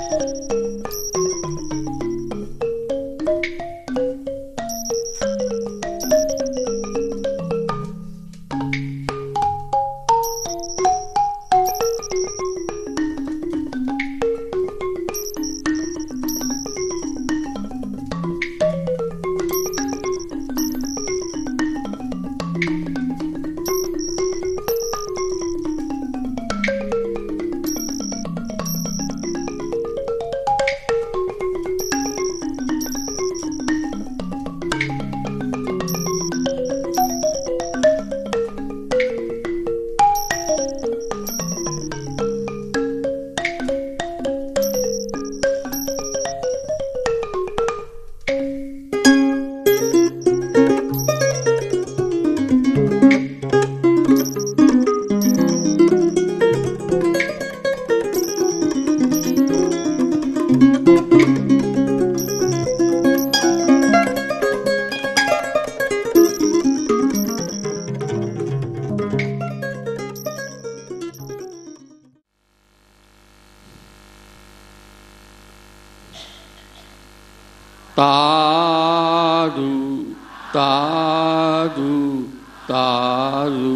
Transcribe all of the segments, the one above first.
Tadu, tadu, tadu.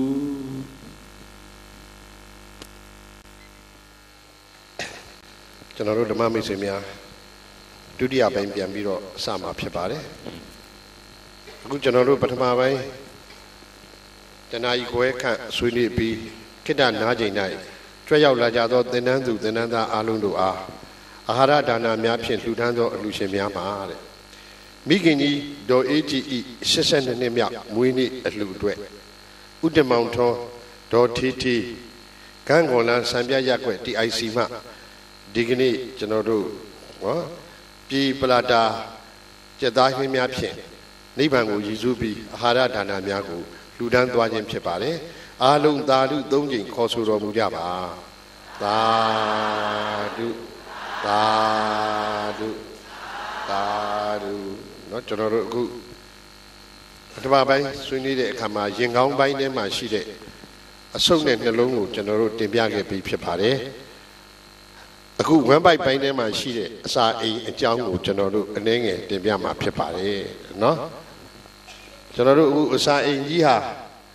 ကျွန်တော်တို့ဓမ္မမိတ်ဆွေများဒုတိယပိုင်းပြန်ပြီးတော့စမှာဖြစ်ပါတယ်အခုကျွန်တော်တို့ပထမပိုင်းတဏှာကြီးခွဲခန့်ဆွေးနွေးပြီးခိတ္တနားချိန်၌ကြွရောက်လာကြသောသင်္นานသူသင်္นานသားအားလုံးတို့အားအာဟာရဒါနများဖြင့်လှူဒန်းသောအလှူရှင်များမှာတဲ့မိခင်ကြီးဒေါ်အေးကြည်ဤ82နှစ်မြောက်မွေးနေ့အလှူအတွက်ဥတမောင်ထွန်းဒေါ်ထီထီကန်းကွန်လန်းစံပြရက်ွက် TIC မှဒီကနေ့ကျွန်တော်တို့ပြည်ပလာတာကျက်သားဟင်းများဖြင့်နိဗ္ဗာန်ကိုရည်စူးပြီးအာဟာရဒါနများကိုလှူဒန်းသွားခြင်းဖြစ်ပါတယ်အားလုံးသာဓု3ကြိမ်ခေါ်ဆိုတော်မူကြပါသာဓုသာဓုသာဓုเนาะကျွန်တော်တို့အခုပထမပိုင်းဆွေးနွေးတဲ့အခါမှာရင်ကောင်းပိုင်းထဲမှာရှိတဲ့အဆုတ်နဲ့နှလုံးကိုကျွန်တော်တို့တင်ပြခဲ့ပြီးဖြစ်ပါတယ်အခုဝမ်းပိုက်ပိုင်းထဲမှာရှိတဲ့အစာအိမ်အကြောင်းကိုကျွန်တော်တို့အနည်းငယ်တင်ပြမှာဖြစ်ပါတယ်เนาะကျွန်တော်တို့အခုအစာအိမ်ကြီးဟာ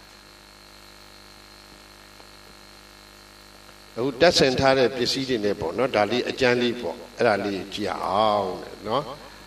အခုတက်ဆင်ထားတဲ့ပစ္စည်းတွေနဲ့ပေါ့เนาะဒါလေးအကျန်းလေးပေါ့အဲ့ဒါလေးကြည့်အောင်เนาะ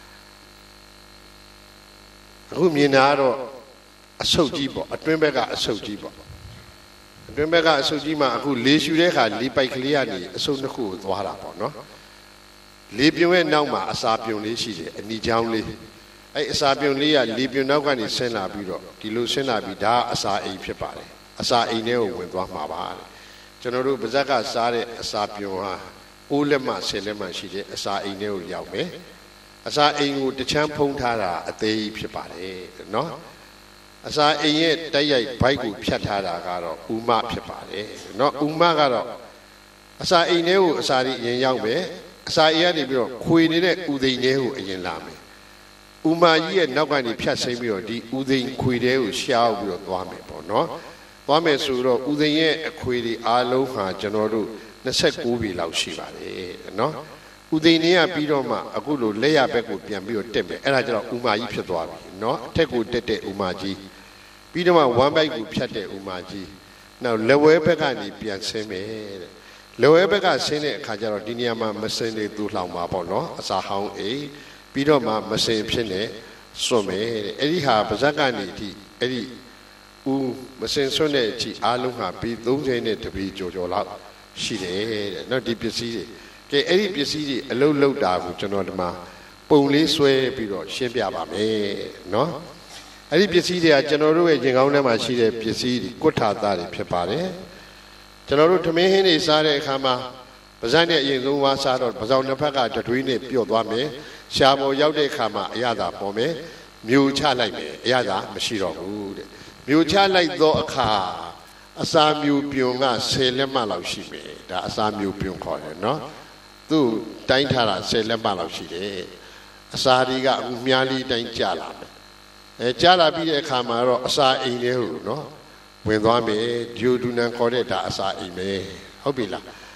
အခုမြင်တာကတော့အဆုတ်ကြီးပေါ့အတွင်းဘက်ကအဆုတ်ကြီးပေါ့အတွင်းဘက်ကအဆုတ်ကြီးမှာအခုလေရှူတဲ့ခါလေပိုက်ကလေးကနေအဆုတ်နှစ်ခုကိုသွားတာပေါ့เนาะလေပြုံရဲ့နောက်မှာအစာပြုံလေးရှိတယ်အနီချောင်းလေးအဲ့အစာပြုံလေးကလေပြုံနောက်ကနေဆင်းလာပြီးတော့ဒီလိုဆင်းလာပြီးဒါအစာအိမ်ဖြစ်ပါတယ်အစာအိမ်ထဲကိုဝင်သွားမှာပါတဲ့ကျွန်တော်တို့ပါဇက်ကစားတဲ့အစာပြုံဟာ6လက်မှ10လက်မှရှိတဲ့အစာအိမ်ထဲကိုရောက်မယ်အစာအိမ်ကိုတချမ်းဖုံးထားတာအသေးကြီးဖြစ်ပါတယ်เนาะအစာအိမ်ရဲ့တိုက်ရိုက်ဘိုက်ကိုဖြတ်ထားတာကတော့ဥမဖြစ်ပါတယ်เนาะဥမကတော့အစာအိမ်ထဲကိုအစာတွေအရင်ရောက်မယ်အစာအိမ်ကနေပြီးတော့ခွေနေတဲ့ဥသိမ်ထဲကိုအရင်လာမယ်ဥမကြီးရဲ့နောက်ကနေဖြတ်ဆင်းပြီးတော့ဒီဥသိမ်ခွေထဲကိုရှားပြီးတော့သွားမယ်ပေါ့เนาะသွားမယ်ဆိုတော့ဥသိမ်ရဲ့အခွေတွေအားလုံးဟာကျွန်တော်တို့29ပြီလောက်ရှိပါတယ်เนาะဥသိမ်နေရပြီးတော့မှအခုလိုလက်ရဘက်ကိုပြန်ပြီးတော့တက်မယ်အဲ့ဒါကျတော့ဥမာကြီးဖြစ်သွားပြီเนาะအထက်ကိုတက်တဲ့ဥမာကြီးပြီးတော့မှဝမ်းဘိုက်ကိုဖြတ်တဲ့ဥမာကြီးနောက်လက်ဝဲဘက်ကနေပြန်ဆင်းမယ်တဲ့လက်ဝဲဘက်ကဆင်းတဲ့အခါကျတော့ဒီနေရာမှာမစင်တွေသူ့လှောင်ပါပေါ့เนาะအစာဟောင်းအိမ်ပြီးတော့မှမစင်ဖြစ်နေစွန့်မယ်တဲ့အဲ့ဒီဟာပါဇက်ကနေဒီအဲ့ဒီဦးမစင်စွန့်တဲ့အချိန်အားလုံးဟာပြီး30နဲ့တပီကျော်လောက်ရှိတယ်တဲ့เนาะဒီပစ္စည်းတွေကဲအဲ့ဒီပစ္စည်းတွေအလုတ်လောက်တာကိုကျွန်တော်ဒီမှာပုံလေးဆွဲပြီးတော့ရှင်းပြပါမယ်เนาะအဲ့ဒီပစ္စည်းတွေကကျွန်တော်တို့ရဲ့ရင်ကောင်းထဲမှာရှိတဲ့ပစ္စည်းတွေကုဋ္ဌာသားတွေဖြစ်ပါတယ်ကျွန်တော်တို့ထမင်းဟင်းတွေစားတဲ့အခါမှာပါဇက်နဲ့အရင်ဆုံးဝါစားတော့ပါဇောင်းနှစ်ဖက်ကတတွေးနဲ့ပြော့သွားမယ်ရှားပေါ်ရောက်တဲ့အခါမှာအရသာပေါ်မယ်မျိုးချလိုက်မယ်အရသာမရှိတော့ဘူးတဲ့မျိုးချလိုက်သောအခါအစာမျိုးပြုံက10လက်မှလောက်ရှိမယ်ဒါအစာမျိုးပြုံခေါ်တယ်เนาะသူ့တိုင်းထားတာ10လက်မှလောက်ရှိတယ်အစာတွေကအခုမြားလေးတိုင်းကျလာမယ်ကျလာပြီးတဲ့အခါမှာတော့အစာအိမ်လေးကိုเนาะဝင်သွားမယ်ဒီယိုဒူနန်ခေါ်တဲ့ဒါအစာအိမ်ပဲဟုတ်ပြီလား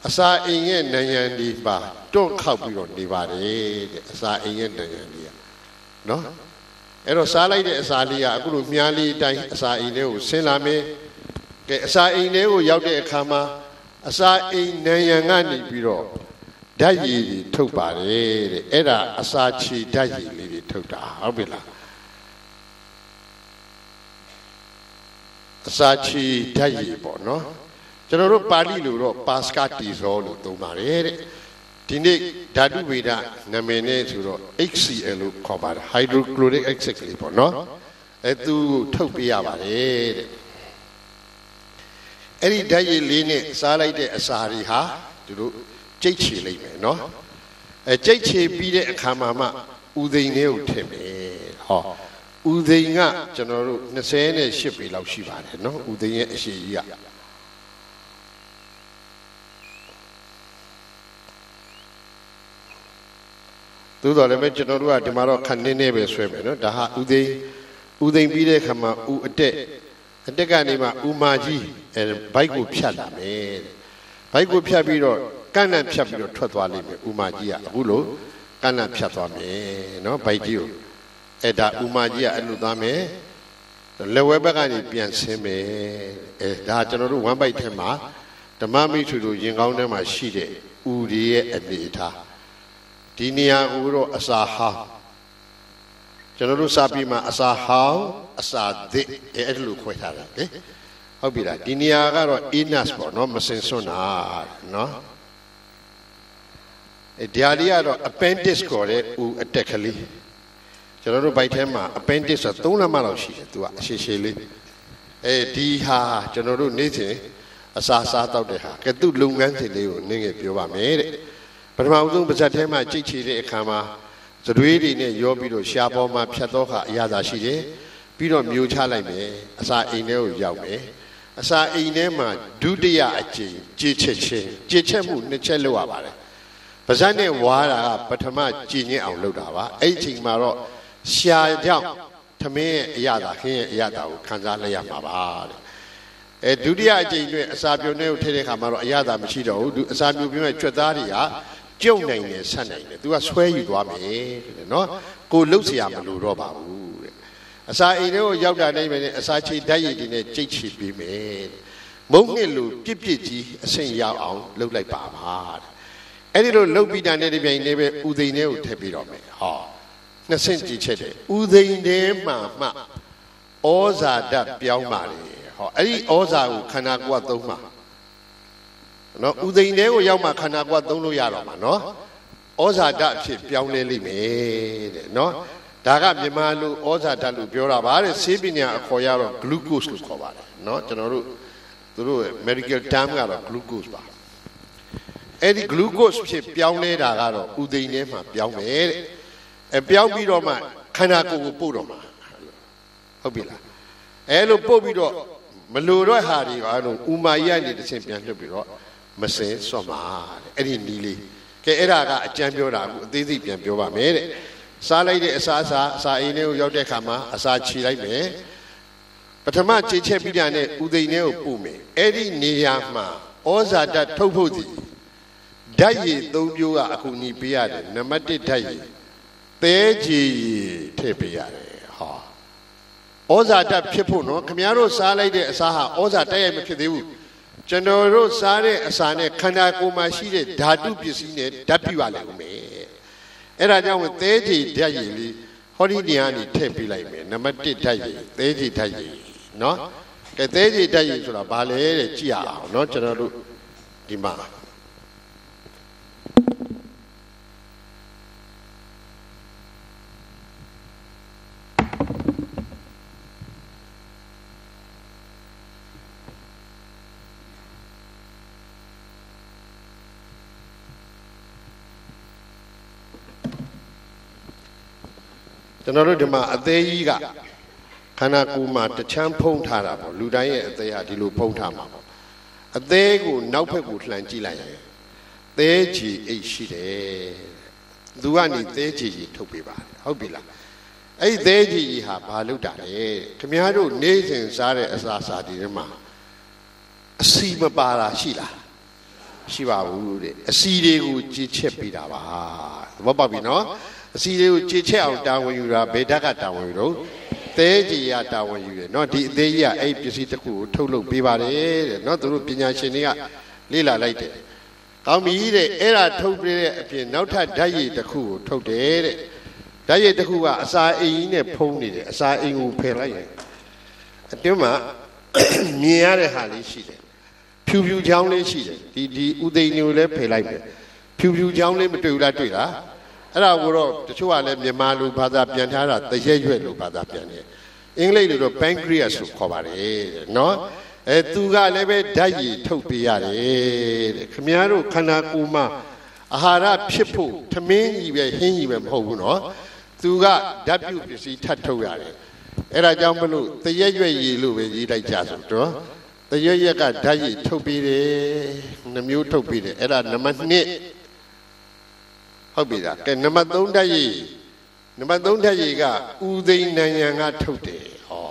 အစာအိမ်ရဲ့နံရံဒီပါတွန့်ခောက်ပြီးတော့နေပါတယ်တဲ့အစာအိမ်ရဲ့နံရံဒီကနော်အဲ့တော့စားလိုက်တဲ့အစာလေးကအခုလိုမြားလေးတိုင်းအစာအိမ်လေးကိုဆင်းလာမယ်ကဲအစာအိမ်လေးကိုရောက်တဲ့အခါမှာအစာအိမ်နံရံကနေပြီးတော့ဓာတ်ရည်တွေထုတ်ပါတယ်တဲ့အဲ့ဒါအစာချီဓာတ်ရည်လေးတွေထုတ်တာဟုတ်ပြီလားအစာချီဓာတ်ရည်ပေါ့နော်ကျွန်တော်တို့ပါဠိလိုတော့ပါစကတီဇောလို့သုံးပါတယ်တဲ့ဒီနေ့ဓာတုဗေဒနာမည်နဲ့ဆိုတော့ HCl လို့ခေါ်ပါတယ် hydrochloric acid လေးပေါ့နော်အဲသူထုတ်ပေးရပါတယ်တဲ့အဲ့ဒီဓာတ်ရည်လေးနဲ့စားလိုက်တဲ့အစာတွေဟာသူတို့ကြိတ်ချေလိုက်မယ်နော်အဲကြိတ်ချေပြီးတဲ့အခါမှာမှဥသိမ်းလေးကိုထည့်မယ်ဟောဥသိမ်းကကျွန်တော်တို့28ပေလောက်ရှိပါတယ်နော်ဥသိမ်းရဲ့အရှိကြီးကသို့တော်လည်းပဲကျွန်တော်တို့ကဒီမှာတော့ခဏနေပဲဆွဲမယ်နော်ဒါဟာဥသိမ်းပြီးတဲ့အခါမှာဥအတက်ကနေမှဥမာကြီးဘိုက်ကိုဖြတ်လာမယ်ဘိုက်ကိုဖြတ်ပြီးတော့ကန့်လန့်ဖြတ်ပြီးတော့ထွက်သွားလိမ့်မယ်ဥမာကြီးကအခုလို့ကန့်လန့်ဖြတ်သွားမယ်နော်ဘိုက်ကြီးကိုအဲ့ဒါဥမာကြီးကအဲ့လိုသွားမယ်လက်ဝဲဘက်ကနေပြန်ဆင်းမယ်ဒါကျွန်တော်တို့ဝမ်းဘိုက်ထဲမှာဓမ္မမိတ်ဆွေတို့ရင်ကောင်းထဲမှာရှိတဲ့ဥတွေရဲ့အနေအထားဒီနေရာကိုတော့အစာဟောင်းကျွန်တော်တို့စာပေမှာအစာဟောင်းအစာသစ်အဲ့လိုခွဲထားတာလေဟုတ်ပြီလားဒီနေရာကတော့ anus ပေါ့နော်မစင်စွန်းတာနော်ဒီဟာလေးကတော့ appendix ခေါ်တဲ့ဥအတက်ကလေးကျွန်တော်တို့ဘိုက်ထဲမှာ appendix ဆို3လက်မလောက်ရှိတယ်သူကအရှည်ရှည်လေးဒီဟာကျွန်တော်တို့နေ့စဉ်အစာစားတောက်တဲ့ဟာကဲသူ့လုပ်ငန်းစဉ်လေးကိုနင်းငယ်ပြောပါမယ်တဲ့ပထမဆုံးပါဇက်ထဲမှာကြိတ်ချီတဲ့အခါမှာသတွေးတွေနဲ့ရောပြီးတော့ရှားပေါ်မှာဖြတ်တော့ခအရာသာရှိတယ်ပြီးတော့မျိုးချလိုက်မယ်အစာအိမ်ထဲကိုရောက်မယ်အစာအိမ်ထဲမှာဒုတိယအကြိမ်ကြေချက်မှု2ချက်လုပ်ရပါတယ်ပါဇက်နဲ့ဝါတာကပထမကြည်ညစ်အောင်လုပ်တာပါအဲ့ဒီအချိန်မှာတော့ရှားကြောင့်သမင်းရဲ့အရာသာခင်းရဲ့အရာသာကိုခံစားလိုက်ရမှာပါတဲ့ဒုတိယအကြိမ်တွင်အစာပြုံတွေကိုထည့်တဲ့အခါမှာတော့အရသာမရှိတော့ဘူးအစာပြုံပြမဲ့ကြွက်သားတွေကကျုံနိုင်တယ်ဆက်နိုင်တယ်သူကဆွဲယူသွားမယ်တဲ့နော်ကိုလှုပ်เสียမလို့တော့ပါဘူးတဲ့အစာအိမ်တွေကိုရောက်တာနိုင်မယ်နဲ့အစာချေဓာတ်ရည်တွေနဲ့ကြိတ်ချီပြီးမယ်မုံနှစ်လိုပြစ်ကြီးအဆင့်ရောက်အောင်လှုပ်လိုက်ပါပါတဲ့အဲ့ဒီလိုလှုပ်ပြီးတာနဲ့ဒီပြိုင်နဲ့ပဲဥသိမ်းတွေကိုထည့်ပြီးတော့မယ်ဟော2ဆင့်ကြည့်ချက်တယ်ဥသိမ်းထဲမှာမှဩဇာဓာတ်ပြောင်းပါလေဟောအဲ့ဒီဩဇာကိုခန္ဓာကိုယ်ကသုံးမှာနော်ဥသိမ်းတဲကိုရောက်မှခန္ဓာကိုယ်ကသုံးလို့ရတော့မှာနော်ဩဇာဓာတ်အဖြစ်ပြောင်းလဲလိမ့်မယ်တဲ့နော်ဒါကမြန်မာလိုဩဇာဓာတ်လို့ပြောတာပါတဲ့ဆေးပညာအခေါ်ရတော့ glucose လို့ခေါ်ပါတယ်နော်ကျွန်တော်တို့သူတို့ medical term ကတော့ glucose ပါအဲ့ဒီ glucose ဖြစ်ပြောင်းလဲတာကတော့ဥသိမ်းထဲမှာပြောင်းမယ်တဲ့ပြောင်းပြီးတော့မှခန္ဓာကိုယ်ကိုပို့တော့မှာဟုတ်ပြီလားအဲ့လိုပို့ပြီးတော့မလိုတော့ဟာတွေအားလုံးဥမာကြီးကနေတစ်ဆင့်ပြန်လှုပ်ပြီးတော့မစင်စွတ်မှာတဲ့အဲ့ဒီနီးလေးကဲအဲ့ဒါကအကျမ်းပြောတာအခုအသေးစိတ်ပြန်ပြောပါမယ်တဲ့စားလိုက်တဲ့အစာအိမ်လေးကိုရောက်တဲ့အခါမှာအစာခြီလိုက်မယ်ပထမခြေချက်ပြီးတာနဲ့ဥသိမ်းလေးကိုပို့မယ်အဲ့ဒီနေရာမှာဩဇာဓာတ်ထုတ်ဖို့ဒီဓာတ်ရည်3မျိုးကအခုညီပေးရတယ်နံပါတ်1ဓာတ်ရည်သဲကြည်ထည့်ပေးရတယ်ဟောဩဇာဓာတ်ဖြစ်ဖို့နော်ခင်ဗျားတို့စားလိုက်တဲ့အစာဟာဩဇာတိုက်ရိုက်မဖြစ်သေးဘူးကျွန်တော်တို့စားတဲ့အစာနဲ့ခန္ဓာကိုယ်မှာရှိတဲ့ဓာတုပစ္စည်းနဲ့ဓာတ်ပြုရလိမ့်မယ်အဲ့ဒါကြောင့်သဲကြည်ဓာတ်ရည်လေးဟောဒီနေရာနေထည့်ပေးလိုက်မယ်နံပါတ်1ဓာတ်ရည်သဲကြည်ဓာတ်ရည်နော်ကဲသဲကြည်ဓာတ်ရည်ဆိုတာဘာလဲတဲ့ကြည့်ရအောင်နော်ကျွန်တော်တို့ဒီမှာကျွန်တော်တို့ဒီမှာအသေးကြီးကခန္ဓာကိုယ်မှာတချမ်းဖုံးထားတာပေါ့လူတိုင်းရဲ့အသေးဟာဒီလိုဖုံးထားမှာပေါ့အသေးကိုနောက်ဘက်ကိုလှန်ကြည့်လိုက်ရင်သဲချီအိတ်ရှိတယ်သူကနေသဲချီကြီးထုတ်ပေးပါတယ်ဟုတ်ပြီလားအဲ့ဒီသဲချီကြီးဟာဘာလုပ်တာလဲခင်ဗျားတို့နေ့စဉ်စားတဲ့အစာဒီထဲမှာအစီမပါတာရှိလားရှိပါဘူးတဲ့အစီတွေကိုကြည်ချက်ပေးတာပါသဘောပေါက်ပြီနော်အစီတွေကိုကြည်ချက်အောင်တာဝန်ယူတာဘယ်ဓာတ်ကတာဝန်ယူတော့သဲကြီးရတာဝန်ယူတယ်နော်ဒီအသေးကြီးကအဲ့ပစ္စည်းတစ်ခုကိုထုတ်လုပ်ပေးပါတယ်တဲ့နော်သူတို့ပညာရှင်တွေကလေ့လာလိုက်တယ်ကောင်းပြီတဲ့အဲ့ဒါထုတ်ပေးတဲ့အပြင်နောက်ထပ်ဓာတ်ရည်တစ်ခုကိုထုတ်တယ်တဲ့ဓာတ်ရည်တစ်ခုကအစာအိမ်ကြီးနဲ့ဖုံးနေတယ်အစာအိမ်ကိုဖယ်လိုက်ရင်အတွင်းမှာမြင်ရတဲ့ဟာလေးရှိတယ်ဖြူဖြူချောင်းလေးရှိတယ်ဒီဥသိမ်းမျိုးလည်းဖယ်လိုက်တယ်ဖြူဖြူချောင်းလေးမတွေ့ဘူးလားတွေ့လားအဲ့ဒါကိုတော့တချို့ကလည်းမြန်မာလိုဘာသာပြန်ထားတာတရက်ရွက်လိုဘာသာပြန်တယ်အင်္ဂလိပ်လိုတော့ pancreas လို့ခေါ်ပါတယ်တဲ့နော်သူကလည်းပဲဓာတ်ရည်ထုတ်ပေးရတယ်တဲ့ခင်ဗျားတို့ခန္ဓာကိုယ်မှာအာဟာရဖြစ်ဖို့ထမင်းကြီးပဲဟင်းကြီးပဲမဟုတ်ဘူးနော်သူကဓာတ်ပြုပစ္စည်းထပ်ထုတ်ရတယ်အဲ့ဒါကြောင့်မလို့တရက်ရွက်ရည်လို့ပဲရေးလိုက်ကြဆိုတော့တရက်ရက်ကဓာတ်ရည်ထုတ်ပေးတယ်နှမျိုးထုတ်ပေးတယ်အဲ့ဒါနံပါတ်1ဟုတ်ပြီလားကဲနံပါတ်3ဓာတ်ရည်နံပါတ်3ဓာတ်ရည်ကဥသိမ်းနံရံကထုတ်တယ်ဟော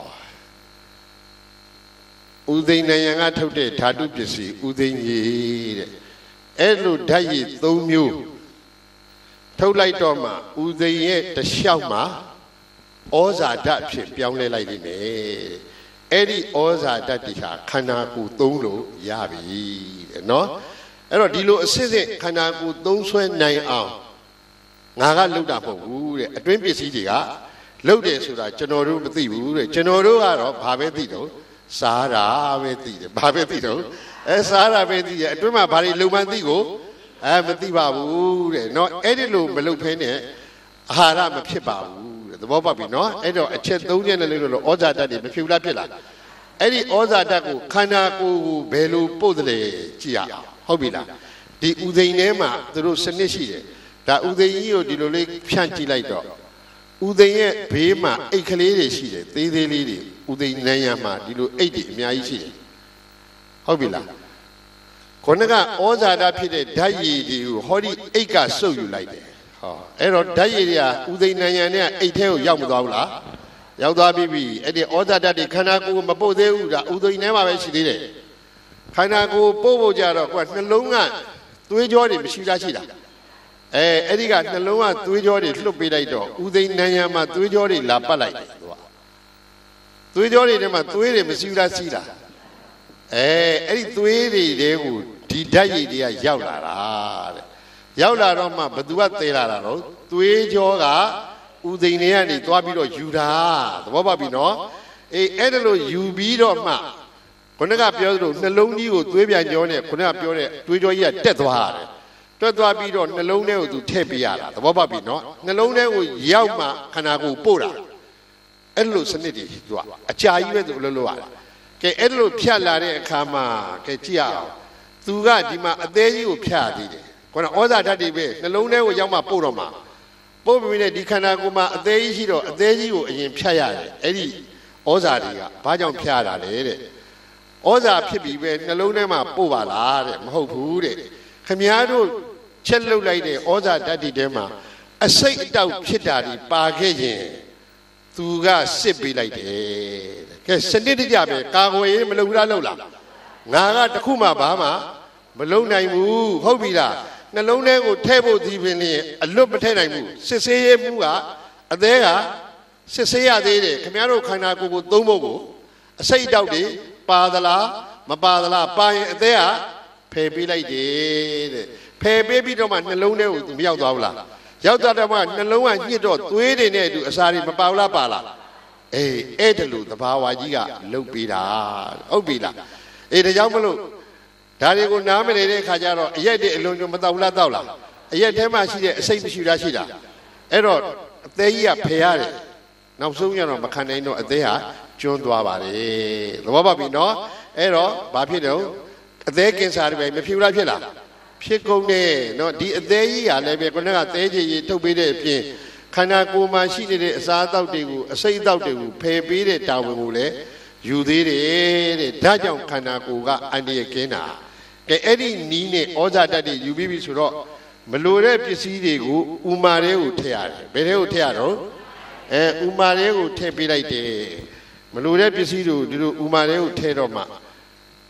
ဥသိမ်းနံရံကထုတ်တဲ့ဓာတုပစ္စည်းဥသိမ်းရည်တဲ့အဲ့လိုဓာတ်ရည်3မျိုးထုတ်လိုက်တော့မှဥသိမ်းရဲ့တစ်လျှောက်မှာဩဇာဓာတ်ဖြစ်ပြောင်းလဲလိုက်နေတယ်အဲ့ဒီဩဇာဓာတ်တွေဟာခန္ဓာကိုယ်သုံးလို့ရပြီတဲ့နော်အဲ့တော့ဒီလိုအစစ်စစ်ခန္ဓာကိုယ်သုံးဆွဲနိုင်အောင်ငါကလှုပ်တာမဟုတ်ဘူးတဲ့အတွင်းပစ္စည်းတွေကလှုပ်တယ်ဆိုတာကျွန်တော်တို့မသိဘူးတဲ့ကျွန်တော်တို့ကတော့ဘာပဲသိတော့စားတာပဲသိတယ်ဘာပဲသိတော့စားတာပဲသိတယ်အတွင်းမှာဘာတွေလုံမှန်းသိကိုမသိပါဘူးတဲ့နော်အဲ့ဒီလိုမလှုပ်ဖဲနဲ့အာဟာရမဖြစ်ပါဘူးတဲ့သဘောပေါက်ပြီနော်အဲ့တော့အချက်၃ချက်နဲ့လို့ဩဇာဓာတ်တွေမဖြစ်ဘူးလားဖြစ်လားအဲ့ဒီဩဇာဓာတ်ကိုခန္ဓာကိုယ်ကိုဘယ်လိုပို့တယ်ကြည့်ရအောင်ဟုတ်ပြီလားဒီဥသိမ်းထဲမှာသူတို့စနစ်ရှိတယ်ဒါဥသိမ်းကြီးကိုဒီလိုလေးဖြန့်ကြည့်လိုက်တော့ဥသိမ်းရဲ့ဘေးမှာအိတ်ကလေးတွေရှိတယ်သေးသေးလေးတွေဥသိမ်းနံရံမှာဒီလိုအိတ်တွေအများကြီးရှိတယ်ဟုတ်ပြီလားခொနကဩဇာဓာတ်ဖြစ်တဲ့ဓာတ်ရည်တွေကိုဟောဒီအိတ်ကစုပ်ယူလိုက်တယ်ဟောအဲ့တော့ဓာတ်ရည်တွေကဥသိမ်းနံရံနဲ့အိတ်ထဲကိုရောက်မသွားဘူးလားရောက်သွားပြီအဲ့ဒီဩဇာဓာတ်တွေခန္ဓာကိုယ်မပို့သေးဘူးဒါဥသိမ်းထဲမှာပဲရှိသေးတယ်ခန္ဓာကိုယ်ပို့ဖို့ကြတော့ကွာနှလုံးကသွေးကြောတွေမရှိလားရှိလားအဲ့ဒီကနှလုံးကသွေးကြောတွေလှုပ်ပေးလိုက်တော့ဥသိမ်းနံရံမှာသွေးကြောတွေလာပတ်လိုက်တယ်သူကသွေးကြောတွေထဲမှာသွေးတွေမရှိလားရှိလားအဲ့ဒီသွေးတွေတဲကိုဒီဓာတ်ရည်တွေကရောက်လာတာတဲ့ရောက်လာတော့မှဘသူကသေလာတာတော့သွေးကြောကဥသိမ်းတွေကနေသွားပြီးတော့ယူတာသဘောပေါက်ပြီနော်အဲ့ဒါလို့ယူပြီးတော့မှခုနကပြောသလိုနှလုံးကြီးကိုသွေးပြန်ကြောနဲ့ခုနကပြောတဲ့သွေးကြောကြီးကတက်သွားတယ်တက်သွားပြီးတော့နှလုံးထဲကိုသူထည့်ပေးရတာသဘောပေါက်ပြီနော်နှလုံးထဲကိုရောက်မှခန္ဓာကိုယ်ပို့တာအဲ့လိုစနစ်တွေသူကအကြာကြီးပဲသူလှုပ်လို့ရတယ်ကဲအဲ့လိုဖြတ်လာတဲ့အခါမှာကဲကြည့်ရအောင်သူကဒီမှာအသေးကြီးကိုဖြတ်သေးတယ်ခုနဩဇာဓာတ်တွေပဲနှလုံးထဲကိုရောက်မှပို့တော့မှာပို့ပြီးနဲ့ဒီခန္ဓာကိုယ်မှာအသေးကြီးရှိတော့အသေးကြီးကိုအရင်ဖြတ်ရတယ်အဲ့ဒီဩဇာတွေကဘာကြောင့်ဖြတ်ရတာလဲတဲ့ဩဇာဖြစ်ပြီးပဲနှလုံးထဲမှာပို့ပါလားတဲ့မဟုတ်ဘူးတဲ့ခမည်းတော်ချက်လုတ်လိုက်တဲ့ဩဇာဓာတ်တွေထဲမှာအစိတ်အတောက်ဖြစ်တာဒီပါခဲ့ရင်သူကစစ်ပေးလိုက်တယ်တဲ့ကဲစနစ်တကျပဲကာကွယ်ရေးမလုပ်ဘူးလားလုပ်လားငါကတခုမှဘာမှမလုပ်နိုင်ဘူးဟုတ်ပြီလားနှလုံးထဲကိုထဲဖို့ဒီပင်လေးအလွတ်မထဲနိုင်ဘူးစစ်ဆေးရေးမှုကအသေးကစစ်ဆေးရသေးတယ်ခင်ဗျားတို့ခန္ဓာကိုယ်ကိုသုံးဖို့ကိုအစိတ်အတောက်တွေပါသလားမပါသလားပါရင်အသေးကဖယ်ပေးလိုက်တယ်တဲ့ဖယ်ပေးပြီးတော့မှနှလုံးထဲကိုသူမရောက်သွားဘူးလားရောက်သွားတော့မှနှလုံးကညှစ်တော့သွေးတွေနဲ့အတူအစာတွေမပါဘူးလားပါလားအဲ့ဒါလို့သဘာဝကြီးကလှုပ်ပေးတာဟုတ်ပြီလားဒါကြောင့်မလို့ဒါတွေကိုနားမနေတဲ့အခါကျတော့အရက်တွေအလုံးစုံမတောက်လားတောက်လားအရက်ထဲမှာရှိတဲ့အစိတ်မရှိလားရှိတာအဲ့တော့အသေးကြီးကဖယ်ရတယ်နောက်ဆုံးကျတော့မခံနိုင်တော့အသေးဟာကျွန်းသွားပါတယ်သဘောပေါက်ပြီနော်အဲ့တော့ဘာဖြစ်တော့အသေးကင်ဆာတွေပဲမဖြစ်ဘူးလားဖြစ်လားဖြစ်ကုန်တယ်နော်ဒီအသေးကြီးကလည်းပဲခုနကသဲကြီးကြီးထုတ်ပေးတဲ့အပြင်ခန္ဓာကိုယ်မှာရှိနေတဲ့အစာအသောက်တွေကိုအစိတ်အသောက်တွေကိုဖယ်ပေးတဲ့တာဝန်ကိုလည်းယူသေးတယ်တဲ့ဒါကြောင့်ခန္ဓာကိုယ်ကအန္တရာယ်ကင်းတာကဲအဲ့ဒီနီးနဲ့ဩဇာဓာတ်တွေယူပြီးပြီဆိုတော့မလိုတဲ့ပစ္စည်းတွေကိုဥမာတွေကိုထည့်ရတယ်ဘယ်ထဲကိုထည့်ရတော့ဥမာတွေကိုထည့်ပေးလိုက်တယ်မလိုတဲ့ပစ္စည်းတွေကိုဒီလိုဥမာတွေကိုထည့်တော့မှ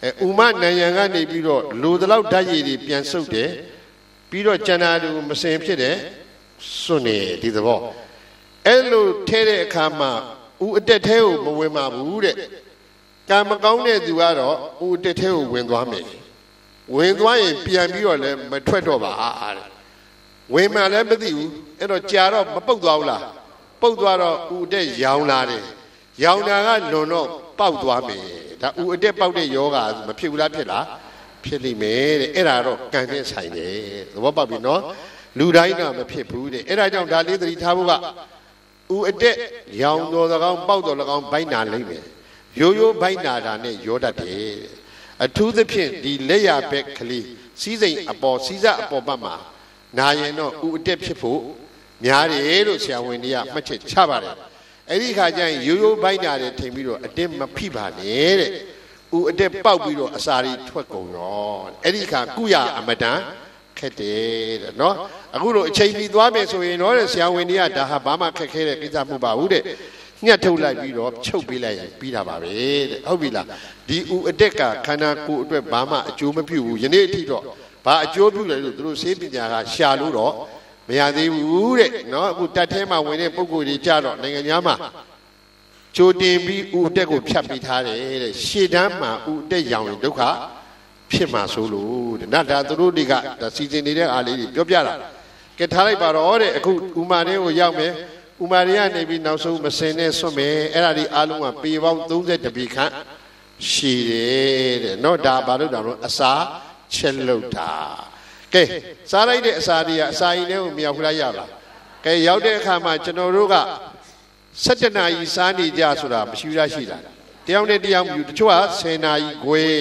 ဥမနိုင်ရန်ကနေပြီးတော့လူတလောက်ဓာတ်ရည်တွေပြန်ဆုပ်တယ်ပြီးတော့ကျန်တာတူမစင်ဖြစ်တယ်စွန့်နေဒီသဘောအဲ့လိုထဲတဲ့အခါမှာဥအတက်ထဲကိုမဝင်ပါဘူးတဲ့ကံမကောင်းတဲ့သူကတော့ဥအတက်ထဲကိုဝင်သွားမယ်ဝင်သွားရင်ပြန်ပြီးတော့လည်းမထွက်တော့ပါတဲ့ဝင်မှလည်းမသိဘူးအဲ့တော့ကြာတော့မပုတ်သွားဘူးလားပုတ်သွားတော့ဥအတက်ရောင်လာတယ်ရောင်တာကလွန်တော့ပေါက်သွားမယ်ဒါဥအတက်ပေါက်တဲ့ယောဂမဖြစ်ဘူးလားဖြစ်လားဖြစ်လိမ့်မယ်တဲ့အဲ့ဒါတော့ကံနဲ့ဆိုင်တယ်သဘောပေါက်ပြီနော်လူတိုင်းကမဖြစ်ဘူးတဲ့အဲ့ဒါကြောင့်ဒါလေးသတိထားဖို့ကဥအတက်ရောင်တော်၎င်းပေါက်တော်၎င်းဘိုက်နာလိမ့်မယ်ရိုးရိုးဘိုက်နာတာနဲ့ရောတတ်တယ်အထူးသဖြင့်ဒီလက်ရဘက်ကလေးစီးစိမ်အပေါ်စီးစပ်အပေါ်ဘက်မှာနာရင်တော့ဥအတက်ဖြစ်ဖို့များတယ်လို့ဆရာဝန်တွေကမှတ်ချက်ချပါတယ်အဲ့ဒီခါကျရင်ရိုးရိုးဘိုက်နာတယ်ထင်ပြီးတော့အတက်မဖိပါနဲ့တဲ့ဥအတက်ပေါက်ပြီးတော့အစာတွေထွက်ကုန်ရောအဲ့ဒီခါကုရအမတန်ခက်တယ်တဲ့နော်အခုလိုအချိန်မီသွားမယ်ဆိုရင်တော့ဆရာဝန်တွေကဒါဟာဘာမှခက်ခဲတဲ့ကိစ္စမဟုတ်ပါဘူးတဲ့ညှက်ထုတ်လိုက်ပြီးတော့ချုပ်ပေးလိုက်ရင်ပြီးတာပါပဲတဲ့ဟုတ်ပြီလားဒီဥအတက်ကခန္ဓာကိုယ်အတွက်ဘာမှအကျိုးမပြုဘူးယနေ့အထိတော့ဘာအကျိုးပြုလဲလို့သူတို့ဆေးပညာကရှာလို့တော့မရသေးဘူးတဲ့နော်အခုတက်ထဲမှာဝင်တဲ့ပုံကိုယ်တွေကြတော့နိုင်ငံသားမှာကြိုတင်ပြီးဥအတက်ကိုဖြတ်ပေးထားတယ်တဲ့ရှေ့တန်းမှာဥအတက်ရောင်ရင်ဒုက္ခဖြစ်မှာဆိုလို့တဲ့ဒါသူတို့တွေကစီစဉ်နေတဲ့အားလေးတွေပြောပြတာကဲထားလိုက်ပါတော့တဲ့အခုဥမာလေးကိုရောက်မယ်ဥမာရီကနေပြီးနောက်ဆုံးမစင်နဲ့ဆွတ်မယ်အဲ့ဒါဒီအားလုံးကပေပေါင်း30ပေခန့်ရှည်တယ်တဲ့နော်ဒါဘာလို့တော့အစာချက်လို့တာကဲစားလိုက်တဲ့အစာတွေကအစာရင်တွေကိုမရောက်ခလားရလားကဲရောက်တဲ့အခါမှာကျွန်တော်တို့က17နာရီစားနေကြဆိုတာမရှိရရှိတာတယောက်နဲ့တယောက်မြူတချို့က10နာရီခွဲ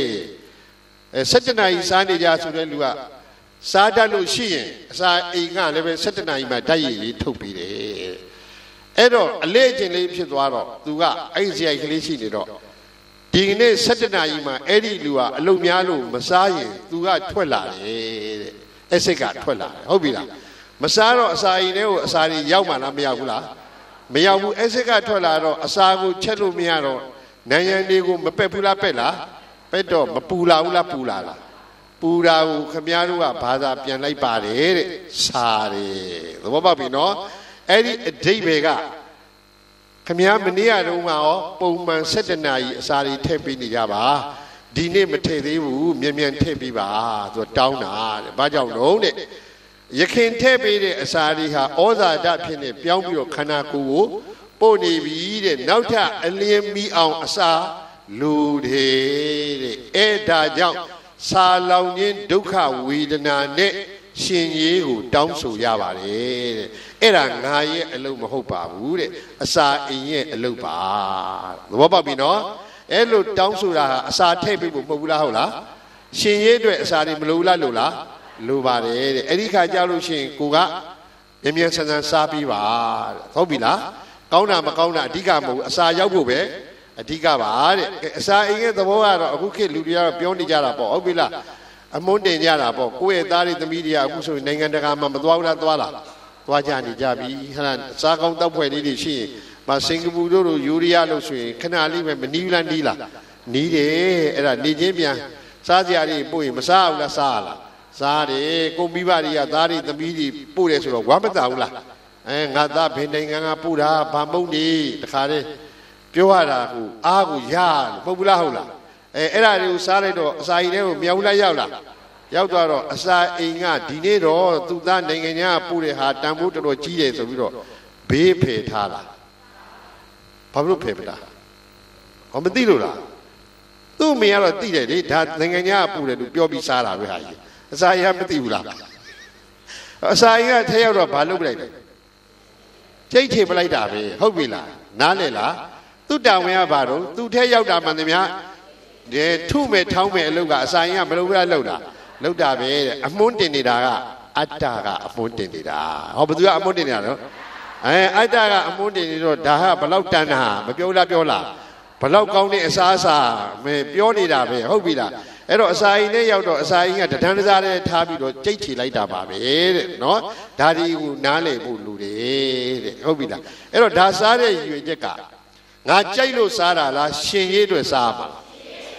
17နာရီစားနေကြဆိုတဲ့လူကစားတတ်လို့ရှိရင်အစာအိမ်ကလည်းပဲ17နာရီမှဓာတ်ရည်လေးထုတ်ပြီးတယ်အဲ့တော့အလေးအကျင့်လေးဖြစ်သွားတော့သူကအဲ့ဒီဆိုင်ကလေးရှိနေတော့ဒီနေ့17နာရီမှအဲ့ဒီလူကအလုံများလို့မစားရင်သူကထွက်လာတယ်တဲ့အစိတ်ကထွက်လာတယ်ဟုတ်ပြီလားမစားတော့အစာအိမ်ထဲကိုအစာတွေရောက်မှလားမရောက်ဘူးလားမရောက်ဘူးအစိတ်ကထွက်လာတော့အစာကိုချက်လို့မရတော့နိုင်ရန်တွေကိုမပက်ဘူးလားပက်လားပက်တော့မပူလာဘူးလားပူလာလားပူတာကိုခမည်းတော်ကဘာသာပြန်လိုက်ပါတယ်တဲ့စားတယ်သဘောပေါက်ပြီနော်အဲ့ဒီအဓိပ္ပာယ်ကခမည်းမနေ့ကတုန်းကရောပုံမှန်17နာရီအစာတွေထည့်ပေးနေကြပါဒီနေ့မထည့်သေးဘူးမြန်မြန်ထည့်ပေးပါဆိုတောင်းတာတဲ့ဘာကြောင့်လဲတဲ့ရခင်ထည့်ပေးတဲ့အစာတွေဟာဩဇာဓာတ်ဖြစ်နေပြောင်းပြီးတော့ခန္ဓာကိုယ်ကိုပို့နေပြီတဲ့နောက်ထပ်အလင်းမီအောင်အစာလူတယ်တဲ့အဲ့ဒါကြောင့်စာလောင်ခြင်းဒုက္ခဝေဒနာနဲ့ရှင်ကြီးကိုတောင်းဆိုရပါတယ်တဲ့အဲ့ဒါငါရဲ့အလုပ်မဟုတ်ပါဘူးတဲ့အစာအိမ်ရဲ့အလုပ်ပါသဘောပေါက်ပြီနော်အဲ့လိုတောင်းဆိုတာဟာအစာထည့်ပေးဖို့မဟုတ်ဘူးလားဟုတ်လားရှင်ကြီးအတွက်အစာတွေမလိုလားလို့လားလိုပါတယ်တဲ့အဲ့ဒီခါကြလို့ရှိရင်ကိုကမြန်မြန်ဆန်ဆန်စားပြီးပါတဲ့ဟုတ်ပြီလားကောင်းတာမကောင်းတာအဓိကမဟုတ်အစာရောက်ဖို့ပဲအဓိကပါတဲ့အစာအိမ်ရဲ့သဘောကတော့အခုခေတ်လူတွေကတော့ပြောနေကြတာပေါ့ဟုတ်ပြီလားအမွန်းတင်ကြတာပေါ့ကိုယ့်ရဲ့သားတွေသမီးတွေကအခုဆိုရင်နိုင်ငံတကာမှာမသွားဘူးလားသွားလားသွားကြနေကြပြီဟာစားကောင်းတောက်ဖွဲ့လေးတွေရှိရင်မစင်ကာပူတို့လိုယူရီးယားလို့ဆိုရင်ခဏလေးပဲမနီးလားနီးလားနီးတယ်အဲ့ဒါနေချင်းပြန်စားစရာတွေပို့ရင်မစားဘူးလားစားလားစားတယ်ကိုမိဘတွေကသားတွေသမီးတွေပို့တယ်ဆိုတော့ဝမ်းမသာဘူးလားငါသားဘယ်နိုင်ငံကပို့တာဘာမုန်းနေတခါတည်းပြောရတာကိုအားကိုရလို့မဟုတ်ဘူးလားဟုတ်လားအဲ့ဒါတွေကိုစားလိုက်တော့အစာအိမ်ထဲကိုမြောက်လိုက်ရောက်လာရောက်သွားတော့အစာအိမ်ကဒီနေ့တော့သူသားနိုင်ငံညာပို့တဲ့ဟာတန်ဖိုးတော်တော်ကြီးတယ်ဆိုပြီးတော့ဘေးဖယ်ထားလာဘာလို့ဖယ်ပလားဟောမသိလို့လားသူ့အမေကတော့သိတယ်လေဒါနိုင်ငံညာပို့တယ်လို့ပြောပြီးစားတာပဲဟာကြီးအစာအိမ်ကမသိဘူးလားအစာအိမ်ကထဲရောက်တော့ဘာလုပ်ပလိုက်လဲကြိတ်ချေပလိုက်တာပဲဟုတ်ပြီလားနားလေလားသူ့တာဝန်ကဘာတော့သူ့ထဲရောက်တာမှန်သမျှဒီထုမဲ့ထောင်းမဲ့အလုပ်ကအစာရင်ကမလုပ်ရလောက်တာလောက်တာပဲတဲ့အမွန်းတင်နေတာကအတ္တကအမွန်းတင်နေတာဟောဘယ်သူကအမွန်းတင်နေတာနော်အတ္တကအမွန်းတင်နေတော့ဒါဟာဘလောက်တန်တာမပြောလားပြောလားဘလောက်ကောင်းတဲ့အစားအစာပြောနေတာပဲဟုတ်ပြီလားအဲ့တော့အစာရင်နဲ့ရောက်တော့အစာရင်ကတဒန်းတစားနဲ့ထားပြီးတော့ကြိတ်ချီလိုက်တာပါပဲတဲ့နော်ဒါဒီကိုနားလည်ဖို့လူတယ်တဲ့ဟုတ်ပြီလားအဲ့တော့ဒါစားတဲ့ရွေချက်ကငါကြိုက်လို့စားတာလားရှင်ရေးအတွက်စားပါလားဩ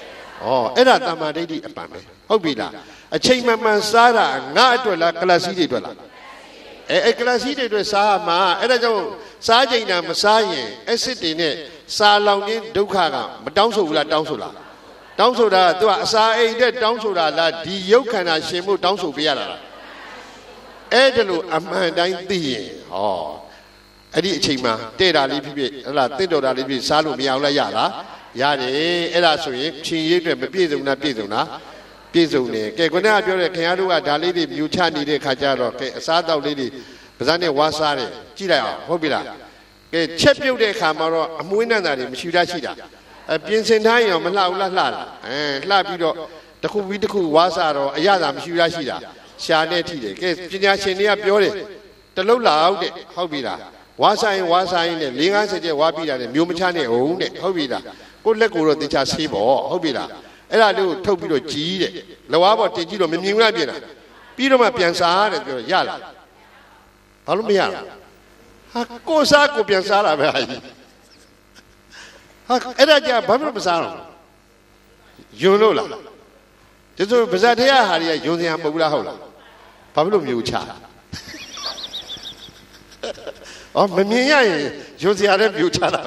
အဲ့ဒါတမ္မာဒိဋ္ဌိအပံပဲဟုတ်ပြီလားအချိန်မှန်စားတာငါအတွက်လားကလစီတွေအတွက်လားကလစီတွေအတွက်စားမှာအဲ့ဒါကြောင့်စားချိန်တာမစားရင်အဆစ်တွေနဲ့စားလောင်ခြင်းဒုက္ခကမတောင်းဆိုဘူးလားတောင်းဆိုလားတောင်းဆိုတာသူကအစာအိမ်တဲ့တောင်းဆိုတာလားဒီရုပ်ခန္ဓာရှင်မှုတောင်းဆိုပေးရတာလားအဲ့ဒါလို့အမှန်တိုင်းသိရင်အဲ့ဒီအချိန်မှာတဲ့တာလေးဖြစ်ဖြစ်ဟလာတင့်တော်တာလေးဖြစ်စားလို့မရအောင်လားရလားရတယ်အဲ့ဒါဆိုရင်ရှင်ရိပ်တွေမပြည့်စုံတာပြည့်စုံတာပြည့်စုံတယ်ကဲခုနကပြောတဲ့ခင်ဗျားတို့ကဒါလေးတွေမြူချနေတဲ့ခါကျတော့ကဲအစားတောက်လေးတွေပါးစပ်နဲ့ဝါစားတယ်ကြည့်လိုက်အောင်ဟုတ်ပြီလားကဲချက်ပြုတ်တဲ့ခါမှာတော့အမွှေးနံ့တာတွေမရှိတာရှိတာပြင်ဆင်ထားရင်မလှဘူးလားလှလားလှပြီးတော့တစ်ခုပြီးတစ်ခုဝါစားတော့အရသာမရှိတာရှိတာရှာနဲ့ထိတယ်ကဲပညာရှင်တွေကပြောတယ်တလုံးလောက်တဲ့ဟုတ်ပြီလားဝါဆိုင်နဲ့50ကျက်ဝါပြီးတာနဲ့မျိုးမချနဲ့ဟုတ်တဲ့ဟုတ်ပြီလားကိုလက်ကိုတော့တေချာဆေးပေါ့ဟုတ်ပြီလားအဲ့ဒါလေးကိုထုတ်ပြီးတော့ကြီးတဲ့လဝါပေါ်တင်ကြည့်တော့မမြင်ဘူးလားပြင်တာပြီးတော့မှပြန်စားတယ်ပြောရလားဘာလို့မရလားဟာကိုစားကိုပြန်စားတာပဲဟာအဲ့ဒါကြဘာလို့မစားတော့ယွန်းလို့လားဒီဆိုဗဇတ်တရားဟာတွေကယွန်းစရာမဟုတ်ဘူးလားဟုတ်လားဘာလို့မျိုးချမမြင်ရရင်ယွန်းစရာလည်းမျိုးချတာ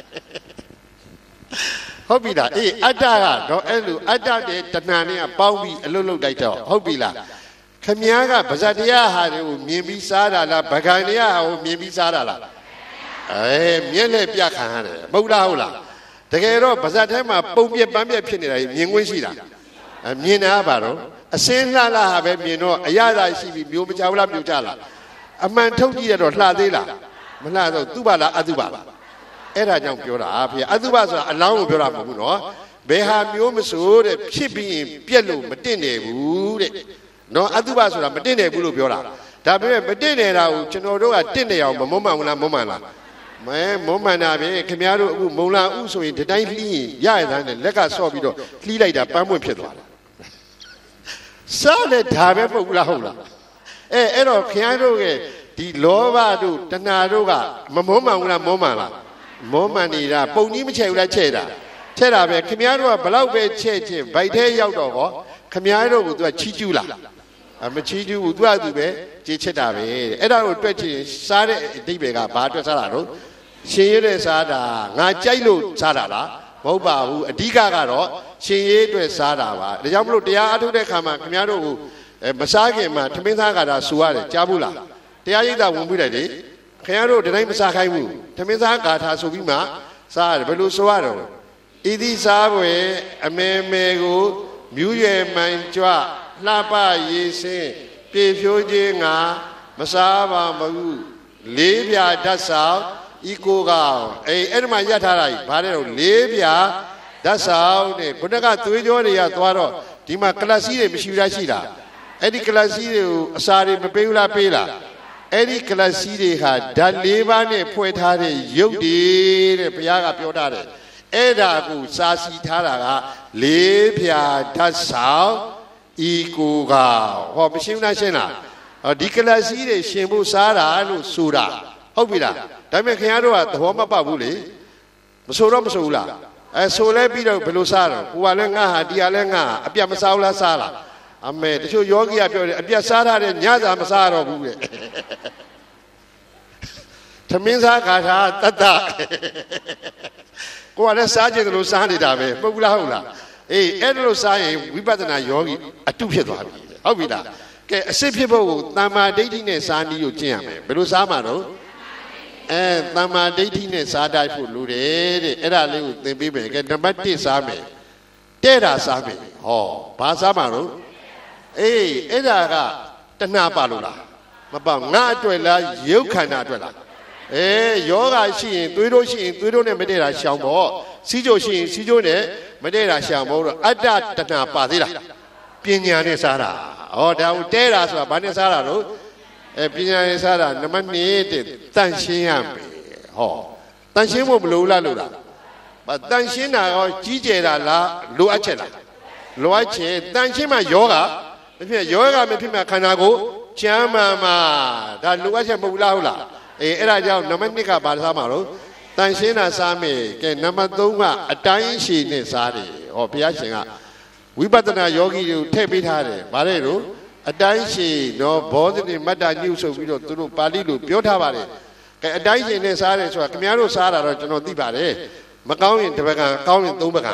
ဟုတ်ပြီလားအတ္တကတော့အဲ့လိုအတ္တတဲ့တဏှာနဲ့ပေါင်းပြီးအလုတ်လုတ်တိုက်တော့ဟုတ်ပြီလားခမည်းကဗဇတ်တရားဟာတွေကိုမြင်ပြီးစားတာလားဗကံတရားဟာကိုမြင်ပြီးစားတာလားမျက်လက်ပြခံရတယ်မဟုတ်လားဟုတ်လားတကယ်တော့ဗဇတ်ထဲမှာပုံပြက်ပန်းပြက်ဖြစ်နေတာမြင်ခွင့်ရှိတာမြင်တာပါတော့အစင်းလှလှဟာပဲမြင်တော့အရသာရှိပြီးမျိုးမချဘူးလားမျိုးချလားအမှန်ထုတ်ကြည့်ရတော့လှသေးလားမလှတော့သူ့ပါလားအတုပါလားအဲ့ဒါကြောင့်ပြောတာဖေအတုပဆိုတာအလောင်းကိုပြောတာမဟုတ်ဘူးနော်ဘယ်ဟာမျိုးမဆိုတဲ့ဖြစ်ပြီးရင်ပြက်လို့မတင့်တယ်ဘူးတဲ့နော်အတုပဆိုတာမတင့်တယ်ဘူးလို့ပြောတာဒါပေမဲ့မတင့်နေတာကိုကျွန်တော်တို့ကတင့်တယ်အောင်မမုန်းမှန်ဘူးလားမုန်းမှန်လားမုန်းမှန်တာပဲခင်ဗျားတို့အခုမုံလာဥဆိုရင်ဒီတိုင်းလှီးရင်ရရတဲ့လက်ကဆော့ပြီးတော့လှီးလိုက်တာပန်းပွင့်ဖြစ်သွားတယ်စားလေဒါပဲပုတ်ဘူးလားဟုတ်လားအဲ့တော့ခင်ဗျားတို့ရဲ့ဒီလောဘတို့တဏှာတို့ကမမုန်းမှန်ဘူးလားမုန်းမှန်လားမောမှန်နေတာပုံကြီးမချဲ့ဘူးလားချဲ့တာပဲခမည်းတော်ကဘလောက်ပဲချဲ့ချင်းဗိုက်ထဲရောက်တော့ဟောခမည်းတော်ကသူကချီးကျူးလားမချီးကျူးဘူးသူကသူပဲကြေးချစ်တာပဲအဲ့ဒါကိုတွက်ချင်စားတဲ့အဓိပ္ပာယ်ကဘာတွက်စားတာတော့ရှင်ရဲတဲ့စားတာငါကြိုက်လို့စားတာလားမဟုတ်ပါဘူးအဓိကကတော့ရှင်ရဲအတွက်စားတာပါဒါကြောင့်မလို့တရားအထုတ်တဲ့ခါမှာခမည်းတော်ကိုမစားခင်မှာထမင်းစားကြတာဆူရတယ်ကြားဘူးလားတရားရိပ်သာဝင်ပြီးတယ်လေခင်ဗျားတို့တတိုင်းမစားခိုင်းဘူးထမင်းစားဂါထာဆိုပြီးမှစားရတယ်ဘယ်လိုဆိုရတော့ဤသည့်စားပွဲအမေမေကိုမြူးရွယ်မှန်ကြွလှပရေးစင်းပြေဖြိုးခြင်းငါမစားပါဘူးလေးပြဓာတ်ဆောင်ဤကိုကောင်အဲ့ဒီမှာရထားတာကြီးဘာလဲတော့လေးပြဓာတ်ဆောင်တဲ့ခုနကသွေးကြောတွေကသွားတော့ဒီမှာကလပ်စီးတွေမရှိဘူးလားရှိတာအဲ့ဒီကလပ်စီးတွေကိုအစာတွေမပေးဘူးလားပေးလားအဲ့ဒီကလပ်စီးတွေဟာဓာတ်၄ပါးနဲ့ဖွဲ့ထားတဲ့ရုပ်တွေတဲ့ဘုရားကပြောထားတယ်အဲ့ဒါကိုစာစီထားတာကလေးဖြာဓာတ်ဆောင်ဤကိုကဟောမရှိဘူးလားရှင်းလားဒီကလပ်စီးတွေရှင်ဖို့စားတာလို့ဆိုတာဟုတ်ပြီလားဒါပေမဲ့ခင်ဗျားတို့ကသဘောမပေါက်ဘူးလေမဆိုတော့မဆိုဘူးလားဆိုလဲပြီးတော့ဘယ်လိုစားတော့ကိုကလည်းငါဟာဒီကလည်းငါအပြတ်မစားဘူးလားစားလားအမေတချို့ယောဂီကပြောတယ်အပြတ်စားထားတဲ့ညစာမစားတော့ဘူးတဲ့သမင်းစားခါထားတတ်ကိုကလည်းစားခြင်းလို့စားနေတာပဲပုတ်ဘူးလားဟုတ်လားအဲ့ဒါလို့စားရင်ဝိပဿနာယောဂီအတုဖြစ်သွားပြီဟုတ်ပြီလားကဲအစစ်ဖြစ်ဖို့ကိုတမ္မာဒိဋ္ဌိနဲ့စားနည်းကိုကျင့်ရမယ်ဘယ်လိုစားမှာတော့တမ္မာဒိဋ္ဌိနဲ့စားတတ်ဖို့လိုတယ်တဲ့အဲ့ဒါလေးကိုသင်ပေးမယ်ကဲနံပါတ်1စားမယ်တဲ့တာစားမယ်ဟောဘာစားမှာတော့အဲ့ဒါကတဏှာပါလို့လားမပေါ့ငါအတွက်လားရုပ်ခန္ဓာအတွက်လားယောဂရှိရင်သွေးတို့ရှိရင်သွေးတို့နဲ့မတည့်တာရှောင်ပေါ့စီးကြိုရှိရင်စီးကြိုနဲ့မတည့်တာရှောင်ပေါ့တော့အတ္တတဏှာပါသေးလားပညာနဲ့စားတာဟောဒါကိုတဲတာဆိုတာဘာနဲ့စားတာလို့ပညာနဲ့စားတာနံပါတ်1တဲ့တန့်ရှင်းရမယ်ဟောတန့်ရှင်းဖို့မလိုလားလို့လားတန့်ရှင်းတာရောကြီးကျယ်တာလားလိုအပ်ချက်လားလိုအပ်ချက်တန့်ရှင်းမှယောဂမဖြစ်ယောဂမဖြစ်မှခန္ဓာကိုကျမ်းမာမှာဒါလိုအပ်ချက်မဟုတ်လားဟုတ်လားအဲ့ဒါကြောင့်နံပါတ်2ကဘာစားမှာလို့တန်ရှင်းတာစားမယ်ကဲနံပါတ်3ကအတိုင်းရှိနဲ့စားတယ်ဟောဘုရားရှင်ကဝိပဿနာယောဂီတွေကိုထည့်ပေးထားတယ်ဗါတဲ့တို့အတိုင်းရှင်နော်ဘောဓိမတ္တညှုပ်ဆုပ်ပြီးတော့သူတို့ပါဠိလိုပြောထားပါတယ်ကဲအတိုင်းရှင်နဲ့စားတယ်ဆိုတာခင်ဗျားတို့စားတာတော့ကျွန်တော်သိပါတယ်မကောင်းရင်တစ်ပကံကောင်းရင်သုံးပကံ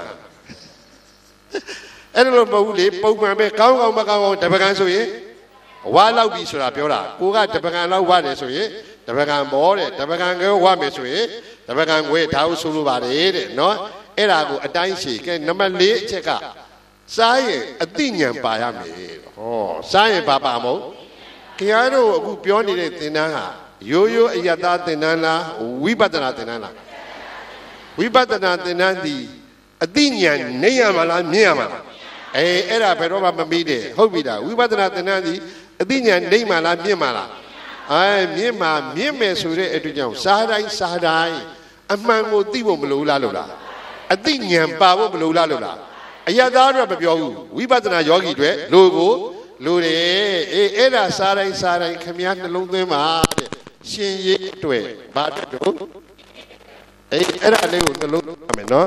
အဲ့လိုမဟုတ်ဘူးလေပုံမှန်ပဲကောင်းကောင်းမကောင်းကောင်းတစ်ပကံဆိုရင်ဝါလောက်ပြီဆိုတာပြောတာကိုကတစ်ပကံလောက်ဝတယ်ဆိုရင်တစ်ပကံဘောတဲ့တစ်ပကံကိုဝမယ်ဆိုရင်တစ်ပကံငွေဒါဟုဆိုလိုပါတယ်တဲ့နော်အဲ့ဒါကိုအတိုင်းရှိကဲနံပါတ်၄အချက်ကစားရင်အသိဉာဏ်ပါရမယ်ဟောစားရင်ဘာပါမို့ခင်ဗျားတို့အခုပြောနေတဲ့သင်တန်းဟာရိုးရိုးအယတ္တသင်တန်းလားဝိပဿနာသင်တန်းလားဝိပဿနာသင်တန်းဒီအသိဉာဏ်နေရမှာလားမြင်ရမှာလားအဲ့ဒါဘယ်တော့မှမမေးတယ်ဟုတ်ပြီလားဝိပဿနာသင်တန်းဒီအသိဉာဏ်နေမှာလားမြင်မှာလားမြင်မှာမြင်မယ်ဆိုတဲ့အတွက်ကြောင့်စားတိုင်းအမှန်ကိုသိဖို့မလိုလားလို့လားအသိဉာဏ်ပါဖို့မလိုလားလို့လားအယတ္တတော့မပြောဘူးဝိပဿနာယောဂီတွေလိုကိုလိုတယ်အဲ့ဒါစားတိုင်းခမည်းနှလုံးသွင်းပါတဲ့ရှင်ရေးအတွက်ဘာတို့အဲ့ဒါလေးကိုနှလုံးသွင်းရမယ်နော်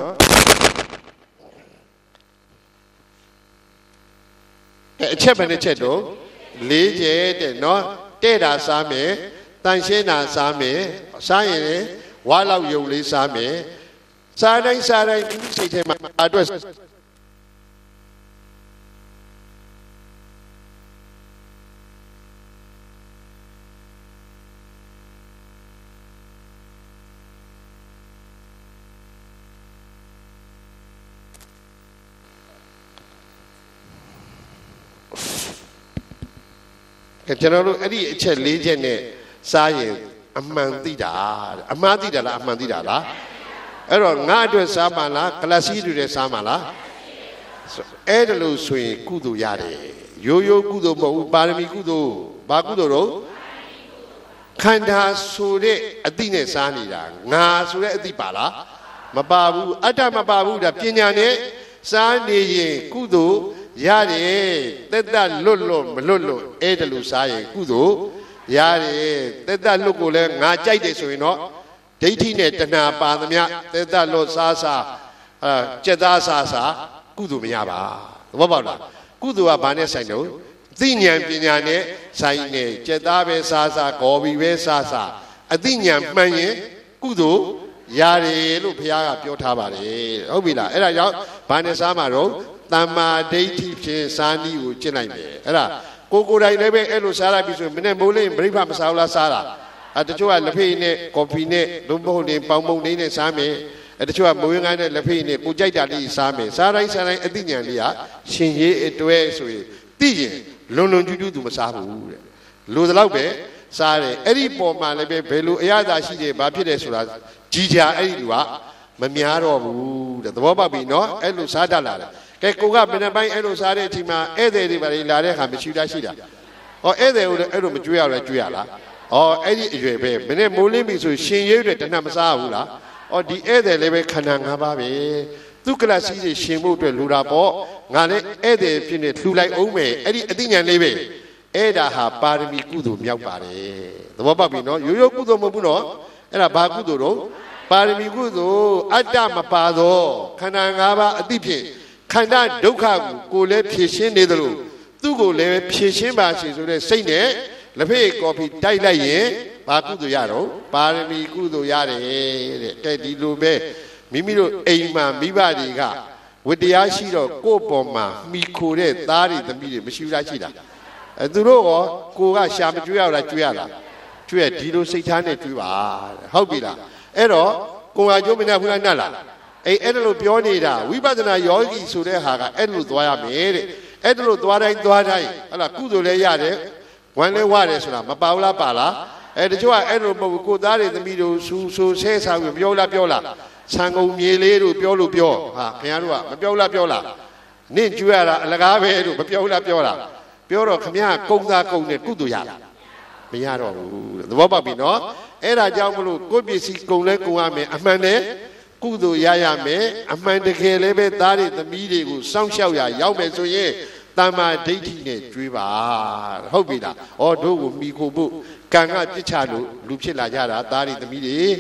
အချက်ပဲနဲ့ချက်တော့၄ချက်တဲ့နော်တဲ့တာစားမယ်တန်ရှင်းတာစားမယ်စားရင်ဝါလောက်ယုံလေးစားမယ်စားတိုင်းဒီစိတ်ထဲမှာအတွက်ကျွန်တော်တို့အဲ့ဒီအချက်၄ချက်နဲ့စားရင်အမှန်သိတာအမှားသိတာလားအမှန်သိတာလားအဲ့တော့ငါအတွက်စားမှလားကလစီတွေစားမှလားအဲ့ဒါလို့ဆိုရင်ကုသိုလ်ရတယ်ရိုးရိုးကုသိုလ်မဟုတ်ဘူးပါရမီကုသိုလ်ဘာကုသိုလ်တော့ခန္ဓာဆိုတဲ့အသိနဲ့စားနေတာငါဆိုတဲ့အသိပါလားမပါဘူးအတ္တမပါဘူးဒါပညာနဲ့စားနေရင်ကုသိုလ်ရတယ်သက်သက်လွတ်မလွတ်အဲ့ဒါလို့စားရင်ကုသိုလ်ရတယ်သက်သက်လွတ်ကိုလည်းငါကြိုက်တယ်ဆိုရင်တော့ဒိဋ္ဌိနဲ့တဏှာပါသမျှသက်သက်လွတ်စားကြက်သားစားကုသိုလ်မရပါသဘောပေါက်လားကုသိုလ်ကဘာနဲ့ဆိုင်တော့သိဉာဏ်ပညာနဲ့ဆိုင်နေကြက်သားပဲစားဂော်ဘီပဲစားအသိဉာဏ်မှန်ရင်ကုသိုလ်ရတယ်လို့ဘုရားကပြောထားပါတယ်ဟုတ်ပြီလားအဲ့ဒါကြောင့်ဘာနဲ့စားမှာတော့တမ္မာဒိဋ္ဌိဖြင့်စာနည်းကိုကျင့်လိုက်မယ်အဲ့ဒါကိုယ်တိုင်လည်းပဲအဲ့လိုစားလိုက်ပြီဆိုရင်မနေ့မိုးလေးပြိဋ္ဌာမစားဘူးလားစားတာတချို့ကလက်ဖေးနဲ့ကော်ဖီနဲ့လုံးမဟုတ်ရင်ပေါင်မုံလေးနဲ့စားမယ်တချို့ကမိုးရင်းကိုင်းနဲ့လက်ဖေးနဲ့ကိုကြိုက်တာလေးစားမယ်စားတိုင်းအသိဉာဏ်လေးကရှင်ရေးအတွဲဆိုရင်သိရင်လွန်ကျူးသူမစားဘူးတဲ့လိုတော့ပဲစားတယ်အဲ့ဒီပေါ်မှာလည်းပဲဘယ်လိုအရသာရှိတယ်ဘာဖြစ်တယ်ဆိုတာကြီးကြအဲ့ဒီလူကမများတော့ဘူးတဲ့သဘောပေါက်ပြီနော်အဲ့လိုစားတတ်လာတယ်ကဲကိုကမနေ့ပိုင်းအဲ့လိုစားတဲ့အချိန်မှာဧည့်သည်တွေပါလာတဲ့ခါမရှိတာရှိတာဟောဧည့်သည်ကိုလည်းအဲ့လိုမကြွေးရလဲကြွေးရလားအဲ့ဒီအရွယ်ပဲမနေ့မိုးလင်းပြီဆိုရှင်ရွေးတွေတဏှမစားဘူးလားဒီဧည့်သည်လည်းပဲခန္ဓာ၅ပါးပဲသူကလစီစီရှင်ဖို့အတွက်လူတာပေါ့ငါလည်းဧည့်သည်ဖြစ်နေလှူလိုက်အောင်မယ်အဲ့ဒီအသိဉာဏ်လေးပဲအဲ့ဒါဟာပါရမီကုသိုလ်မြောက်ပါတယ်သဘောပေါက်ပြီနော်ရိုးရိုးကုသိုလ်မဟုတ်ဘူးနော်အဲ့ဒါဘာကုသိုလ်တော့ပါရမီကုသိုလ်အတ္တမပါသောခန္ဓာ၅ပါးအသိဖြင့်ခန္ဓာဒုက္ခကိုလည်းဖြေရှင်းနေသလိုသူ့ကိုလည်းဖြေရှင်းပါစေဆိုတဲ့စိတ်နဲ့လက်ဖေးကော်ဖီတိုက်လိုက်ရင်ဘာကုသိုလ်ရတော့ပါရမီကုသိုလ်ရတယ်တဲ့ဒီလိုပဲမိမိတို့အိမ်မှာမိဘတွေကဝတ္တရားရှိတော့ကိုယ့်ပေါ်မှာမိခိုတဲ့သားတွေသမီးတွေမရှိဘူးလားရှိတာသူတို့ရောကိုကရှာမကျွေးရလားကျွေးရလားကျွေးဒီလိုစိတ်ထားနဲ့ကျွေးပါဟုတ်ပြီလားအဲ့တော့ကိုယ်ဟာကျိုးမနဲ့ဘူးလားနတ်လားအဲ့ဒါလို့ပြောနေတာဝိပဿနာယောဂီဆိုတဲ့ဟာကအဲ့လိုသွားရမယ်တဲ့အဲ့ဒါလို့သွားတိုင်းဟုတ်လားကုသိုလ်လည်းရတယ်ဝမ်းလည်းဝရတယ်ဆိုတာမပါဘူးလားပါလားတချို့ကအဲ့လိုမဟုတ်ဘူးကိုသားတွေသမီးတို့ဆူဆဲစားပြီးပြောလားဆံကုန်မြေလေးတို့ပြောလို့ပြောဟာခင်ဗျားတို့ကမပြောလားနင့်ကျွေးရတာအလကားပဲတို့မပြောလားပြောတော့ခင်ဗျားကုံသားကုံနဲ့ကုသိုလ်ရလားမရတော့ဘူးသဘောပေါက်ပြီနော်အဲ့ဒါကြောင့်မလို့ကိုယ့်ပစ္စည်းကုံလဲကုံရမယ်အမှန်နဲ့ကုသိုလ်ရမယ်အမှန်တကယ်လည်းပဲသားတွေသမီးတွေကိုစောင့်ရှောက်ရရောက်မယ်ဆိုရင်တမ္မာဒိဋ္ဌိနဲ့ကျွေးပါဟုတ်ပြီလားတို့ကိုမိခိုဖို့ကံကပြစ်ချလို့လူဖြစ်လာကြတာသားတွေသမီးတွေ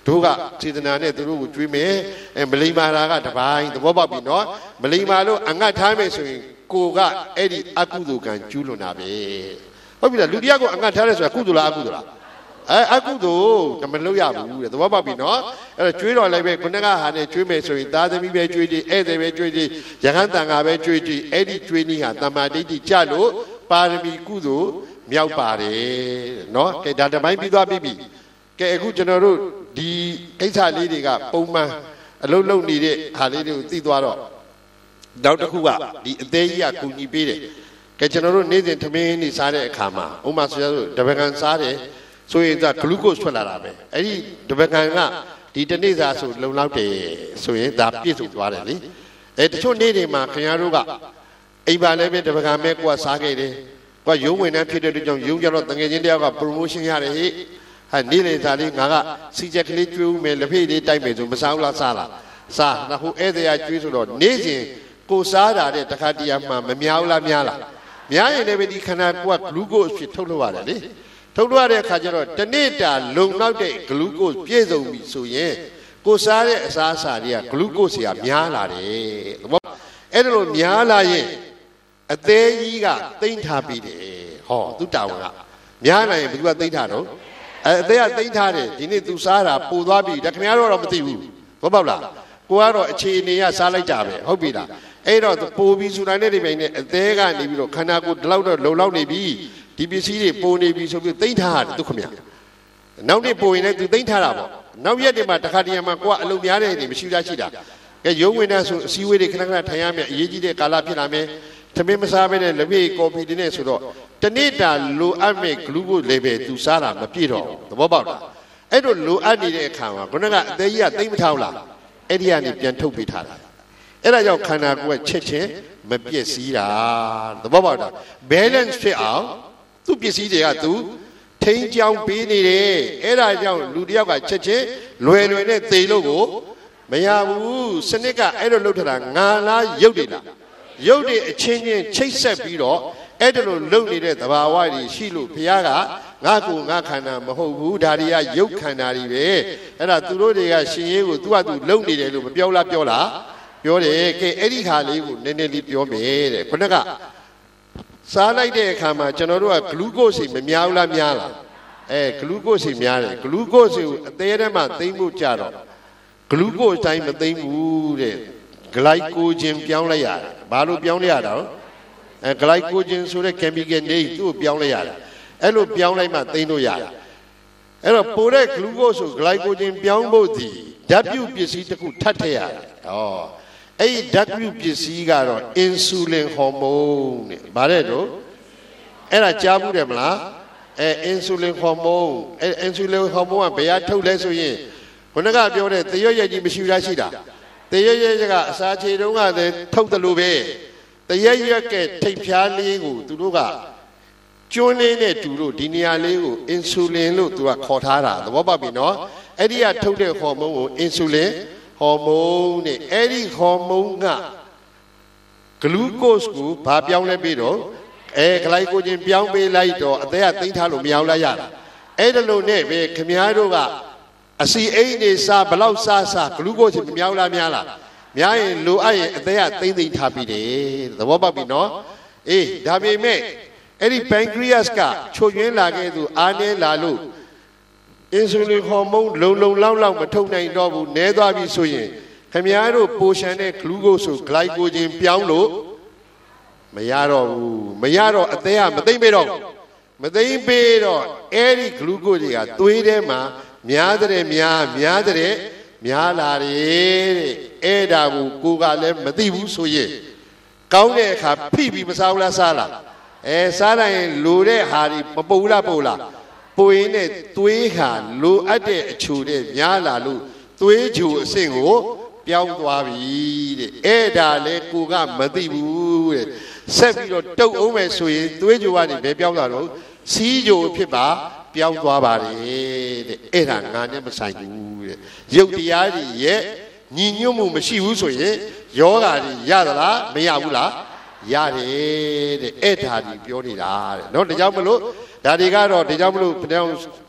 တို့ကစေတနာနဲ့သူတို့ကိုကျွေးမယ်မလိမ္မာတာကတပိုင်းသဘောပေါက်ပြီနော်မလိမ္မာလို့အငတ်ထားမယ်ဆိုရင်ကိုကအဲ့ဒီအကုသိုလ်ကံကျူးလွန်တာပဲဟုတ်ပြီလားလူတရားကိုအငတ်ထားတယ်ဆိုတာကုသိုလ်လားအကုသိုလ်လားအကုသိုလ်ကမလုပ်ရဘူးတဲ့သဘောပေါက်ပြီနော်အဲ့တော့ကျွေးတော်လိုက်ပဲခုနကဟာနဲ့ကျွေးမယ်ဆိုရင်သားသမီးပဲကျွေးကြည့်ဧည့်သည်ပဲကျွေးကြည့်ရဟန်းတန်ခါပဲကျွေးကြည့်အဲ့ဒီကျွေးနည်းဟာတမ္မာဒိဋ္ဌိကြလို့ပါရမီကုသိုလ်မြောက်ပါတယ်နော်ကဲဒါတပိုင်းပြီးသွားပြီကဲအခုကျွန်တော်တို့ဒီကိစ္စလေးတွေကပုံမှန်အလုံးလုံးနေတဲ့ဟာလေးတွေကိုသိသွားတော့နောက်တစ်ခုကဒီအသေးကြီးကကူညီပေးတယ်ကဲကျွန်တော်တို့နေ့စဉ်ထမင်းနေစားတဲ့အခါမှာဥမာဆိုရဆိုတပကံစားတယ်ဆိုရင်ဒါဂလူကို့ထွက်လာတာပဲအဲ့ဒီတပကံကဒီတနေ့စာဆိုလုံလောက်တယ်ဆိုရင်ဒါပြည့်စုံသွားတယ်လေတချို့နေ့တွေမှာခင်ဗျားတို့ကအိမ်ပါလည်းပဲတပကံမဲ့ကိုကစားခဲ့တယ်ကိုကရုံးဝင်နှမ်းဖြစ်တဲ့အတွက်ကြောင့်ရုံးကြတော့တငယ်ချင်းတယောက်က promotion ရတယ်ဟိဟာနေ့လေစားလေးငါကစီချက်ကလေးကျွေးဦးမယ်လက်ဖေးလေးတိုက်မယ်ဆိုမစားဘူးလားစားလားစားနောက်ဟိုဧည့်သည်ကျွေးဆိုတော့နေ့စဉ်ကိုစားတာတဲ့တခါတရံမှမများဘူးလားများလားများရင်လည်းဒီခန္ဓာကိုကဂလူကို့ဖြစ်ထုတ်လို့ရတယ်လေထုတ်လို့ရတဲ့အခါကျတော့တနေ့တာလုံလောက်တဲ့ဂလူကို့ပြည့်စုံပြီဆိုရင်ကိုစားတဲ့အစားအစာတွေကဂလူကို့ဆရာများလာတယ်သဘောအဲ့ဒါလိုများလာရင်အသေးကြီးကတိမ့်ထားပြီးတယ်ဟောသူတာဝန်ကများလာရင်ဘယ်သူကတိမ့်ထားတော့အသေးကတိမ့်ထားတယ်ဒီနေ့သူစားတာပိုသွားပြီဒါခင်ဗျားတို့တော့မသိဘူးဘောပေါက်လားကိုကတော့အခြေအနေကစားလိုက်တာပဲဟုတ်ပြီလားအဲ့တော့ပိုပြီးစူတိုင်းတဲ့ဒီပိုင်းနဲ့အသေးကနေပြီးတော့ခန္ဓာကိုယ်ဒီလောက်တော့လုံလောက်နေပြီဒီပစ္စည်းတွေပိုနေပြီဆိုပြီးတိမ့်ထားတယ်သူခင်ဗျာနောက်နေ့ပိုရင်လည်းသူတိမ့်ထားတာပေါ့နောက်ရက်တွေမှာတခါတရံမှာကိုကအလုံးများတဲ့နေမရှိတာရှိတာကဲရုံးဝင်တဲ့ဆိုအစည်းအဝေးတွေခဏခဏထိုင်ရမယ်အရေးကြီးတဲ့ကာလဖြစ်လာမယ်သမင်းမစားဘဲနဲ့လက်ပြကော်ဖီတွေနဲ့ဆိုတော့တနေ့တာလိုအပ်မဲ့ဂလူကိုလေပဲသူစားတာမပြည့်တော့သဘောပေါက်လားအဲ့တော့လိုအပ်နေတဲ့အခါမှာခုနကအသေးကြီးကတိမ့်မထားဘူးလားအဲ့ဒီကနေပြန်ထုတ်ပေးထားတာအဲ့ဒါကြောင့်ခန္ဓာကိုယ်ကချက်ချင်းမပြည့်စည်တာသဘောပေါက်လား balance ဖြစ်အောင်သူပစ္စည်းတွေကသူထိန်းကြောင်းပေးနေတယ်အဲ့ဒါကြောင့်လူတယောက်ကချက်ချင်းလွယ်လွယ်နဲ့သေလို့ကိုမရဘူးစနစ်ကအဲ့လိုလုပ်ထတာငါလားရုပ်တွေလားရုပ်တွေအချင်းချင်းချိတ်ဆက်ပြီးတော့အဲ့ဒါလိုလုပ်နေတဲ့သဘာဝတွေရှိလို့ဘုရားကငါကိုငါခန္ဓာမဟုတ်ဘူးဒါတွေကရုပ်ခန္ဓာတွေပဲအဲ့ဒါသူတို့တွေကရှင်ရေးကိုသူကသူလုံနေတယ်လို့မပြောလားပြောတယ်ကဲအဲ့ဒီခါလေးကိုနည်းနည်းလေးပြောမယ်တဲ့ခုနကစားလိုက်တဲ့အခါမှာကျွန်တော်တို့ကဂလူကို့စိမများဘူးလားများလားဂလူကို့စိများတယ်ဂလူကို့စိကိုအသေးထဲမှာသိမ့်ဖို့ကြတော့ဂလူကို့အတိုင်းမသိမ့်ဘူးတဲ့ဂလိုက်ကိုဂျင်ပြောင်းလိုက်ရတယ်ဘာလို့ပြောင်းလိုက်ရတာလဲဂလိုက်ကိုဂျင်ဆိုတဲ့ chemical နေသူ့ကိုပြောင်းလိုက်ရတယ်အဲ့လိုပြောင်းလိုက်မှသိမ့်လို့ရတယ်အဲ့တော့ပိုတဲ့ဂလူကို့ဆိုဂလိုက်ကိုဂျင်ပြောင်းဖို့ဒီဓာတ်ပြုပစ္စည်းတစ်ခုထပ်ထည့်ရတယ်အဲ့ဒီဓာတ်ပြုပစ္စည်းကတော့အင်ဆူလင်ဟော်မုန်းတဲ့ဗါတဲ့တော့အဲ့ဒါကြားဘူးတယ်မလားအင်ဆူလင်ဟော်မုန်းအင်ဆူလင်ဟော်မုန်းကဘယ်ကထုတ်လဲဆိုရင်ခုနကပြောတဲ့တရွက်ရက်ကြီးမရှိလားရှိတာတရွက်ရက်ကအစာချေတုံးကလည်းထုတ်တယ်လို့ပဲတရွက်ရက်ကထိပ်ဖြားလေးကိုသူတို့ကကျွန်းလေးနဲ့တူလို့ဒီနေရာလေးကိုအင်ဆူလင်လို့သူကခေါ်ထားတာသဘောပေါက်ပြီနော်အဲ့ဒီကထုတ်တဲ့ဟော်မုန်းကိုအင်ဆူလင်ဟော်မုန်းနဲ့အဲ့ဒီဟော်မုန်းကဂလူကို့စ်ကိုဘာပြောင်းလဲပြီးတော့ဂလိုက်ကိုချင်းပြောင်းပေးလိုက်တော့အသေးကသိမ်းထားလို့မရအောင်လိုက်ရတာအဲ့ဒါလို့နဲ့ပဲခမည်းတော်ကအစီအိမ်နေစားဘလောက်စားဂလူကိုချင်းမမြောက်လားများလားများရင်လိုအပ်ရင်အသေးကသိမ်းထားပြီးတယ်သဘောပေါက်ပြီနော်အေးဒါပေမဲ့အဲ့ဒီ pancreas ကချိုယွင်းလာခဲ့သူအားနေလာလို့အင်ဆူလင်ဟော်မုန်းလုံလောက်မထုတ်နိုင်တော့ဘူးနဲသွားပြီဆိုရင်ခင်ဗျားတို့ပိုရှန်တဲ့ဂလူကိုဆိုဂလိုက်ကိုချင်းပြောင်းလို့မရတော့ဘူးမရတော့အသေးကမသိမ့်ပေးတော့မသိမ့်ပေးတော့အဲ့ဒီဂလူကိုတွေကသွေးထဲမှာများတဲ့များလာတယ်တဲ့အဲ့ဒါကိုကလည်းမသိဘူးဆိုရင်ကောင်းတဲ့အခါဖိပြီးမစားဘူးလားစားလားစားလိုက်ရင်လိုတဲ့ဟာတွေမပုတ်လားပွေနဲ့သွေးခါလိုအပ်တဲ့အချိုတဲ့များလာလို့သွေးချိုအဆင့်ကိုပြောင်းသွားပြီတဲ့အဲ့ဒါလဲကိုကမသိဘူးတဲ့ဆက်ပြီးတော့တုတ်အောင်မယ်ဆိုရင်သွေးချိုကနေဘယ်ပြောင်းသွားတော့စီးချိုဖြစ်ပါပြောင်းသွားပါတယ်တဲ့အဲ့ဒါငါနဲ့မဆိုင်ဘူးတဲ့ရုပ်တရားတွေရဲ့ညီညွတ်မှုမရှိဘူးဆိုရင်ယောဂါတွေရသလားမရဘူးလားရတယ်တဲ့အဲ့ဒါကြီးပြောနေတာတဲ့เนาะဒါကြောင့်မလို့ဒါတွေကတော့ဒါကြောင့်မလို့ဘယ်တော့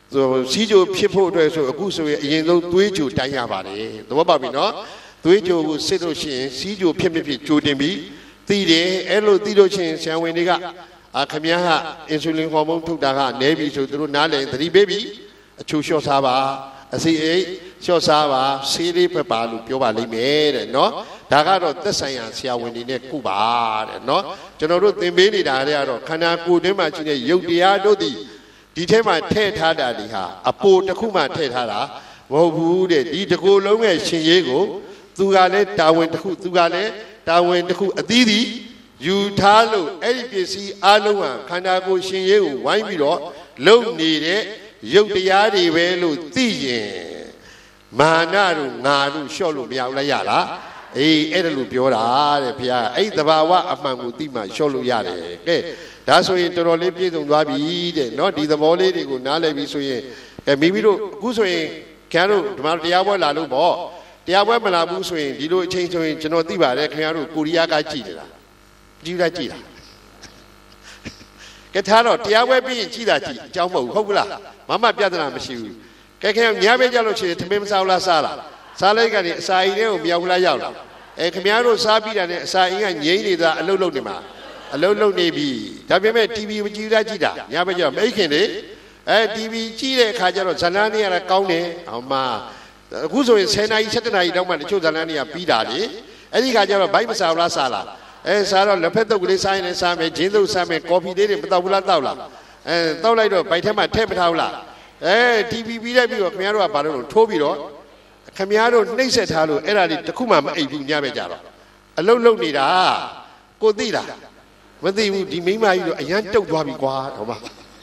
စီးကြိုဖြစ်ဖို့အတွက်ဆိုအခုဆိုရင်အရင်ဆုံးသွေးကြိုတိုင်းရပါတယ်သဘောပေါက်ပြီနော်သွေးကြိုကိုစစ်လို့ရှိရင်စီးကြိုဖြစ်ကြိုတင်ပြီးသိတယ်အဲ့လိုသိလို့ရှိရင်ဆရာဝန်တွေကခမည်းကအင်ဆူလင်ဟော်မုန်းထုတ်တာကနည်းပြီဆိုသူတို့နားလည်သတိပေးပြီးအချိုးလျှော့စားပါအစီအိတ်လျှော့စားပါဆေးလေးဖက်ပါလို့ပြောပါလိမ့်မယ်တဲ့နော်ဒါကတော့သက်ဆိုင်ရာဆရာဝန်တွေနဲ့ကုပါတဲ့နော်ကျွန်တော်တို့သင်ပေးနေတာတွေကတော့ခန္ဓာကိုယ်တွင်းမှာရှိတဲ့ရုပ်တရားတို့သည်ဒီထဲမှာထည့်ထားတာဒီဟာအပိုတစ်ခုမှထည့်ထားတာမဟုတ်ဘူးတဲ့ဒီတစ်ကိုယ်လုံးရဲ့ရှင်ရေးကိုသူကလည်းတာဝန်တစ်ခုသူကလည်းတာဝန်တစ်ခုအသီးသီးယူထားလို့အဲ့ဒီပစ္စည်းအလုံးဟာခန္ဓာကိုယ်ရှင်ရေးကိုဝိုင်းပြီးတော့လုံနေတဲ့ရုပ်တရားတွေပဲလို့သိရင်မာနတို့ငါတို့လျှော့လို့မရဘူးလားရလားအေးအဲ့ဒါလို့ပြောတာတဲ့ဘုရားအဲ့သဘာဝအမှန်ကိုသိမှလျှော့လို့ရတယ်ကဲဒါဆိုရင်တော်တော်လေးပြည့်စုံသွားပြီတဲ့နော်ဒီသဘောလေးတွေကိုနားလည်ပြီဆိုရင်မိမိတို့အခုဆိုရင်ခင်ဗျားတို့ဒီမှာတရားပွဲလာလို့ပေါ့တရားပွဲမလာဘူးဆိုရင်ဒီလိုအချိန်ဆိုရင်ကျွန်တော်သိပါတယ်ခင်ဗျားတို့ကိုရီးယားကကြည်နေတာကြည်တာကြည်တာကဲထားတော့တရားပွဲပြီးရင်ကြည်တာကြည်အကြောင်းမဟုတ်ဟုတ်ဘူးလားမပြဿနာမရှိဘူးကဲခင်ဗျားညပဲကြလို့ရှိရင်သမင်းမစားဘူးလားစားလားစားလိုက်ကနေအစာအိမ်ထဲကိုမြောက်လာရောက်လာခင်ဗျားတို့စားပြီးတာနဲ့အစာအိမ်ကငြိမ့်နေတာအလုတ်လုတ်နေမှာအလုံးလုံးနေပြီဒါပေမဲ့ TV မကြည့်ကြည့်တာညဘက်ကျတော့မိခင်လေTV ကြည့်တဲ့အခါကျတော့ဇလန်းနေရတာကောင်းတယ်ဟောမှာအခုဆိုရင်10နာရီ17နာရီတောင်မှတချို့ဇလန်းနေရပြီးတာလေအဲ့ဒီခါကျတော့ဘိုက်မစားဘူးလားစားလားစားတော့လက်ဖက်တုပ်ကလေးစားရင်လည်းစားမယ်ဂျင်းတုပ်စားမယ်ကော်ဖီလေးတွေမတောက်ဘူးလားတောက်လားတောက်လိုက်တော့ဘိုက်ထဲမှာထည့်မထားဘူးလားTV ပြီးလိုက်ပြီးတော့ခင်ဗျားတို့ကဘာလို့လဲထိုးပြီးတော့ခင်ဗျားတို့နှိမ့်ဆက်ထားလို့အဲ့ဒါတွေတခုမှမအိပ်ဘူးညဘက်ကျတော့အလုံးလုံးနေတာကိုသိလားမသိဘူးဒီမိန်းမကြီးတို့အရန်တုတ်သွားပြီကွာဟောမှာ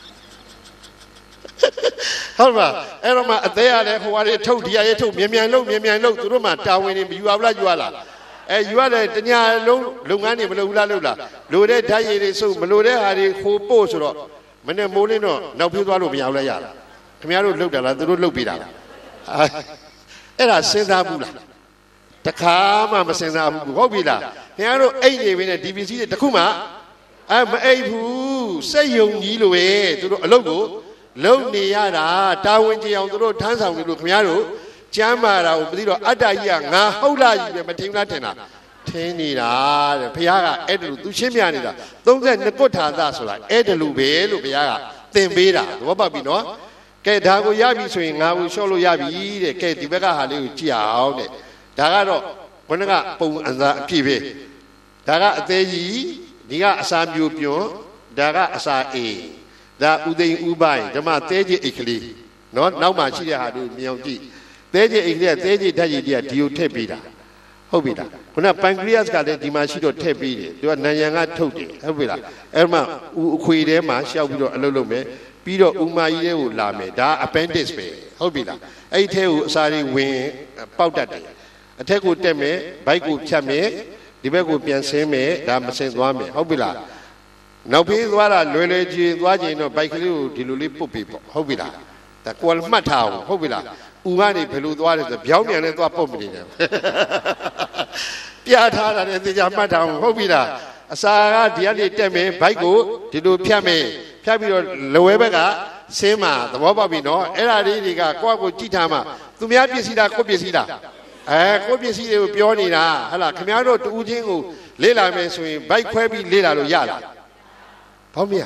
ဟုတ်ပါအဲ့တော့မှအသေးရတဲ့ဟိုဟာတွေထုတ်ဒီရရဲ့ထုတ်မြန်လုံးသူတို့မှတာဝန်တွေမယူရဘူးလားယူရလားယူရတယ်တညာလုံးလုပ်ငန်းတွေမလုပ်ဘူးလားလုပ်လားလိုတဲ့ဓာတ်ရည်တွေစုပ်မလိုတဲ့ဟာတွေခိုးပို့ဆိုတော့မနဲ့မိုးလင်းတော့နောက်ပြေးသွားလို့မရဘူးလားရလားခင်ဗျားတို့လုပ်တာလားသူတို့လုပ်ပေးတာလားအဲ့ဒါစဉ်းစားဘူးလားတခါမှမစဉ်းစားဘူးဟုတ်ပြီလားခင်ဗျားတို့အိတ်နေပြီနဲ့ DVC တွေတခုမှမအိပ်ဘူးစိတ်ယုံကြီးလို့ပဲသူတို့အလုပ်ကိုလုံနေရတာတာဝန်ကျအောင်သူတို့ထမ်းဆောင်နေလို့ခင်ဗျားတို့ကျမ်းမာတာကိုမသိတော့အတ္တကြီးကငါဟုတ်လားကြီးပဲမထင်လားထင်တာထင်နေတာတဲ့ဘုရားကအဲ့ဒါလို့သူရှင်းပြနေတာ32ကုဋ္ဌာသဆိုတာအဲ့ဒါလို့ပဲလို့ဘုရားကသင်ပေးတာသဘောပေါက်ပြီနော်ကဲဒါကိုရပြီဆိုရင်ငါကိုလျှော့လို့ရပြီတဲ့ကဲဒီဘက်ကဟာလေးကိုကြည့်အောင်တဲ့ဒါကတော့ဘုန်းကပုံအန်စာအပြည့်ပဲဒါကအသေးကြီးဒီကအစာမျိုးပြွန်းဒါကအစာအေးဒါဥသိမ်ဥပိုင်းဓမ္မသဲကြီးအိတ်ကလေးနော်နောက်မှရှိတဲ့ဟာတို့မြောင်ကြည့်သဲကြီးအိတ်ကလေးကသဲကြီးဓာတ်ရည်တွေကဒီကိုထည့်ပေးတာဟုတ်ပြီလားခုနပန်ကရီယပ်ကလည်းဒီမှာရှိတော့ထည့်ပေးတယ်သူကနံရံကထုတ်တယ်ဟုတ်ပြီလားအဲ့မှဥအခွေထဲမှာရှောက်ပြီးတော့အလုပ်လုပ်မယ်ပြီးတော့ဥမာကြီးတွေကိုလာမယ်ဒါ appendix ပဲဟုတ်ပြီလားအဲ့ထဲကိုအစာတွေဝင်ပေါက်တတ်တယ်အထက်ကိုတက်မယ်ဘိုက်ကိုဖြတ်မယ်ဒီဘက်ကိုပြန်ဆင်းမယ်ဒါမဆင်းသွားမယ်ဟုတ်ပြီလားနောက်ပြေးသွားတာလွယ်ကြီးသွားခြင်းတော့ဘိုက်ကလေးကိုဒီလိုလေးပုတ်ပြီးပေါ့ဟုတ်ပြီလားဒါကိုယ်မှတ်ထားအောင်ဟုတ်ပြီလားဥကနေဘယ်လိုသွားလဲဆိုပြောင်းပြန်လဲသွားပုတ်မနေတယ်ပြထားတာနဲ့သေချာမှတ်ထားအောင်ဟုတ်ပြီလားအစာကဒီကနေတက်မယ်ဘိုက်ကိုဒီလိုဖြတ်မယ်ဖြတ်ပြီးတော့လဝဲဘက်ကဆင်းမှာသဘောပေါက်ပြီနော်အဲ့ဒါလေးတွေကကိုယ့်ကိုကြည့်ထားမှသူများပြည့်စည်တာကိုယ့်ပြည့်စည်တာကိုယ့်ပစ္စည်းတွေကိုပြောနေတာဟလာခင်ဗျားတို့တူးချင်းကိုလေ့လာမယ်ဆိုရင်ဘိုက်ခွဲပြီးလေ့လာလို့ရလားဘာမရ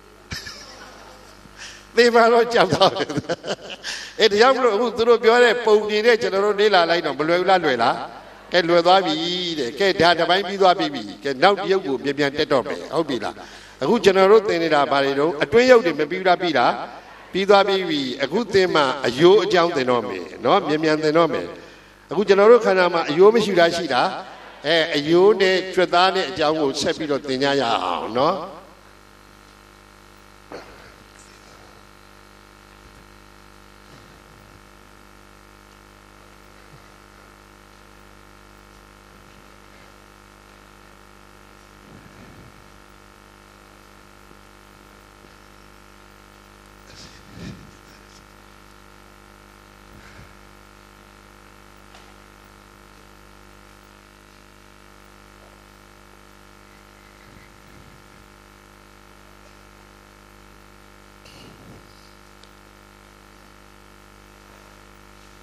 သေပါတော့ကြောက်တော့တယ်တရားမလို့အခုသူတို့ပြောတဲ့ပုံတင်တဲ့ကျွန်တော်တို့လေ့လာလိုက်တော့မလွယ်ဘူးလားလွယ်လားကဲလွယ်သွားပြီတဲ့ကဲဒါတစ်ပိုင်းပြီးသွားပြီကဲနောက်တစ်ရုပ်ကိုပြန်တက်တော့မယ်ဟုတ်ပြီလားအခုကျွန်တော်တို့သင်နေတာဘာတွေတော့အတွင်းရုပ်တွေမပြီးလားပြီးလားပြီးသွားပြီအခုသင်မှအယိုးအကြောင်းသင်တော့မယ်နော်မြန်သင်တော့မယ်အခုကျွန်တော်တို့ခန္ဓာမှာအယိုးမရှိတာရှိတာအယိုးနဲ့ကြွက်သားနဲ့အကြောင်းကိုဆက်ပြီးတော့သင်ကြရအောင်နော်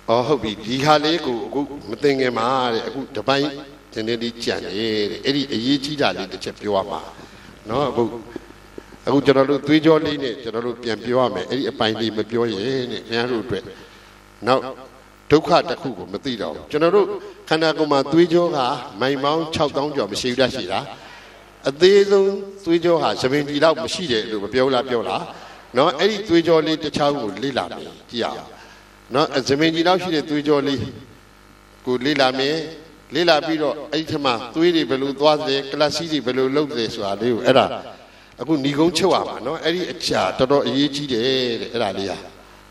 အော်ဟုတ်ပြီဒီဟာလေးကိုအခုမသိငယ်မှာတဲ့အခုတပိုင်းဒီနေ့ဒီကြံနေတဲ့အဲ့ဒီအရေးကြီးတာလေးတစ်ချက်ပြောရမှာနော်အခုကျွန်တော်တို့သွေးကြောလေးနဲ့ကျွန်တော်တို့ပြန်ပြောရမယ်အဲ့ဒီအပိုင်းလေးမပြောရင်တဲ့ခင်ဗျားတို့အတွက်နောက်ဒုက္ခတစ်ခုကိုမသိတော့ဘူးကျွန်တော်တို့ခန္ဓာကိုယ်မှာသွေးကြောကမိုင်ပေါင်း6000ကျော်မရှိဘူးလားရှိတာအသေးဆုံးသွေးကြောဟာသပင်ကြီးတော့မရှိတယ်လို့မပြောလားနော်အဲ့ဒီသွေးကြောလေးတစ်ချောင်းကိုလေ့လာမယ်ကြည့်အောင်နော်သပင်ကြီးတော့ရှိတဲ့သွေးကြောလေးကိုလေ့လာမယ်လေ့လာပြီးတော့အဲ့ဒီထမှာသွေးတွေဘယ်လိုသွားတယ်ကလပ်စီးတွေဘယ်လိုလုပ်တယ်ဆိုတာလေးကိုအဲ့ဒါအခုဏီကုန်းချုပ်ရမှာနော်အဲ့ဒီအချာတော်တော်အရေးကြီးတယ်တဲ့အဲ့ဒါလေးဟာ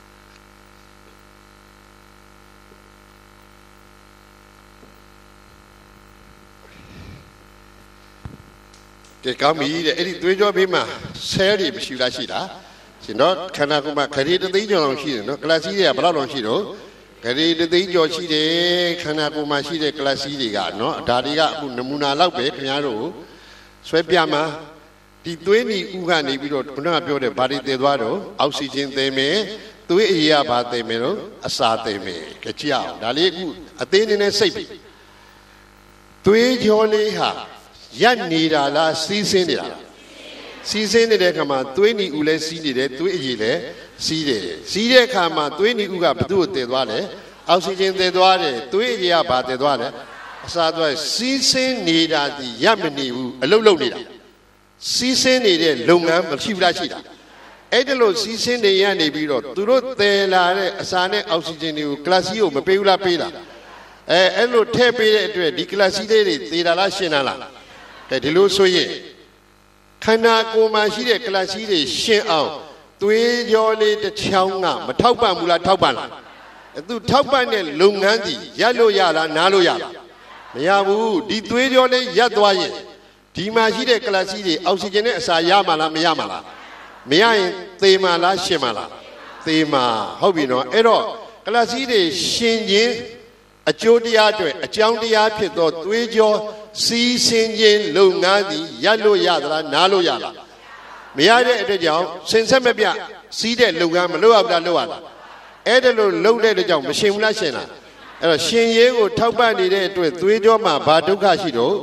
ကဲကောင်းပြီတဲ့အဲ့ဒီသွေးကြောဘေးမှာဆဲတွေမရှိလားရှိလားရှင်တော့ခန္ဓာကိုယ်မှာခရီးတသိန်းကျော်လောက်ရှိတယ်နော်ကလပ်စီးတွေကဘယ်လောက်လောက်ရှိတော့ခရီးတသိန်းကျော်ရှိတယ်ခန္ဓာကိုယ်မှာရှိတဲ့ကလပ်စီးတွေကနော်ဒါတွေကအခုနမူနာလောက်ပဲခင်ဗျားတို့ဆွဲပြမှာဒီသွေးနီဥကနေပြီးတော့ခုနကပြောတဲ့ဘာတွေတည်သွားတော့အောက်ဆီဂျင်တည်မယ်သွေးအရေးကဘာတည်မယ်တော့အစာတည်မယ်ကြည့်အောင်ဒါလေးအခုအသေးနေနဲ့စိတ်ပြီသွေးကြောလေးဟာရက်နေတာလားစီးဆင်းနေတာစီးဆင်းနေတဲ့အခါမှာသွေးနီဥလည်းစီးနေတယ်သွေးအရေးလည်းစီးတယ်စီးတဲ့အခါမှာသွေးနီဥကဘယ်သူ့ကိုတည်သွားလဲအောက်ဆီဂျင်တည်သွားတယ်သွေးအရေးကဘာတည်သွားလဲအစာသွားစီးဆင်းနေတာဒီရက်မနေဘူးအလုတ်လုတ်နေတာစီးဆင်းနေတဲ့လုပ်ငန်းမရှိဘူးလားရှိတာအဲ့ဒါလို့စီးဆင်းနေရနေပြီးတော့သူတို့တည်လာတဲ့အစာနဲ့အောက်ဆီဂျင်တွေကိုကလပ်စီကိုမပေးဘူးလားပေးလားအဲ့လိုထည့်ပေးတဲ့အတွက်ဒီကလပ်စီလေးတွေတည်တာလားရှင်းတာလားဒီလိုဆိုရင်ခန္ဓာကိုယ်မှာရှိတဲ့ကလပ်စီတွေရှင်းအောင်သွေးကြောလေးတစ်ချောင်းကမထောက်ပံ့ဘူးလားထောက်ပံ့လားသူထောက်ပံ့တဲ့လုပ်ငန်းကြီးရပ်လို့ရလားနားလို့ရလားမရဘူးဒီသွေးကြောလေးရပ်သွားရင်ဒီမှာရှိတဲ့ကလပ်စီတွေအောက်ဆီဂျင်နဲ့အစာရမှာလားမရမှာလားမရရင်သေမှာလားရှင်မှာလားသေမှာဟုတ်ပြီနော်အဲ့တော့ကလပ်စီတွေရှင်ခြင်းအကျိုးတရားအတွက်အကြောင်းတရားဖြစ်သောသွေးကြောစီးဆင်းခြင်းလုပ်ငန်းသည်ရပ်လို့ရသလားနားလို့ရလားမရတဲ့အတွက်ကြောင့်စင်ဆက်မပြစီးတဲ့လုပ်ငန်းမလုပ်ရဘူးလားလုပ်ရလားအဲ့ဒါလို့လုပ်တဲ့အတွက်ကြောင့်မရှင်ဘူးလားရှင်လားအဲ့တော့ရှင်ရေးကိုထောက်ပံ့နေတဲ့အတွက်သွေးကြောမှာဘာဒုက္ခရှိတော့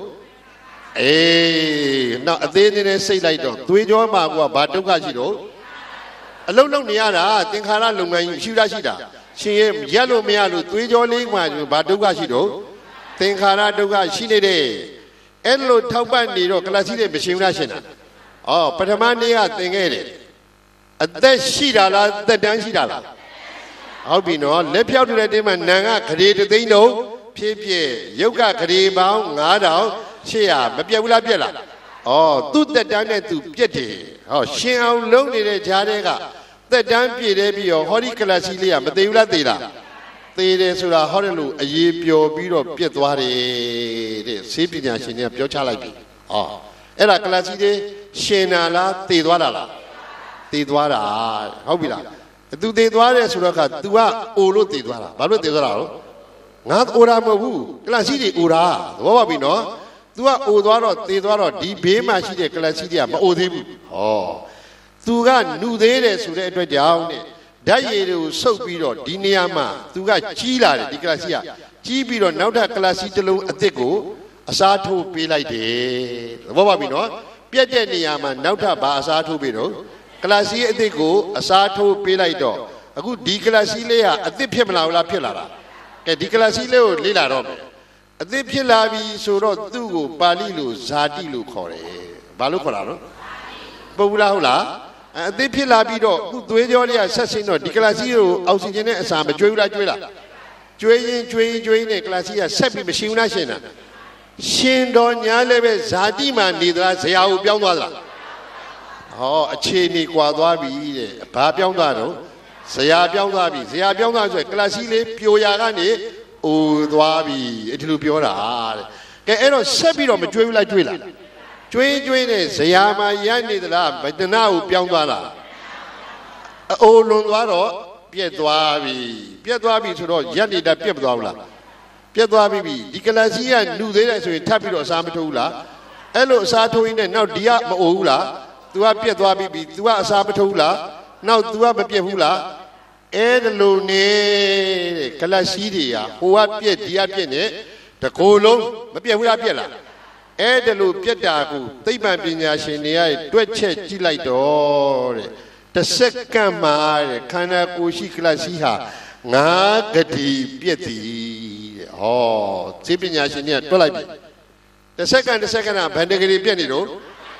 နောက်အသေးသေးနဲ့စိတ်လိုက်တော့သွေးကြောမှာကဘာဒုက္ခရှိတော့အလုံးလုံးနေရတာသင်္ခါရလုပ်ငန်းရှိတာရှိတာရှင်ရဲ့ရက်လို့မရလို့သွေးကြောလေးမှာဘာဒုက္ခရှိတော့သင်္ခါရဒုက္ခရှိနေတယ်အဲ့လိုထောက်ပံ့နေတော့ကလပ်စီးတွေမရှင်ဘူးလားရှင်လားပထမနေ့ကသင်ခဲ့တယ်အသက်ရှိတာလားသက်တမ်းရှိတာလားဟုတ်ပြီနော်လက်ဖြောက်တဲ့တင်းမှာနံကဂရေတသိန်းတော့ဖြည့်ပြည့်ရုပ်ကဂရေပေါင်း9800မပြတ်ဘူးလားပြတ်လားသူ့သက်တမ်းနဲ့သူပြတ်တယ်ရှင်အောင်လုံးနေတဲ့ဂျားတဲ့ကသက်တမ်းပြည့်တယ်ပြီးတော့ဟောဒီကလပ်စီးလေးကမသေးဘူးလားသေးလားသေးတယ်ဆိုတာဟောတယ်လို့အရေးပျော်ပြီးတော့ပြတ်သွားတယ်တဲ့ဆေးပညာရှင်တွေကပြောချလိုက်ပြီအဲ့ဒါကလပ်စီးတွေရှင်နာလားသေသွားတာလားသေသွားတာဟုတ်ပြီလားသူသေသွားတယ်ဆိုတော့က तू ကအိုလို့သေသွားတာဘာလို့သေသွားတာလို့ငါအိုတာမဟုတ်ဘူးကလပ်စီးတွေအိုတာသဘောပေါက်ပြီနော် तू ကအိုသွားတော့သေသွားတော့ဒီဘေးမှာရှိတဲ့ကလပ်စီးတွေကမအိုသေးဘူးသူကနှုသေးတယ်ဆိုတဲ့အတွက်ကြောင့်တဲ့ဓာတ်ရည်တွေကိုစုပ်ပြီးတော့ဒီနေရာမှာသူကကြီးလာတယ်ဒီကလပ်စီးကကြီးပြီးတော့နောက်ထပ်ကလပ်စီးတစ်လုံးအစ်စ်ကိုအစားထိုးပေးလိုက်တယ်သဘောပေါက်ပြီနော်ပြက်တဲ့နေရာမှာနောက်ထပ်ဘာအစားထိုးပေးတော့ကလပ်စီးအစ်စ်ကိုအစားထိုးပေးလိုက်တော့အခုဒီကလပ်စီးလေးကအစ်စ်ဖြစ်မလာဘူးလားဖြစ်လာတာကဲဒီကလပ်စီးလေးကိုလေ့လာတော့မယ်အစ်စ်ဖြစ်လာပြီဆိုတော့သူ့ကိုပါဠိလိုဇာတိလို့ခေါ်တယ်ဘာလို့ခေါ်တာလဲပုပ်လားဟုတ်လားအသေးဖြစ်လာပြီးတော့ခုသွေးကြောလေးကဆက်ဆင်းတော့ဒီကလပ်စီးကိုအောက်ဆီဂျင်နဲ့အစာမကျွေးဘူးလားကျွေးလားကျွေးရင်နဲ့ကလပ်စီးကဆက်ပြီးမရှိဘူးလားရှင်လားရှင်တော်ညာလည်းပဲဇာတိမှနေသလားဇရာကိုပြောင်းသွားသလားအခြေအနေကွာသွားပြီတဲ့ဘာပြောင်းသွားတော့ဇရာပြောင်းသွားပြီဇရာပြောင်းသွားဆိုရင်ကလပ်စီးလေးပြိုရာကနေအိုသွားပြီဒီလိုပြောတာတဲ့ကဲအဲ့တော့ဆက်ပြီးတော့မကျွေးဘူးလားကျွေးလားကျွေးနဲ့ဇရာမှာရိုက်နေသလားဗတနာကိုပြောင်းသွားလားအိုလွန်သွားတော့ပြက်သွားပြီဆိုတော့ရက်နေတာပြက်မသွားဘူးလားပြက်သွားပြီဒီကလပ်စီးကနှုသေးတယ်ဆိုရင်ထပ်ပြီးတော့အစားမထိုးဘူးလားအဲ့လိုအစားထိုးရင်းနဲ့နောက်ဒီကမအိုဘူးလား तू ကပြက်သွားပြီ तू ကအစားမထိုးဘူးလားနောက် तू ကမပြက်ဘူးလားအဲ့ဒါလိုနေတဲ့ကလပ်စီးတွေကဟိုကပြက်ဒီကပြက်နဲ့တကိုယ်လုံးမပြက်ဘူးလားပြက်လားအဲ့ဒါလိုပြက်တာကိုသိပ္ပံပညာရှင်တွေကတွက်ချက်ကြည့်လိုက်တော့တဲ့တစ်စက္ကန့်မှာတဲ့ခန္ဓာကိုယ်ရှိကလပ်စီးဟာ9 ဂတိပြက်သည်တဲ့ဟောသိပညာရှင်တွေကတွက်လိုက်ပြီတစ်စက္ကန့်ကဘယ်နှဂတိပြက်နေတော့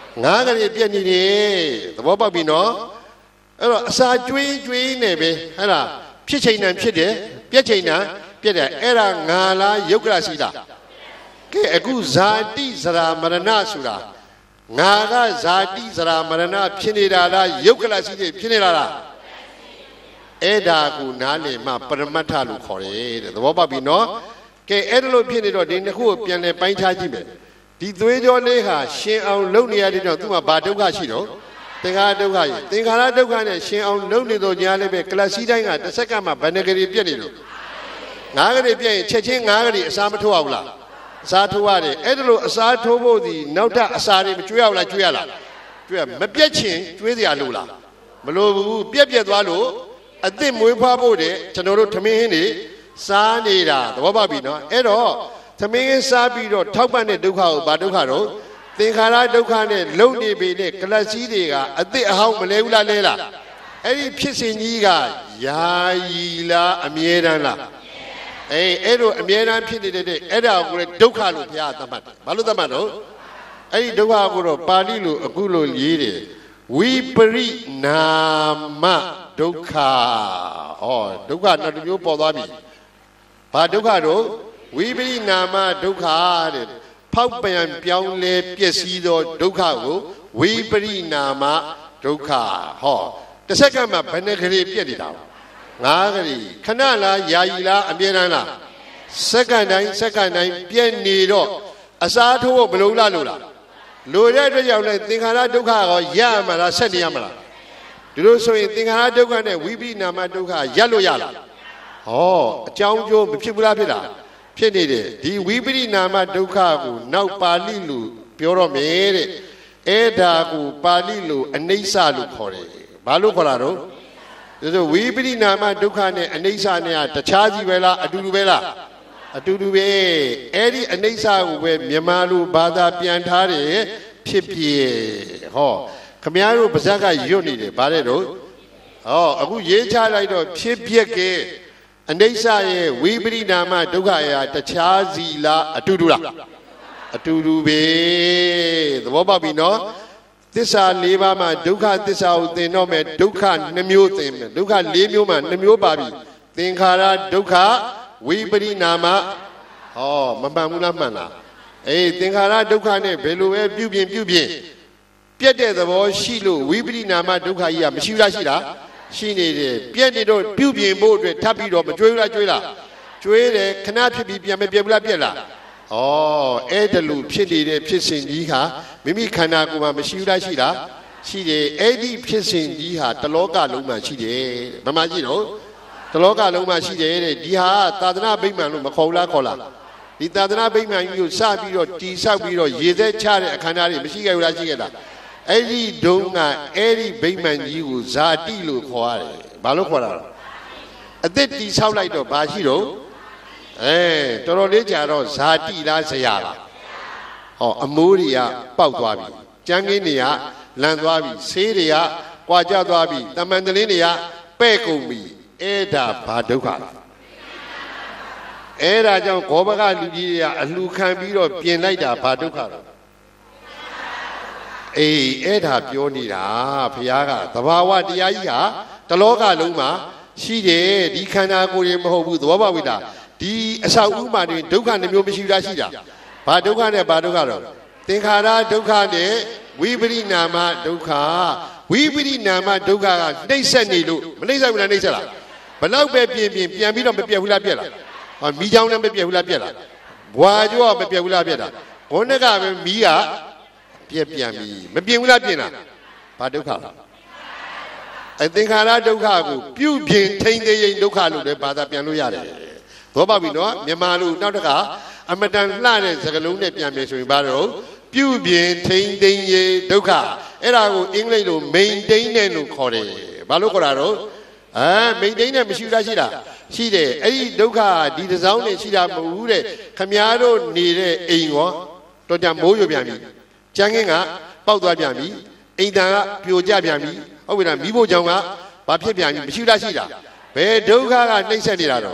9 ဂတိပြက်နေတယ်သဘောပေါက်ပြီနော်အဲ့တော့အစာကျွေးနေပဲဟဲ့လားဖြစ်ချိန်တန်ဖြစ်တယ်ပြက်ချိန်တန်ပြက်တယ်အဲ့ဒါငါလားယုတ်ကလစီလားကဲအခုဇာတိဇရာမရဏဆိုတာငါကဇာတိဇရာမရဏဖြစ်နေတာလားယုတ်ကလစီတွေဖြစ်နေတာလားအဲ့ဒါကိုနားလည်မှပရမတ္ထလို့ခေါ်တယ်တဲ့သဘောပေါက်ပြီနော်ကဲအဲ့ဒါလို့ဖြစ်နေတော့ဒီနှစ်ခုကိုပြန်လဲပိုင်းခြားကြည့်မယ်ဒီသွေးကြောလေးဟာရှင်အောင်လုပ်နေရတဲ့ကြောင့်သူ့မှာဘာဒုက္ခရှိတော့သင်္ခါရဒုက္ခကြီးသင်္ခါရဒုက္ခနဲ့ရှင်အောင်လုပ်နေတော့ညာလည်းပဲကလပ်စီးတိုင်းကတစ်စက္ကန့်မှာဘယ်နှဂရီပြည့်နေလို့9 ဂရီပြည့်ရင်ချက်ချင်း9 ဂရီအစားမထိုးအောင်လားအစားထိုးရတယ်အဲ့ဒါလို့အစားထိုးဖို့ဒီနောက်ထပ်အစားတွေမကျွေးအောင်လားကျွေးရလားကျွေးမပြက်ချင်ကျွေးစရာလိုလားမလိုဘူးပြက်သွားလို့အသစ်မွေးဖွားဖို့တဲ့ကျွန်တော်တို့ထမင်းဟင်းတွေစားနေတာသဘောပေါက်ပြီနော်အဲ့တော့သမင်းစားပြီးတော့ထောက်ပံ့တဲ့ဒုက္ခကိုဘာဒုက္ခတော့သင်္ခါရဒုက္ခနဲ့လုံနေပေနဲ့ကလပ်စည်းတွေကအသစ်အဟောင်းမလဲဘူးလားလဲလားအဲ့ဒီဖြစ်စဉ်ကြီးကယာယီလားအမြဲတမ်းလားအဲ့လိုအမြဲတမ်းဖြစ်နေတဲ့အဲ့ဒါကိုဒုက္ခလို့ဘုရားသတ်မှတ်တယ်ဘာလို့သတ်မှတ်တော့အဲ့ဒီဒုက္ခကိုတော့ပါဠိလိုအခုလိုရေးတယ်ဝိပရိနာမဒုက္ခဟောဒုက္ခနောက်တစ်မျိုးပေါ်သွားပြီဘာဒုက္ခတော့ဝိပရိနာမဒုက္ခတဲ့ဖောက်ပြန်ပြောင်းလဲပျက်စီးသောဒုက္ခကိုဝိပရိနာမဒုက္ခဟောတစ်စက္ကန့်မှာဘယ်နှဂရီပြည့်နေတာ9 ဂရီခဏလားယာယီလားအမြဲတမ်းလားစက္ကန့်တိုင်းပြည့်နေတော့အစားထိုးဖို့ဘလို့လားလို့လားလိုတဲ့အတွက်ကြောင့်လဲသင်္ခါရဒုက္ခရောရမှာလားဆက်နေရမှာလားဒီလိုဆိုရင်သင်္ခါရဒုက္ခနဲ့ဝိပရိနာမဒုက္ခရပ်လို့ရလားဟောအကြောင်းကျိုးမဖြစ်ဘူးလားဖြစ်တာဖြစ်နေတယ်ဒီဝိပရိနာမဒုက္ခကိုနောက်ပါဠိလိုပြောတော့မယ်တဲ့အဲ့ဒါကိုပါဠိလိုအနိစ္စလို့ခေါ်တယ်ဘာလို့ခေါ်တာတော့ဒါဆိုဝိပရိနာမဒုက္ခနဲ့အနိစ္စနဲ့တခြားစီပဲလားအတူတူပဲလားအတူတူပဲအဲ့ဒီအနိစ္စကိုပဲမြန်မာလိုဘာသာပြန်ထားတယ်ဖြစ်ပြဟောခမည်းတော်ပါဇက်ကရွတ်နေတယ်ဗါတဲ့တော့ဟောအခုရေးချလိုက်တော့ဖြစ်ပြကအနိစ္စရဲ့ဝိပရိနာမဒုက္ခရဲ့တခြားစီလားအတူတူလားအတူတူပဲသဘောပေါက်ပြီနော်သစ္စာ၄ပါးမှာဒုက္ခသစ္စာကိုသင်တော့မယ်ဒုက္ခ2မျိုးသင်မယ်ဒုက္ခ4မျိုးမှာ2မျိုးပါပြီသင်္ခါရဒုက္ခဝိပရိနာမဟောမမှန်ဘူးလားမှန်လားသင်္ခါရဒုက္ခနဲ့ဘယ်လိုပဲပြုပြင်ပြက်တဲ့သဘောရှိလို့ဝိပရိနာမဒုက္ခကြီးကမရှိလားရှိလားရှိနေတယ်ပြက်နေတော့ပြုပြင်ဖို့အတွက်ထပ်ပြီးတော့မကြွေးဘူးလားကြွေးလားကြွေးတယ်ခဏဖြစ်ပြီးပြန်မပြက်ဘူးလားပြက်လားဩအဲ့ဒါလို့ဖြစ်နေတဲ့ဖြစ်စဉ်ကြီးဟာမိမိခန္ဓာကိုယ်မှာမရှိဘူးလားရှိလားရှိတယ်အဲ့ဒီဖြစ်စဉ်ကြီးဟာတလောကလုံးမှာရှိတယ်ဘယ်မှာရှိတော့တလောကလုံးမှာရှိတယ်တဲ့ဒီဟာသာသနာ့ဗိမာန်လို့မခေါ်ဘူးလားခေါ်လားဒီသာသနာ့ဗိမာန်ကြီးကိုစပြီးတော့တိဆောက်ပြီးတော့ရေသက်ချတဲ့အခမ်းအနားတွေမရှိခဲ့ဘူးလားရှိခဲ့လားအဲ့ဒီဒုံကအဲ့ဒီဗိမာန်ကြီးကိုဇာတိလို့ခေါ်ရတယ်ဘာလို့ခေါ်တာလဲအသက်တိဆောက်လိုက်တော့ဘာရှိတော့တော်တော်လေးကြာတော့ဇာတိလားဇရာလားဟောအမိုးတွေကပေါက်သွားပြီကြမ်းကင်းတွေကလန်သွားပြီဆေးတွေကကွာကျသွားပြီတမန်တလင်းတွေကပဲ့ကုန်ပြီအဲ့ဒါဘာဒုက္ခလဲအဲ့ဒါကြောင့်ဂောဘကလူကြီးတွေကအလှခံပြီးတော့ပြင်လိုက်တာဘာဒုက္ခလဲအဲ့ဒါပြောနေတာဘုရားကသဘာဝတရားကြီးဟာတလောကလုံးမှာရှိတယ်ဒီခန္ဓာကိုယ်တွေမဟုတ်ဘူးသဘောပေါက်ပြီလားဒီအဆောက်အဦမှာတွင်ဒုက္ခနှမျိုးမရှိတာရှိတာဘာဒုက္ခနဲ့ဘာဒုက္ခတော့သင်္ခါရဒုက္ခနဲ့ဝိပရိနာမဒုက္ခဝိပရိနာမဒုက္ခကနှိမ့်ဆက်နေလို့မနှိမ့်ဆက်ဘူးလားနှိမ့်ဆက်လားဘလောက်ပဲပြင်ပြန်ပြီးတော့မပြတ်ဘူးလားပြတ်လားဟောမိချောင်းနဲ့မပြတ်ဘူးလားပြတ်လားဘွာကြောကမပြတ်ဘူးလားပြတ်လားဘုန်းကပဲမီးကပြက်ပြန်ပြီမပြင်ဘူးလားပြင်လားဘာဒုက္ခလဲသင်္ခါရဒုက္ခကိုပြုပြင်ထိန်းသိမ်းဒုက္ခလို့လည်းဘာသာပြန်လို့ရတယ်သောပါပြီနော်မြန်မာလူနောက်တစ်ခါအမတန်လှတဲ့စကားလုံးနဲ့ပြန်မယ်ဆိုရင်ဘာလို့ပြုပြင်ထိန်းသိမ်းဒုက္ခအဲ့ဒါကိုအင်္ဂလိပ်လို maintain နဲ့လို့ခေါ်တယ်ဘာလို့ခေါ်တာတော့မိန်တိုင်းနဲ့မရှိလားရှိတာရှိတယ်အဲ့ဒီဒုက္ခဒီတစ်စောင်းနဲ့ရှိတာမဟုတ်ဘူးတဲ့ခမားတို့နေတဲ့အိမ်ရောတော်ကြမိုးရွပြန်ပြီကျန်းကင်းကပေါက်သွားပြန်ပြီအိမ်တန်ကပြိုကျပြန်ပြီဟုတ်ပြီလားမိဖို့ကြောင့်ကဘာဖြစ်ပြန်ပြီမရှိလားရှိတာဘယ်ဒုက္ခကနှိမ့်ဆက်နေတာတော့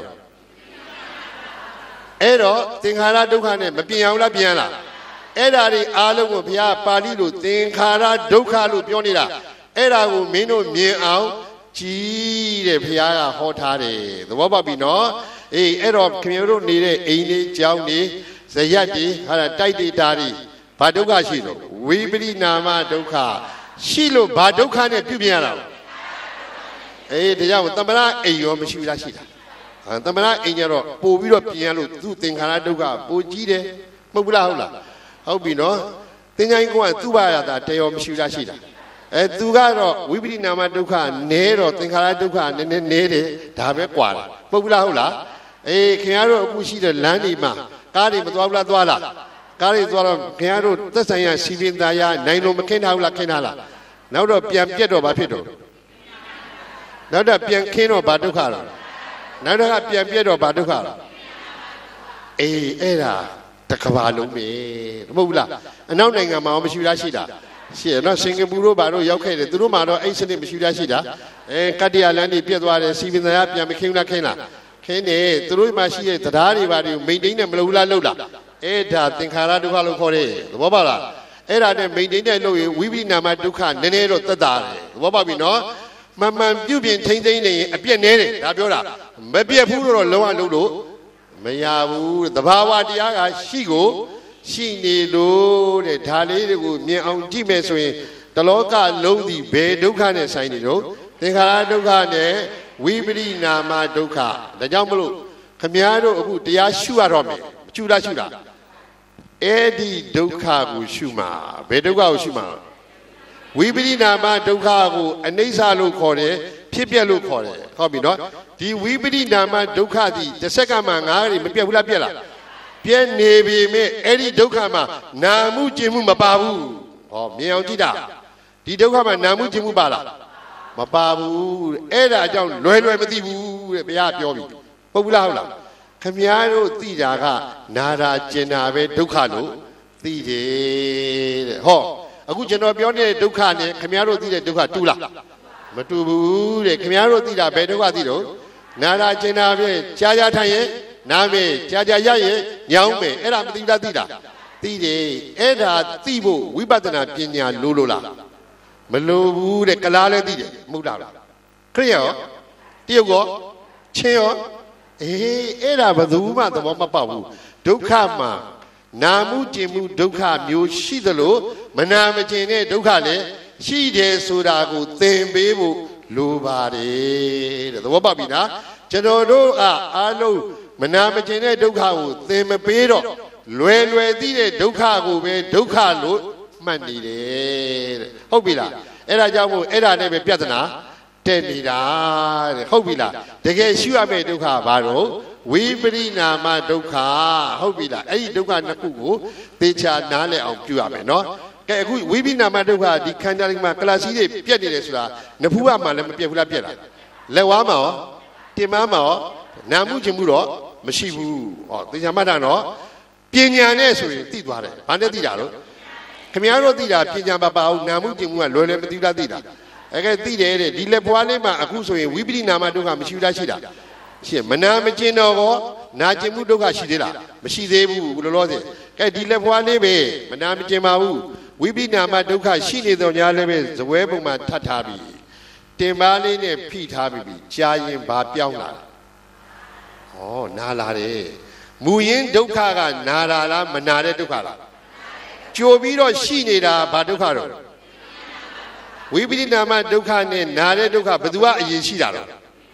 အဲ့တော့သင်္ခါရဒုက္ခနဲ့မပြင်အောင်လားပြင်လားအဲ့ဓာတွေအားလုံးကိုဘုရားပါဠိလိုသင်္ခါရဒုက္ခလို့ပြောနေတာအဲ့ဒါကိုမင်းတို့မြင်အောင်ကြည်တဲ့ဘုရားကဟောထားတယ်သဘောပေါက်ပြီနော်အေးအဲ့တော့ခင်ဗျားတို့နေတဲ့အိမ်လေးကျောင်းလေးဇယက်တွေဟာတိုက်တေတာတွေဘာဒုက္ခရှိတော့ဝိပရိနာမဒုက္ခရှိလို့ဘာဒုက္ခနဲ့ပြုပြင်ရတာအေးဒါကြောင့်သမဏအိမ်ရောမရှိလားရှိတာသမဏအိမ်ကျတော့ပို့ပြီးတော့ပြင်ရလို့သူသင်္ခါရဒုက္ခပိုကြီးတယ်မဟုတ်ဘူးလားဟုတ်လားဟုတ်ပြီနော်သင်္ချိုင်းကသူ့ဘာရတာတရောမရှိလားရှိတာသူကတော့ဝိပရိနာမဒုက္ခနဲတော့သင်္ခါရဒုက္ခနည်းနည်းနဲတယ်ဒါပဲกว่าတယ်မဟုတ်ဘူးလားဟုတ်လားအေးခင်ဗျားတို့အခုရှိတဲ့လမ်းဒီမှာကားတွေမသွားဘူးလားသွားလားကားတွေသွားတော့ခင်ဗျားတို့သက်ဆိုင်ရာစီပင်သားရနိုင်လို့မခင်းထားဘူးလားခင်းထားလားနောက်တော့ပြန်ပြက်တော့ဘာဖြစ်တော့နောက်တော့ပြန်ခင်းတော့ဘာဒုက္ခတော့နောက်တော့ပြန်ပြက်တော့ဘာဒုက္ခတော့အေးအဲ့ဒါတကဘာလုံးပဲမဟုတ်ဘူးလားအနောက်နိုင်ငံမှာမရှိလားရှိတာရှိရနော်စင်ကာပူတို့ဘာတို့ရောက်ခဲ့တယ်သူတို့မှာတော့အဲ့စနစ်မရှိလားရှိတာကတ္တရာလန်းတွေပြက်သွားတယ်စီပင်သားရပြန်မခင်းလားခင်းလားခင်းတယ်သူတို့မှာရှိတဲ့တရားတွေဘာတွေကိုမိန်တိန်နဲ့မလုပ်လားလုပ်လားအဲ့ဒါသင်္ခါရဒုက္ခလို့ခေါ်တယ်သဘောပေါက်လားအဲ့ဒါနဲ့မိန်တိန်နဲ့လုပ်ရင်ဝိပရိနာမဒုက္ခနည်းနည်းတော့သက်သာတယ်သဘောပေါက်ပြီနော်မှန်မှန်ပြုပြင်ထိမ့်သိမ့်နေရင်အပြက်နည်းတယ်ဒါပြောတာမပြက်ဘူးတော့လုံးဝလုံးလို့မရဘူးသဘာဝတရားကရှိကိုရှိနေလို့တဲ့ဒါလေးတွေကိုမြင်အောင်ကြည့်မယ်ဆိုရင်တလောကလုံးဒီဘယ်ဒုက္ခနဲ့ဆိုင်နေတော့သင်္ခါရဒုက္ခနဲ့ဝိပရိနာမဒုက္ခဒါကြောင့်မလို့ခမည်းတော်အခုတရားရှုရတော့မယ်ရှုလားရှုတာအဲ့ဒီဒုက္ခကိုရှုမှာဘယ်ဒုက္ခကိုရှုမှာဝိပရိနာမဒုက္ခကိုအနိစ္စလို့ခေါ်တယ်ဖြစ်ပြက်လို့ခေါ်တယ်ဟုတ်ပြီနော်ဒီဝိပရိနာမဒုက္ခသည်တစ်စက္ကန့်မှငါးရီမပြတ်ဘူးလားပြက်လားပြက်နေပြီမဲ့အဲ့ဒီဒုက္ခမှာနာမှုကျင်မှုမပါဘူးဟောမြင်အောင်ကြည့်တာဒီဒုက္ခမှာနာမှုကျင်မှုပါလားမပါဘူးအဲ့ဒါအကြောင်းလွယ်လွယ်မသိဘူးတဲ့ဘုရားပြောပြီပုတ်ဘူးလားဟုတ်လားခမည်းတော်သိတာကနာတာကျင်တာပဲဒုက္ခလို့သိတယ်တဲ့ဟောအခုကျွန်တော်ပြောနေတဲ့ဒုက္ခနဲ့ခမည်းတော်သိတဲ့ဒုက္ခတူလားမတူဘူးတဲ့ခမည်းတော်သိတာဘယ်ဒုက္ခသိတော့နာတာကျင်တာပဲကြာကြာထိုင်ရင်နားမယ်ကြာကြာရရင်ညောင်းမယ်အဲ့ဒါမသိလားသိတာသိတယ်အဲ့ဒါသိဖို့ဝိပဿနာပညာလိုလို့လားမလိုဘူးတဲ့ကလားလည်းသိတယ်မဟုတ်လားခရိယောတရုတ်ရောချင်းရောအေးအဲ့ဒါဘယ်သူမှသဘောမပေါက်ဘူးဒုက္ခမှာနာမှုကျင်မှုဒုက္ခမျိုးရှိသလိုမနာမကျင်တဲ့ဒုက္ခလည်းရှိတယ်ဆိုတာကိုသင်ပေးဖို့လိုပါတယ်တဲ့သဘောပေါက်ပြီနော်ကျွန်တော်တို့အားလုံးမနာမကျင်တဲ့ဒုက္ခကိုသင်မပေးတော့လွယ်လွယ်သိတဲ့ဒုက္ခကိုပဲဒုက္ခလို့မှတ်နေတယ်တဲ့ဟုတ်ပြီလားအဲ့ဒါကြောင့်မို့အဲ့ဒါနဲ့ပဲပြဿနာတက်နေတာတဲ့ဟုတ်ပြီလားတကယ်ရှိရမယ့်ဒုက္ခဘာတော့ဝိပရိနာမဒုက္ခဟုတ်ပြီလားအဲ့ဒီဒုက္ခနှစ်ခုကိုသေချာနားလည်အောင်ပြုရမယ်နော်ကဲအခုဝိပရိနာမဒုက္ခဒီခန္ဓာလေးမှာကလစီတွေပြက်နေတယ်ဆိုတာနဖူးကမှလည်းမပြက်ဘူးလားပြက်လားလက်ဝါးမှာရောတင်မမှာရောနာမှုချင်မှုတော့မရှိဘူးဟောသေချာမှတ်တာနော်ပညာနဲ့ဆိုရင်သိသွားတယ်ဘာနဲ့သိတာလို့ခင်ဗျားတို့သိတာပညာမပါဘူးနာမှုကျင်မှုကလွယ်လွယ်မသိလားသိတာအဲ့ကဲသိတယ်တဲ့ဒီလက်ဘွားလေးမှာအခုဆိုရင်ဝိပရိနာမဒုက္ခမရှိလားရှိတာရှိမနာမကျင်တော့ကောနာကျင်မှုဒုက္ခရှိသေးလားမရှိသေးဘူးလောလောဆယ်ကဲဒီလက်ဘွားလေးပဲမနာမကျင်ပါဘူးဝိပရိနာမဒုက္ခရှိနေတော့ညာလည်းပဲဇပွဲပုံမှာထပ်ထားပြီတင်ပါလေးနဲ့ဖိထားပြီကြာရင်ဘာပြောင်းလာဩနာလာတယ်မူရင်းဒုက္ခကနာတာလားမနာတဲ့ဒုက္ခလားကြိုပြီးတော့ရှိနေတာဘာဒုက္ခတော့ဝိပရိနာမဒုက္ခနဲ့နာတဲ့ဒုက္ခဘယ်သူကအရင်ရှိတာလဲ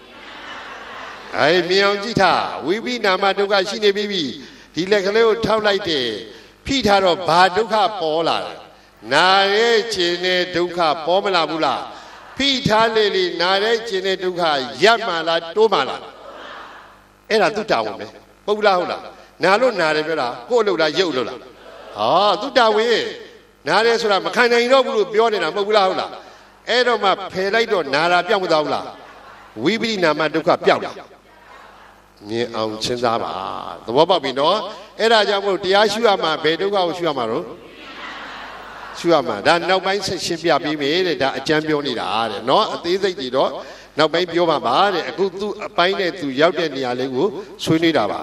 မြင်အောင်ကြည့်ထားဝိပရိနာမဒုက္ခရှိနေပြီဒီလက်ကလေးကိုထောက်လိုက်တယ်ဖိထားတော့ဘာဒုက္ခပေါ်လာလဲနာရဲ့ခြင်းနဲ့ဒုက္ခပေါ်မလာဘူးလားဖိထားလေလေနာတဲ့ခြင်းနဲ့ဒုက္ခရပ်မှလားတိုးမှလားအဲ့ဒါသူ့တာဝန်ပဲဟုတ်လားဟုတ်လားနာလို့နာတယ်ပြောတာကို့လို့လားရုပ်လို့လားဟာသူ့တာဝန်နာတယ်ဆိုတာမခံနိုင်တော့ဘူးလို့ပြောနေတာမဟုတ်ဘူးလားဟုတ်လားအဲ့တော့မှဖယ်လိုက်တော့နာတာပြောင်းမသွားဘူးလားဝိပရိနာမဒုက္ခပျောက်လားမြင်အောင်စဉ်းစားပါသဘောပေါက်ပြီနော်အဲ့ဒါကြောင့်မို့တရားရှုရမှာဘယ်ဒုက္ခကိုရှုရမှာတော့ရှုရမှာဒါနောက်ပိုင်းဆက်ရှင်းပြပေးမယ်တဲ့ဒါအကျမ်းပြောနေတာတဲ့နော်အသေးစိတ်တွေတော့နောက်ပိုင်းပြောပါပါတဲ့အခုသူ့အပိုင်းနဲ့သူရောက်တဲ့နေရာလေးကိုဆွေးနွေးတာပါ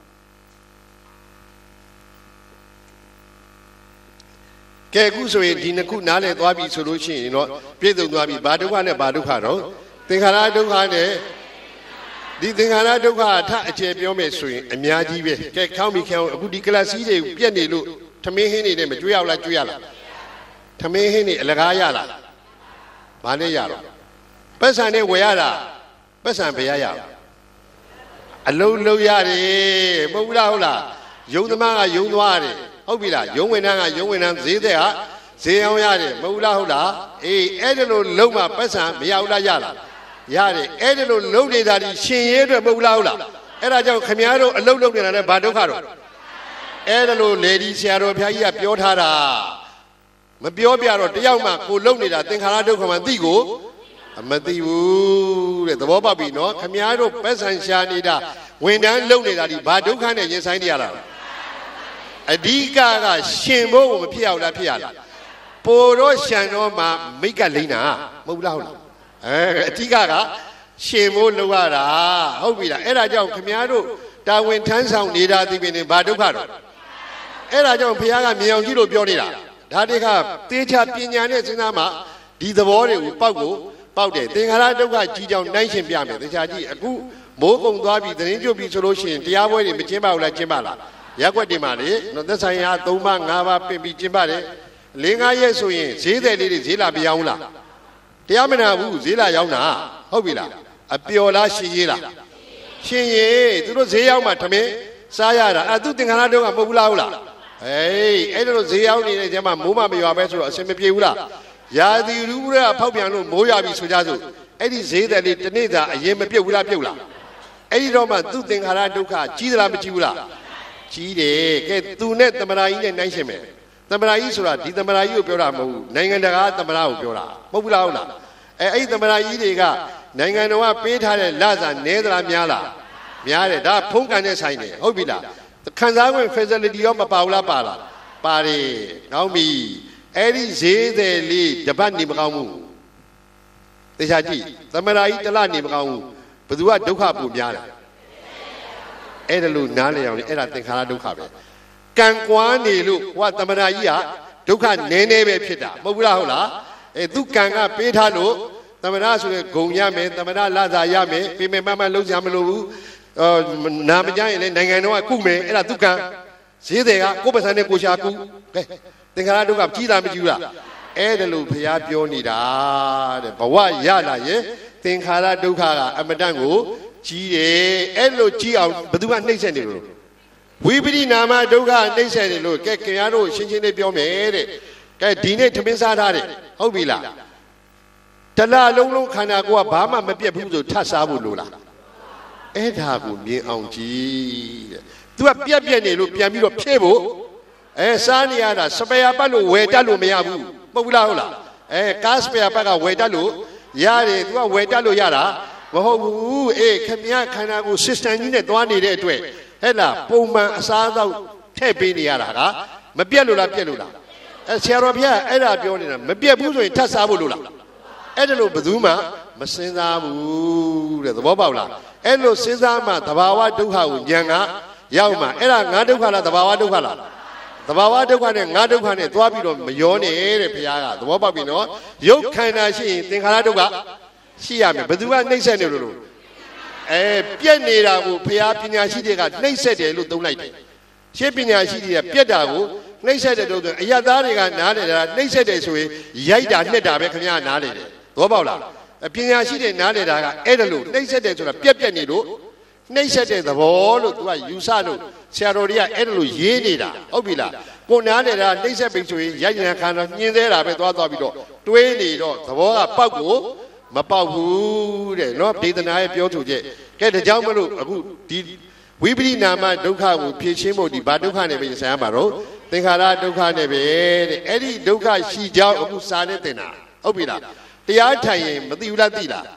ကဲအခုဆိုရင်ဒီနှစ်ခုနားလည်သွားပြီဆိုလို့ရှိရင်တော့ပြည့်စုံသွားပြီဘာဒုက္ခနဲ့ဘာဒုက္ခတော့သင်္ခါရဒုက္ခနဲ့ဒီသင်္ခါရဒုက္ခအထအကျယ်ပြောမယ်ဆိုရင်အများကြီးပဲကဲခေါင်းမိခေါင်းအခုဒီကလစီတွေပြက်နေလို့ထမင်းဟင်းနေနဲ့မကြွေးရလားကြွေးရလားထမင်းဟင်းနေအလကားရလားဘာနဲ့ရတော့ပတ်စံနဲ့ဝယ်ရတာပတ်စံဘယ်ရအလုံးလုံးရတယ်မဟုတ်ဘူးလားဟုတ်လားယုံသမားကယုံသွားတယ်ဟုတ်ပြီလားယုံဝင်နှန်းကယုံဝင်နှန်းဈေးတဲ့ကဈေးအောင်ရတယ်မဟုတ်လားဟုတ်လားအေးအဲ့ဒါလို့လုံးမပတ်စံမရဘူးလားရလားရတယ်အဲ့ဒါလို့လုံးနေတာဒီရှင်ရဲအတွက်မဟုတ်လားဟုတ်လားအဲ့ဒါကြောင့်ခမည်းတော်အလုံးလုံးနေတာလည်းဘာဒုက္ခတော့အဲ့ဒါလို့လေဒီဆရာတော်ဘုရားကြီးကပြောထားတာမပြောပြတော့တယောက်မှကိုလုံးနေတာသင်္ခါရဒုက္ခမှသိကိုမသိဘူးတဲ့သဘောပေါက်ပြီနော်ခမည်းတော်ပတ်စံရှာနေတာဝန်တန်းလုံးနေတာဒီဘာဒုက္ခနဲ့ရင်ဆိုင်နေရတာအဓိကကရှင်ဖို့မဖြစ်အောင်လားဖြစ်ရလားပိုတော့ရှံတော့မှမိတ်ကလိမ့်တာမဟုတ်လားဟုတ်လားအဓိကကရှင်ဖို့လုပ်ရတာဟုတ်ပြီလားအဲ့ဒါကြောင့်ခမည်းတော်တာဝန်ထမ်းဆောင်နေတာဒီပင်ဘာဒုက္ခတော့အဲ့ဒါကြောင့်ဘုရားကမြင်အောင်ကြည့်လို့ပြောနေတာဒါတွေကတေချာပညာနဲ့စဉ်းစားမှဒီသဘောတွေကိုပေါက်တယ်သင်္ခါရဒုက္ခကြီးကြောင်နှိုင်းရှင်ပြမယ်တရားကြီးအခုမိုးကုံသွားပြီသတင်းကျွတ်ပြီဆိုလို့ရှိရင်တရားပွဲတွေမကျင်းပဘူးလားကျင်းပလားရက်ွက်တင်ပါလေနော်သက်ဆိုင်ရာ3ပါး5ပါးပြင်ပြီးကျင်းပါတယ်4-5ရက်ဆိုရင်ဈေးသည်လေးတွေဈေးလာမရောင်းလားတရားမနာဘူးဈေးလာရောင်းတာဟုတ်ပြီလားအပျော်လားရှင်ရေးလားရှင်ရေးသူတို့ဈေးရောက်မှထမင်းစားရတာသူသင်္ခါရဒုက္ခမဟုတ်ဘူးလားဟုတ်လားအဲ့လိုဈေးရောက်နေတဲ့ကျမှမိုးမမရွာပဲဆိုတော့အစင်မပြေဘူးလားရာသီဥတုကဖောက်ပြန်လို့မိုးရွာပြီဆိုကြစို့အဲ့ဒီဈေးသည်လေးတနေ့သာအရင်မပြုတ်ဘူးလားပြုတ်လားအဲ့ဒီတော့မှသူသင်္ခါရဒုက္ခကြီးသလားမကြီးဘူးလားကြီးတယ်ကဲသူနဲ့သမရာကြီးနဲ့နှိုင်းရှင်မယ်သမရာကြီးဆိုတာဒီသမရာကြီးကိုပြောတာမဟုတ်ဘူးနိုင်ငံတကာသမရာကိုပြောတာမဟုတ်ဘူးလားဟုတ်လားအဲ့သမရာကြီးတွေကနိုင်ငံတော်ကပေးထားတဲ့လစာနည်းသလားများလားများတယ်ဒါဖုံးကန်တဲ့ဆိုင်တယ်ဟုတ်ပြီလားခံစားခွင့် facility ရောမပါဘူးလားပါလားပါတယ်ကောင်းပြီအဲ့ဒီဈေးသည်လေးတပတ်နေမကောင်းဘူးတရားကြည့်သမရာကြီးတစ်လနေမကောင်းဘူးဘယ်သူကဒုက္ခပူများတယ်အဲ့ဒါလို့နားလည်အောင်လေအဲ့ဒါသင်္ခါရဒုက္ခပဲကံကွာနေလို့ဟိုကသမရာကြီးကဒုက္ခနည်းနည်းပဲဖြစ်တာမဟုတ်ဘူးလားဟုတ်လားသူကံကပေးထားလို့သမရာဆိုရင်ဂုံရမယ်သမရာလာစာရမယ်ပြင်မယ်မလုံးစရာမလိုဘူးနာမကြရင်လည်းနိုင်ငံတော်ကကုမယ်အဲ့ဒါသူကံဈေးတွေကကိုယ်ပစံနဲ့ကိုရှာကုကဲသင်္ခါရဒုက္ခကြီးတာမကြီးဘူးလားအဲ့ဒါလို့ဘုရားပြောနေတာတဲ့ဘဝရလာရဲ့သင်္ခါရဒုက္ခကအမတန်ကိုကြီးတယ်အဲ့လိုကြီးအောင်ဘယ်သူကနှိမ့်ဆက်နေလို့ဝိပရိနာမဒုက္ခနှိမ့်ဆက်နေလို့ကဲခင်ဗျားတို့ရှင်းရှင်းလေးပြောမယ်တဲ့ကဲဒီနေ့ထမင်းစားထားတယ်ဟုတ်ပြီလားတလလုံးလုံးခန္ဓာကိုယ်ကဘာမှမပြတ်ဘူးဆိုထပ်စားဖို့လိုလားအဲ့ဒါကိုမြင်အောင်ကြည့်တဲ့သူကပြက်နေလို့ပြန်ပြီးတော့ဖြည့်ဖို့စားနေရတာစပယ်ယာပတ်လို့ဝယ်တတ်လို့မရဘူးပုတ်ဘူးလားဟုတ်လားကားစပယ်ယာပတ်ကဝယ်တတ်လို့ရတယ်သူကဝယ်တတ်လို့ရတာမဟုတ်ဘူးခင်ဗျားခန္ဓာကိုယ် system ကြီးနဲ့သွားနေတဲ့အတွက်ဟဲ့လားပုံမှန်အစားအသောက်ထည့်ပေးနေရတာကမပြတ်လို့လားပြတ်လို့လားဆရာတော်ဘုရားအဲ့ဒါပြောနေတာမပြတ်ဘူးဆိုရင်ထပ်စားဖို့လို့လားအဲ့ဒါလို့ဘယ်သူမှမစင်စားဘူးတဲ့သဘောပေါက်လားအဲ့လိုစဉ်းစားမှသဘာဝဒုက္ခကိုဉာဏ်ကရောက်မှအဲ့ဒါငါဒုက္ခလားသဘာဝဒုက္ခလားသဘာဝဒုက္ခနဲ့ငါဒုက္ခနဲ့သွားပြီးတော့မရောနေတဲ့ဘုရားကသဘောပေါက်ပြီနော်ရုပ်ခန္ဓာရှိရင်သင်္ခါရဒုက္ခရှိရမယ်ဘယ်သူကနှိမ့်ဆက်နေလို့ပြက်နေတာကိုဘုရားပညာရှိတွေကနှိမ့်ဆက်တယ်လို့သုံးလိုက်တယ်ရှင်းပညာရှိတွေကပြက်တာကိုနှိမ့်ဆက်တယ်လို့အရသားတွေကနားတယ်တာနှိမ့်ဆက်တယ်ဆိုရင်ရိုက်တာနှက်တာပဲခင်ဗျားနားတယ်သဘောပေါက်လားပညာရှိတွေနားလေတာကအဲ့ဒါလို့နှိမ့်ဆက်တယ်ဆိုတာပြက်နေလို့နှိမ့်ဆက်တဲ့သဘောလို့သူကယူဆလို့ဆရာတော်တွေကအဲ့ဒါလို့ရေးနေတာဟုတ်ပြီလားကိုနားလေတာနှိမ့်ဆက်ပြီဆိုရင်ရိုက်ရန်ခံတော့ညင်းသေးတာပဲသွားပြီးတော့တွေးနေတော့သဘောကပေါက်ကိုမပေါက်ဘူးတဲ့နော်ဒေသနာရဲ့ပြောဆိုချက်ကဲဒါကြောင့်မလို့အခုဒီဝိပရိနာမဒုက္ခကိုဖြေရှင်းဖို့ဒီဘာဒုက္ခနဲ့ပဲဆိုင်ရမှာတော့သင်္ခါရဒုက္ခနဲ့ပဲတဲ့အဲ့ဒီဒုက္ခရှိကြောင်းအခုစာနဲ့သင်တာဟုတ်ပြီလားတရားထိုင်ရင်မသိဘူးလားသိလား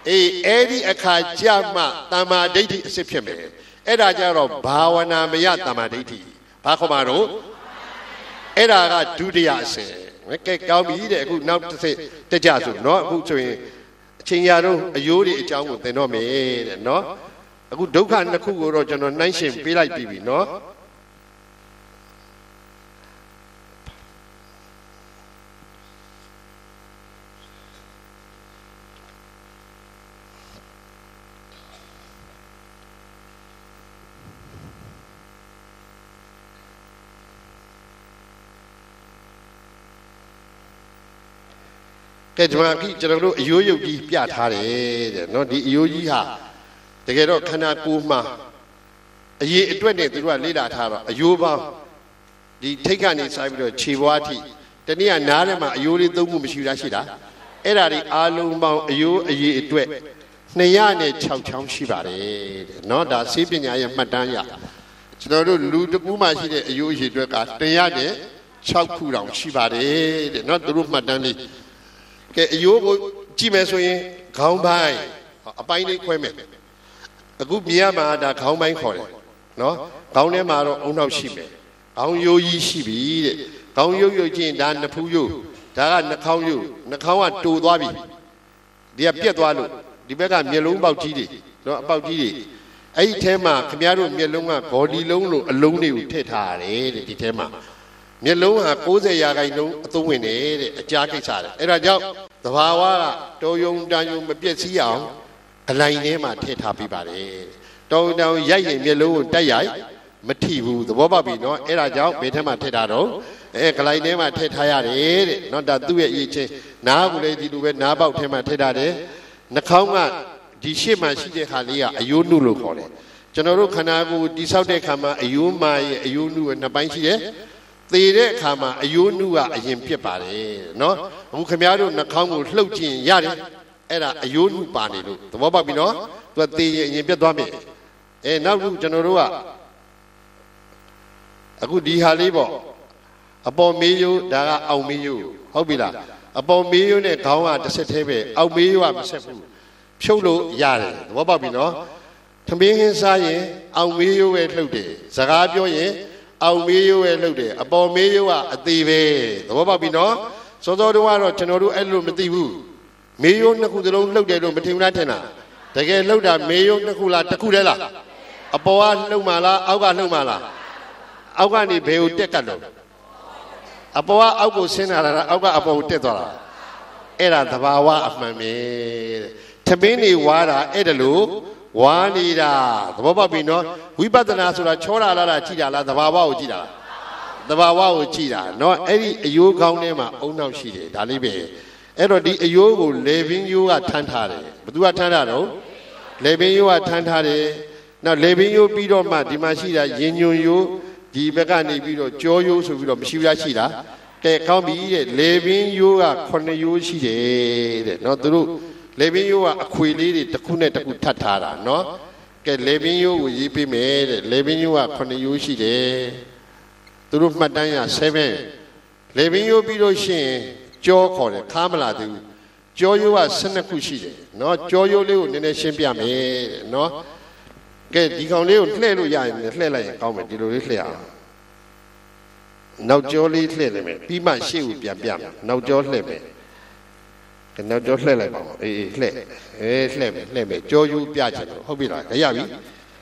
Eddie Aka Jama, Tamaditi Sipime, Edajaro, Bawana Maya Tamaditi, Pacomano, Edaga Dudiase, Kaumi, who now to say the Jazu, no, who to Chinyaro, a Yuri, Jamu, the no me, no, a good Dokan, the Kuguro, General Nation, be like Bibi, no. Kajmaki, General, you be Piatare, no, the Yuyiha, the Gero Kanakuma, a year 20 to a leader, a Yuba, the Takan inside the Chiwati, the Nia Narama, Yuri Dumishida, Erari Aluma, you a year 20, Nayane Chow Chow Shibare, no, that Sipin I am Madanya. General Ludabuma, you usually drink at Nayane, Chow Kurang Shibare, not the room Madani. You Jimesoy, Kaubai, a binding quemen. A good Miyama that Kaubai Kore, no? Kaunema Uno Shibe, Kaun Yo Yi Shibi, Kaun Yo Jin Dan Napuyu, Daran Nakau, Nakawan to Wabi. The Apiatualu, the Bega Mielum Bautidi, no about Gidi. A tema, Kamiaru Mielunga, Godi Lono, alone Teta, the tema. Mielunga, Pose Yagaino, to win a jacket side. Era job. The Hawa, Toyum Daniel Mapiasiao, a line name at Tetapi Bari. Don't know Yay, Yellow, Dayai, Mativu, the Wababi, no, Erajao, Betama Tetaro, a line name at Tetayari, not that do it each. Now, Lady Duet, Naba, Tema Tetade, Nakama, Dishima, Shide Halia, a Yunu Kore. General Kanabu, Disaude Kama, a Yuma, a Yunu, and a Banshie. The Kama, a Yunua, a Yimpipare, no? Mukamiado, Nakamu, Floating, Yari, era a Yunu Bani, the Wababino, but the Yimpidami. And now, Generua, a good Dihalibo, upon Miyu, Dara, Aumiyu, Hobila, upon Miyu, and Kawa, the Setebe, Aumiyu, Abasefu, Cholo, Yari, the Wababino, Taming Saye, Aumiyu, and Lode, Zarabio, Aumiyu and Lude, upon Miyu a TV, the Wababino, so do one Tenoru and Lumativu. Miyu Nakudon looked at Lumatinatena. They get looked at Miyu Nakula Takudela. Apoa Lumala, Auga Lumala. Augani Beu Decado. Apoa Augo Senara, Auga Apo Tetora. Era the Bawa of my maid. Tabini Wara Edalu. Wanida, the Bobabino, we better Nasura Chora La Chida, the Bawa Chida. The Bawa Chida, no any you Gaunema, Ono Shide, Dalibe. Erodi, you living you at Tantare. But do a Tantaro? Living you at Tantare. Now living you Bido Ma, Dimashida, Yinu you, the Begani Bido, Joyo, so we don't Shira Shida. They can't be living you at Corneyu Shide, not the root. Living you are Aquili, the Kuneta Tatara, no? Get living you with Yippie made, living you are Coneyushi de Turuf Madanya 7. Living you below Shin, Joe called Kamala do. Joe you are Senakushi, no? Joe you live in a Shimpia made, no? Get the Coneo Cleluya in the Clella comment, Dilucia. No Jolie Clelement, be my shield, Biam, no Joe Lemon. And now just let me show you Piaggio, Hobila, Yavi.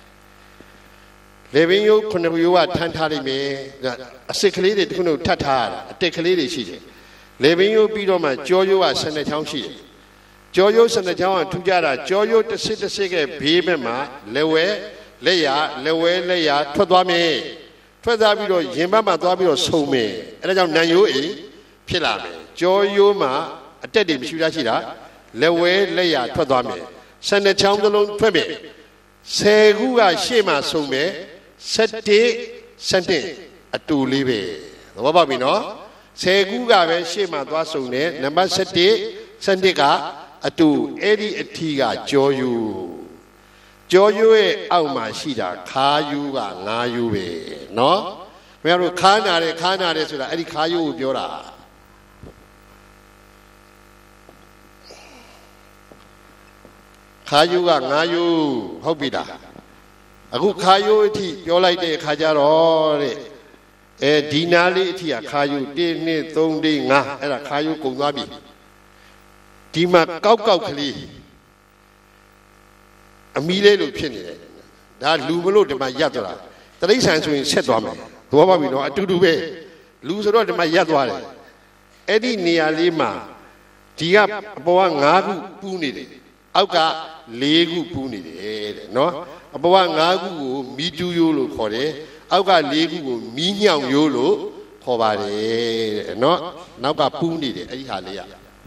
Living you, Conavu at Tantari me, a sick lady to Tatar, take a lady she. Living you, Bidoma, Joyo at Senatown she. Joyo Senatown, Tujara, Joyo to sit a cigarette, Bimema, Lewe, Leia, Todame, Todabio, Yimama, Dabio, so me, and I don't know you, Pilame, Joyo ma. A teddy Shirashida, Lewe, Leia, Todame, send a town alone Pebe. Say who are Shema Sume, Sete, Sente, a two live. The Wababino, say who are Shema Dwasune, number Sete, Sandika, a two, Eddie Etiga, Joyu. Joyu, Auma Shida, Kayuga, Nayue, no? We are Kana, so that Eddie Kayu, Biora. Kayu got Nayu, Hobida. A good Kayu, you're like the Kajaro, a dinali, a Kayu, didn't don't ding, and a Kayu Kunabi. Tima Kaukali. A million penny. That Lumolo de my Yadra. The race answering said on me. What we know, I do way. Lose a lot of my Yadware. Eddie near Lima. Tiap Boang Nagu Punid. Auka Legu Punid. No? Aboang Nagu, me do you for it. Auka Legu, me young Yolo, Hovare. No? Nauka Punid. Ihalia.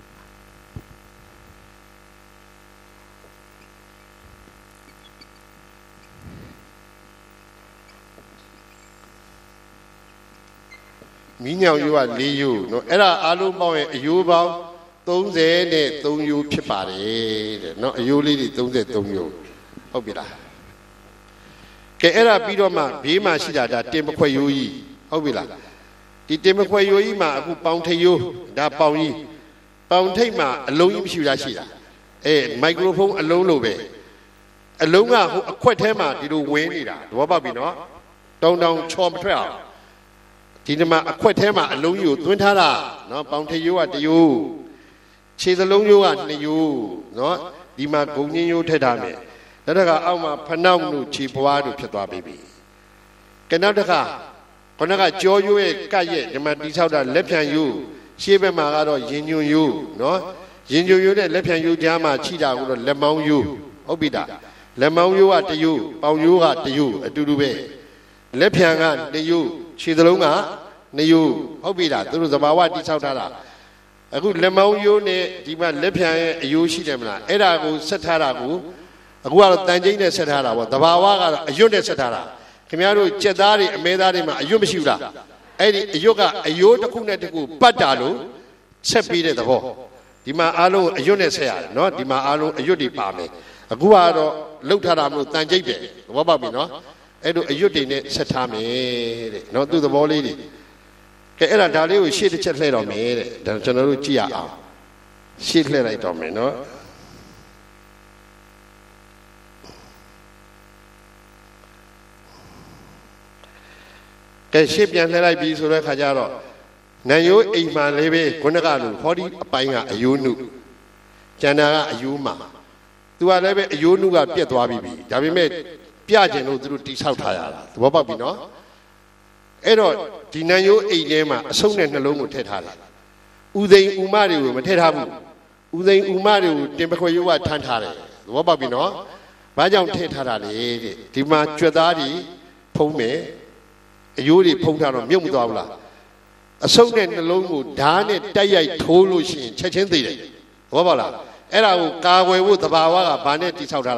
Meaning you are Liu, no era alumo, you bow, don't say, don't you pipari, no, you lady, don't say, don't you. Obida. Era Bidoma, Bima Sida, that Timokwayu, Obila. The Timokwayu, who bound you, that bounty. Bounty, alone Shida. A microphone alone obey. A longa who quite hammer, did win it. What about me, no? Down Chom 12. Tinama quite hammer alone you, Twintara, no bounty you at you. She's alone you at you, no? Dima Guni you Tedame. Nadaga Alma Panau Chipuado Peta baby. Canadaga, Conaga Joe you a Kaye, the Matisauda Lepian you, Shiva Marado, Jinu you, no? Jinu you, Lepian you, Jama, Chida, Lemon you, Obida. Lemon you at you, Pau you at you, at Dudube. Lepian the you. She's the longa, Nayu, Hobida, through the Mawati Sautara. A good lemon you, Dima Lepian, you see them. Edago, Satarago, a good Tanjina Satara, the Bawaga, a unit Satara. Kamiaro, Chedari, Medarima, a Yumishura. Eddie, Yoga, a Yoda Kunetiku, Patalo, Sepide the Ho. Dima Alo, a unit say, not Dima Alo, a Yudi Pame. A Guado, Lutaramu, Tanjabe, what about me, no? Edo a Yudine Satame, not do the ball lady. Era Dali, she the chat later on me, the General Chia. She later on me, no? The ship and let I be so like Hajaro. Nayo, a man lebe, Konagalu, 40 Panga, a Yunu. Jana, a Yuma. Do I leve a Yunu at Pietwabi? Have you made? Piaggio through this out. What about me, no? Ero, Dinayo, a yama, a son and alone with Tedhala. Ude Umaru, Matedhabu. Ude Umaru, Timbakoyu at Tantare. What about me, no? Bajam Tedhara, Tima Chadari, Pome, a Yuri Ponta, Mumdawla. A son and alone would dine at Daya Tolushi, Chechen. What about Era Kawe with the Bawa, Banet is out.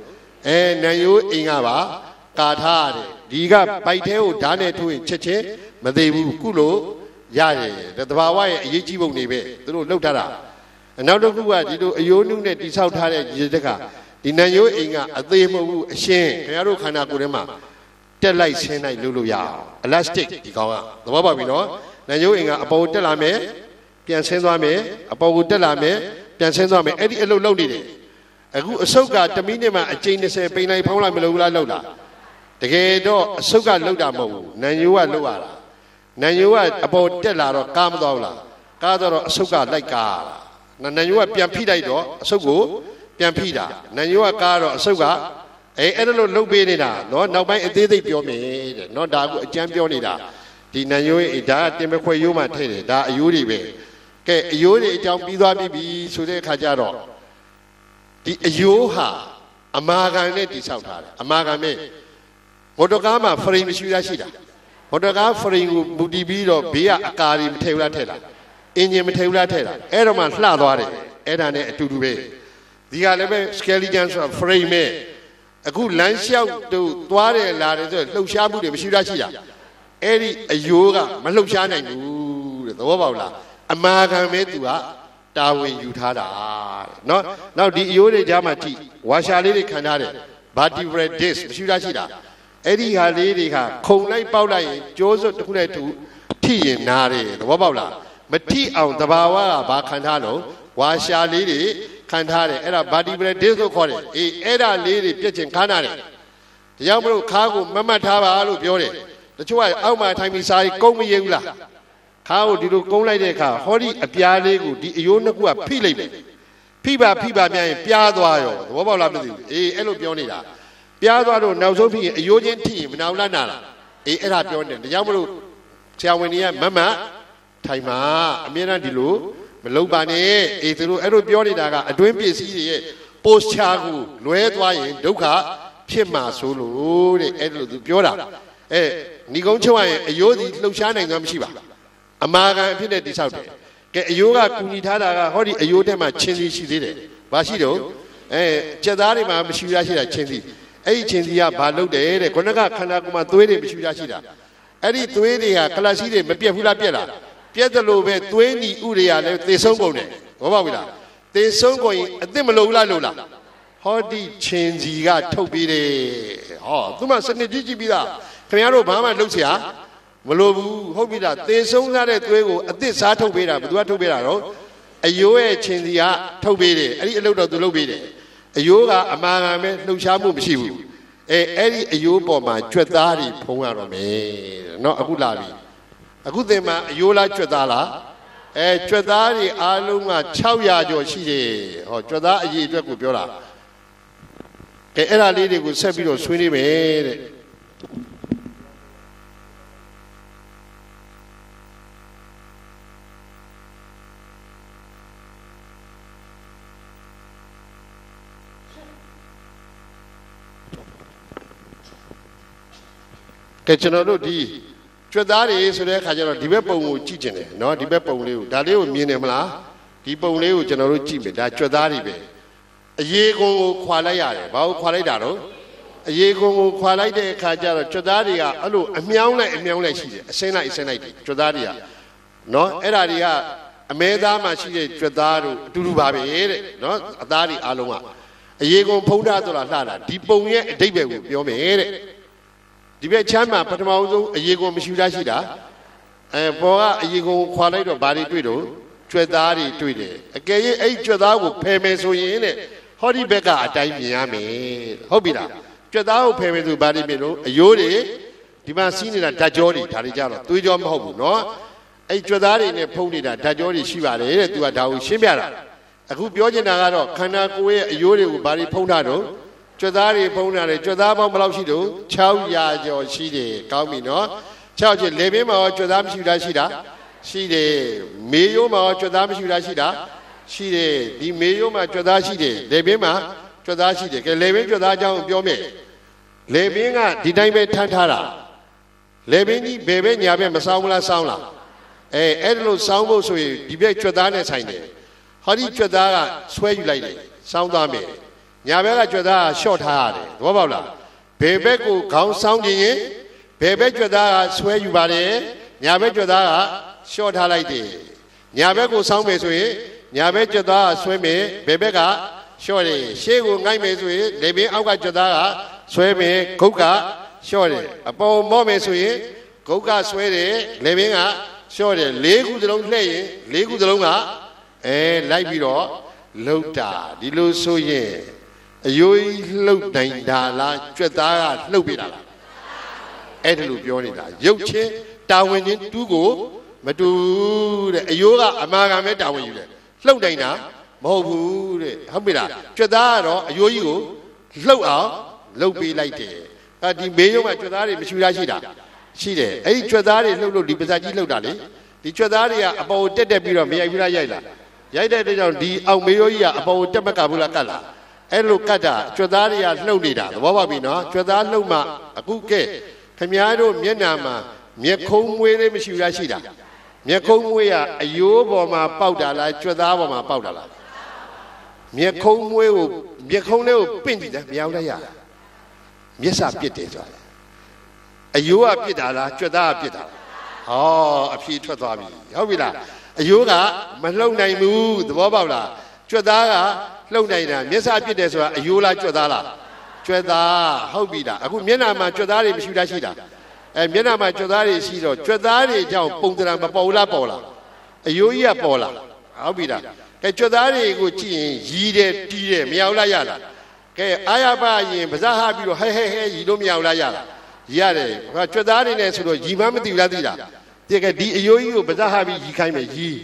And Nayu Ingava, Katari, Diga, Baiteo, Dane to in Cheche, Madebu Kulo, Yare, the Bawa, Yichibo Nibe, the Lotara. And now look what you do, you knew that this out had Jideka. The Nayu Inga, a demo, a shame, Kayaro Kanagurema, tell like Senai Luluya, elastic, the Waba we know, Nayu Inga, about Telame, Piansendame, about Telame, Piansendame, Eddie Elo Lodi. A soga, the minima, a chain is a penai Paula Melula Lola. The Gado, a soga Loda Mo, Nanua Loala. Nanua about Della, Camdola, Cador, soga like Gara. Nanua Piampida, so go, Piampida, Nanua Caro, soga, a Edelo Lobinida, no, now by a day they made, no dog, championida. The Nanua Ida, Timako Yuma Tede, da Yuri. Yuri, Jampiza Bibi, Sude Kajaro. The Yoha, Amagane is out. Amagame. Motogama for him is Yashida. Motoga for him Budibido, Bia Akarim Tela Tela. Inyam Tela Tela. Eroman Fladore, Edane to Dube. The Alebe Skeletons of Frame. A good lunch out to Tuare Lade, Lushabu, Shirashida. Eri a yoga, Malushana, the Wobala. Amagame to Darwin Utada. No, now the Yore Jamati, Washali Canada, Bati Red Disc, Shirashida. Eddie Halidi, Konai Paula, Joseph to Tea in Nari, the Wabala. But tea out the Bawa, Bacantano, Washali, ခံထားတယ်အဲ့ဒါဘာဒီပရက်ဒစ်ဆိုခေါ်တယ်အေးအဲ့ဒါလေးတွေပြည့်ကျင်ခါနာတယ်တရားမလို့ခါကိုမမှတ်ထားပါလို့ပြောတယ်တချို့ကအောက်မှာထိုင်ပြီးစားကုန်းမရဘူးလားခါကိုဒီလိုကုန်းလိုက်တဲ့အခါဟောဒီအပြားလေးကိုဒီအယိုးနှစ်ခုကဖိလိုက်မယ်ဖိပါမြန်ရင်ပြားသွားရောသဘောပေါက်လားမသိဘူးအေးအဲ့လိုပြောနေတာပြားသွားတော့နောက်ဆုံးဖြစ်ရင်အယိုးချင်းထိရင်မနာဘူးလားနာလားအေးအဲ့ဒါပြောနေတယ်တရားမလို့ဆရာဝန်ကြီးကမမထိုင်မှာအမြဲတမ်းဒီလိုမလုပ်ပါနဲ့အေးသူတို့အဲ့လိုပြောနေတာကအတွင်းပစ္စည်းတွေရဲ့ posture ကိုလွဲသွားရင်ဒုက္ခဖြစ်မှာဆိုလို့တဲ့အဲ့လိုသူပြောတာအဲဏီကုန်းချုပ်ရရင်အယိုးစီလှုပ်ရှားနိုင်သွားမရှိပါအမာခံအဖြစ်နဲ့တိဆောက်တယ်ကဲအယိုးကကူညီထားတာကဟောဒီအယိုးထဲမှာချင်းစီရှိသေးတယ်ဘာရှိတော့ကြက်သားတွေမှာမရှိရရှိတာချင်းစီအဲ့ဒီချင်းစီကဘာလုပ်တယ်တဲ့ခုနကခန္ဓာကိုယ်မှာသွေးတွေမရှိရရှိတာအဲ့ဒီသွေးတွေကကလစီတွေမပြတ်ဘူးလားပြတ်လားပြတ်တယ်လို့ပဲသွေးနီဥတွေကလည်းသေဆုံးကုန်တယ်ဘောပါဘူးလားသေဆုံးကုန်ရင်အစ်မလို့လားလို့လားဟောဒီချင်းစီကထုတ်ပြီးတယ်ဟောသူမှစနစ်ကြည့်ပြီးသားခင်ဗျားတို့ဘာမှလုပ်เสียမလိုဘူးဟုတ်ပြီလားသေဆုံးရတဲ့သွေးကိုအစ်စားထုတ်ပေးတာဘယ်သူကထုတ်ပေးတာတော့အယိုးရဲ့ချင်းစီကထုတ်ပေးတယ်အဲ့ဒီအလုပ်တော့သူလုပ်ပေးတယ်အယိုးကအမာခံပဲလှုပ်ရှားမှုမရှိဘူးအဲ့ဒီအယိုးပေါ်မှာကြွက်သားတွေဖုံးရတော့မယ်เนาะအခုလာပြီအခုသင်မှာအယိုးလားကြွက်သားလားကြွက်သားတွေအားလုံးက600ကျော်ရှိတယ်ဟောကြွက်သားအရေးအတွက်ကိုပြောတာအဲ့ဒါလေးတွေကိုဆက်ပြီးတော့ဆွေးနွေးမယ်တဲ့ကဲကျွန်တော်တို့ဒီကြွက်သားတွေဆိုတဲ့အခါကျတော့ဒီဘက်ပုံကိုကြည့်ကျင်တယ်เนาะဒီဘက်ပုံလေးကိုဒါလေးကိုမြင်တယ်မလားဒီပုံလေးကိုကျွန်တော်တို့ကြည့်မယ်ဒါကြွက်သားတွေပဲအရေကုံကိုခွာလိုက်ရတယ်ဘာကိုခွာလိုက်တာတော့အရေကုံကိုခွာလိုက်တဲ့အခါကျတော့ကြွက်သားတွေကအဲ့လိုအမြောင်းလိုက်ရှိတယ်အစင်းလိုက်ကြွက်သားတွေကเนาะအဲ့ဒါတွေကအမဲသားမှရှိတဲ့ကြွက်သားတို့အတူတူပါပဲတဲ့เนาะအသားတွေအားလုံးကအရေကုံဖုံးထားဆိုတာလှတာဒီပုံရဲ့အဓိပ္ပာယ်ကိုပြောမယ်တဲ့ဒီဘက်ချမ်းမှာပထမဆုံးအရေကုံမရှိလားရှိတာပေါ်ကအရေကုံခွာလိုက်တော့ဘာတွေတွေ့တော့ကြွက်သားတွေတွေ့တယ်အကယ်၍အဲ့ကြွက်သားကိုဖယ်မယ်ဆိုရင်တဲ့ဟောဒီဘက်ကအတိုင်းမြင်ရမယ်ဟုတ်ပြီလားကြွက်သားကိုဖယ်မယ်ဆိုဘာတွေမြင်လို့အယိုးတွေဒီမှာစီးနေတာဓာတ်ကြောတွေဒါတွေကြတော့သွေးကြောမဟုတ်ဘူးเนาะအဲ့ကြွက်သားတွေနဲ့ဖုံးနေတာဓာတ်ကြောတွေရှိပါတယ်တဲ့သူကဒါကိုရှင်းပြတာအခုပြောချင်တာကတော့ခန္ဓာကိုယ်ရဲ့အယိုးတွေကိုဘာတွေဖုံးထားတော့ကြွက်သားတွေဖုံးထားတယ်ကြွက်သားပေါင်းဘယ်လောက်ရှိတော့600ကျော်ရှိတယ်ကောင်းပြီနော်6ကျလေပင်မှာကြွက်သားမရှိလားရှိတာရှိတယ်မေယိုးမှာကြွက်သားမရှိလားရှိတာရှိတယ်ဒီမေယိုးမှာကြွက်သားရှိတယ်လေပင်မှာကြွက်သားရှိတယ်ကဲလေပင်ကြွက်သားအကြောင်းပြောမယ်လေပင်ကဒီတိုင်းပဲထမ်းထားတာလေပင်ကြီးဘယ်ပဲညာပဲမဆောင်းဘူးလားဆောင်းလားအဲ့ဒါလို့ဆောင်းဖို့ဆိုရင်ဒီဘက်ကြွက်သားနဲ့ဆိုင်တယ်ဟောဒီကြွက်သားကဆွဲယူလိုက်တယ်ဆောင်းသွားမယ်ညာဘက်ကကြွက်သားကရှော့ထားရတယ်သဘောပေါက်လားဘယ်ဘက်ကိုခေါင်းဆောင်းခြင်းရင်ဘယ်ဘက်ကြွက်သားကဆွဲယူပါတယ်ညာဘက်ကြွက်သားကရှော့ထားလိုက်တယ်ညာဘက်ကိုဆောင်းမယ်ဆိုရင်ညာဘက်ကြွက်သားကဆွဲမယ်ဘယ်ဘက်ကရှော့တယ်ရှေ့ကိုငိုက်မယ်ဆိုရင်လေပင်အောက်ကကြွက်သားကဆွဲမယ်ဂုတ်ကရှော့တယ်အပေါ်မော့မယ်ဆိုရင်ဂုတ်ကဆွဲတယ်လေပင်ကရှော့တယ်၄ခုစလုံးလှည့်ရင်၄ခုစလုံးကလိုက်ပြီးတော့လှုပ်တာဒီလိုဆိုရင်အယိုးလှုပ်နိုင်တာလားကြွက်သားကလှုပ်ပြတာလားအဲ့ဒါလို့ပြောနေတာရုပ်ချင်းတာဝန်ချင်းတူးကိုမတူတဲ့အယိုးကအမာခံပဲတာဝန်ယူတယ်လှုပ်နိုင်တာမဟုတ်ဘူးတဲ့ဟုတ်ပြီလားကြွက်သားကတော့အယိုးကြီးကိုလှုပ်အောင်လှုပ်ပေးလိုက်တယ်ဒီမေးရုံမှာကြွက်သားတွေမရှိလားရှိတာရှိတယ်အဲ့ဒီကြွက်သားတွေလှုပ်လို့ဒီပါဇက်ကြီးလှုပ်တာလေဒီကြွက်သားတွေကအပေါ်တက်ပြီးတော့မရိုက်ဘူးလားရိုက်လားရိုက်တဲ့အတွက်ကြောင့်ဒီအောင်မေးရိုးကြီးကအပေါ်တက်မကဘူးလားကတ်လားအဲ့လိုကတ်တာကြွက်သားတွေကလှုပ်နေတာသဘောပေါက်ပြီနော်ကြွက်သားလှုပ်မှအခုကဲခင်ဗျားတို့မျက်နာမှာမျက်ခုံးမွေးလေးမရှိဘူးလားရှိတာမျက်ခုံးမွေးကအယိုးပေါ်မှာပေါက်တာလားကြွက်သားပေါ်မှာပေါက်တာလားမျက်ခုံးမွေးကိုမျက်ခုံးလေးကိုပင့်ကြည့်တယ်မရောက်လိုက်ရမျက်စာပစ်တယ်ဆိုတာအယိုးကပစ်တာလားကြွက်သားကပစ်တာဟောအဖြေထွက်သွားပြီဟုတ်ပြီလားအယိုးကမလှုပ်နိုင်ဘူးသဘောပေါက်လားကြွက်သားကလှုပ်နိုင်တာမျက်စာပစ်တယ်ဆိုတာအယိုးလားကြွက်သားလားကြွက်သားဟုတ်ပြီလားအခုမျက်နှာမှာကြွက်သားတွေမရှိတာရှိတာမျက်နှာမှာကြွက်သားတွေရှိတော့ကြွက်သားတွေကြောင့်ပုံသဏ္ဍာန်မပေါ်လားပေါ်လားအယိုးကြီးကပေါ်လားဟုတ်ပြီလားကဲကြွသားတွေကိုကြည့်ရင်ရီးတယ်တီးတယ်မရောက်လားရလားကဲအာရပါရင်ပါးစားဟပြီးတော့ဟဲရီလို့မရောက်လားရလားရတယ်ကြွသားတွေနဲ့ဆိုတော့ရီမမသိဘူးလားသိလားဒီကဒီအယိုးကြီးကိုပါးစားဟပြီးရီခိုင်းမယ်ရီ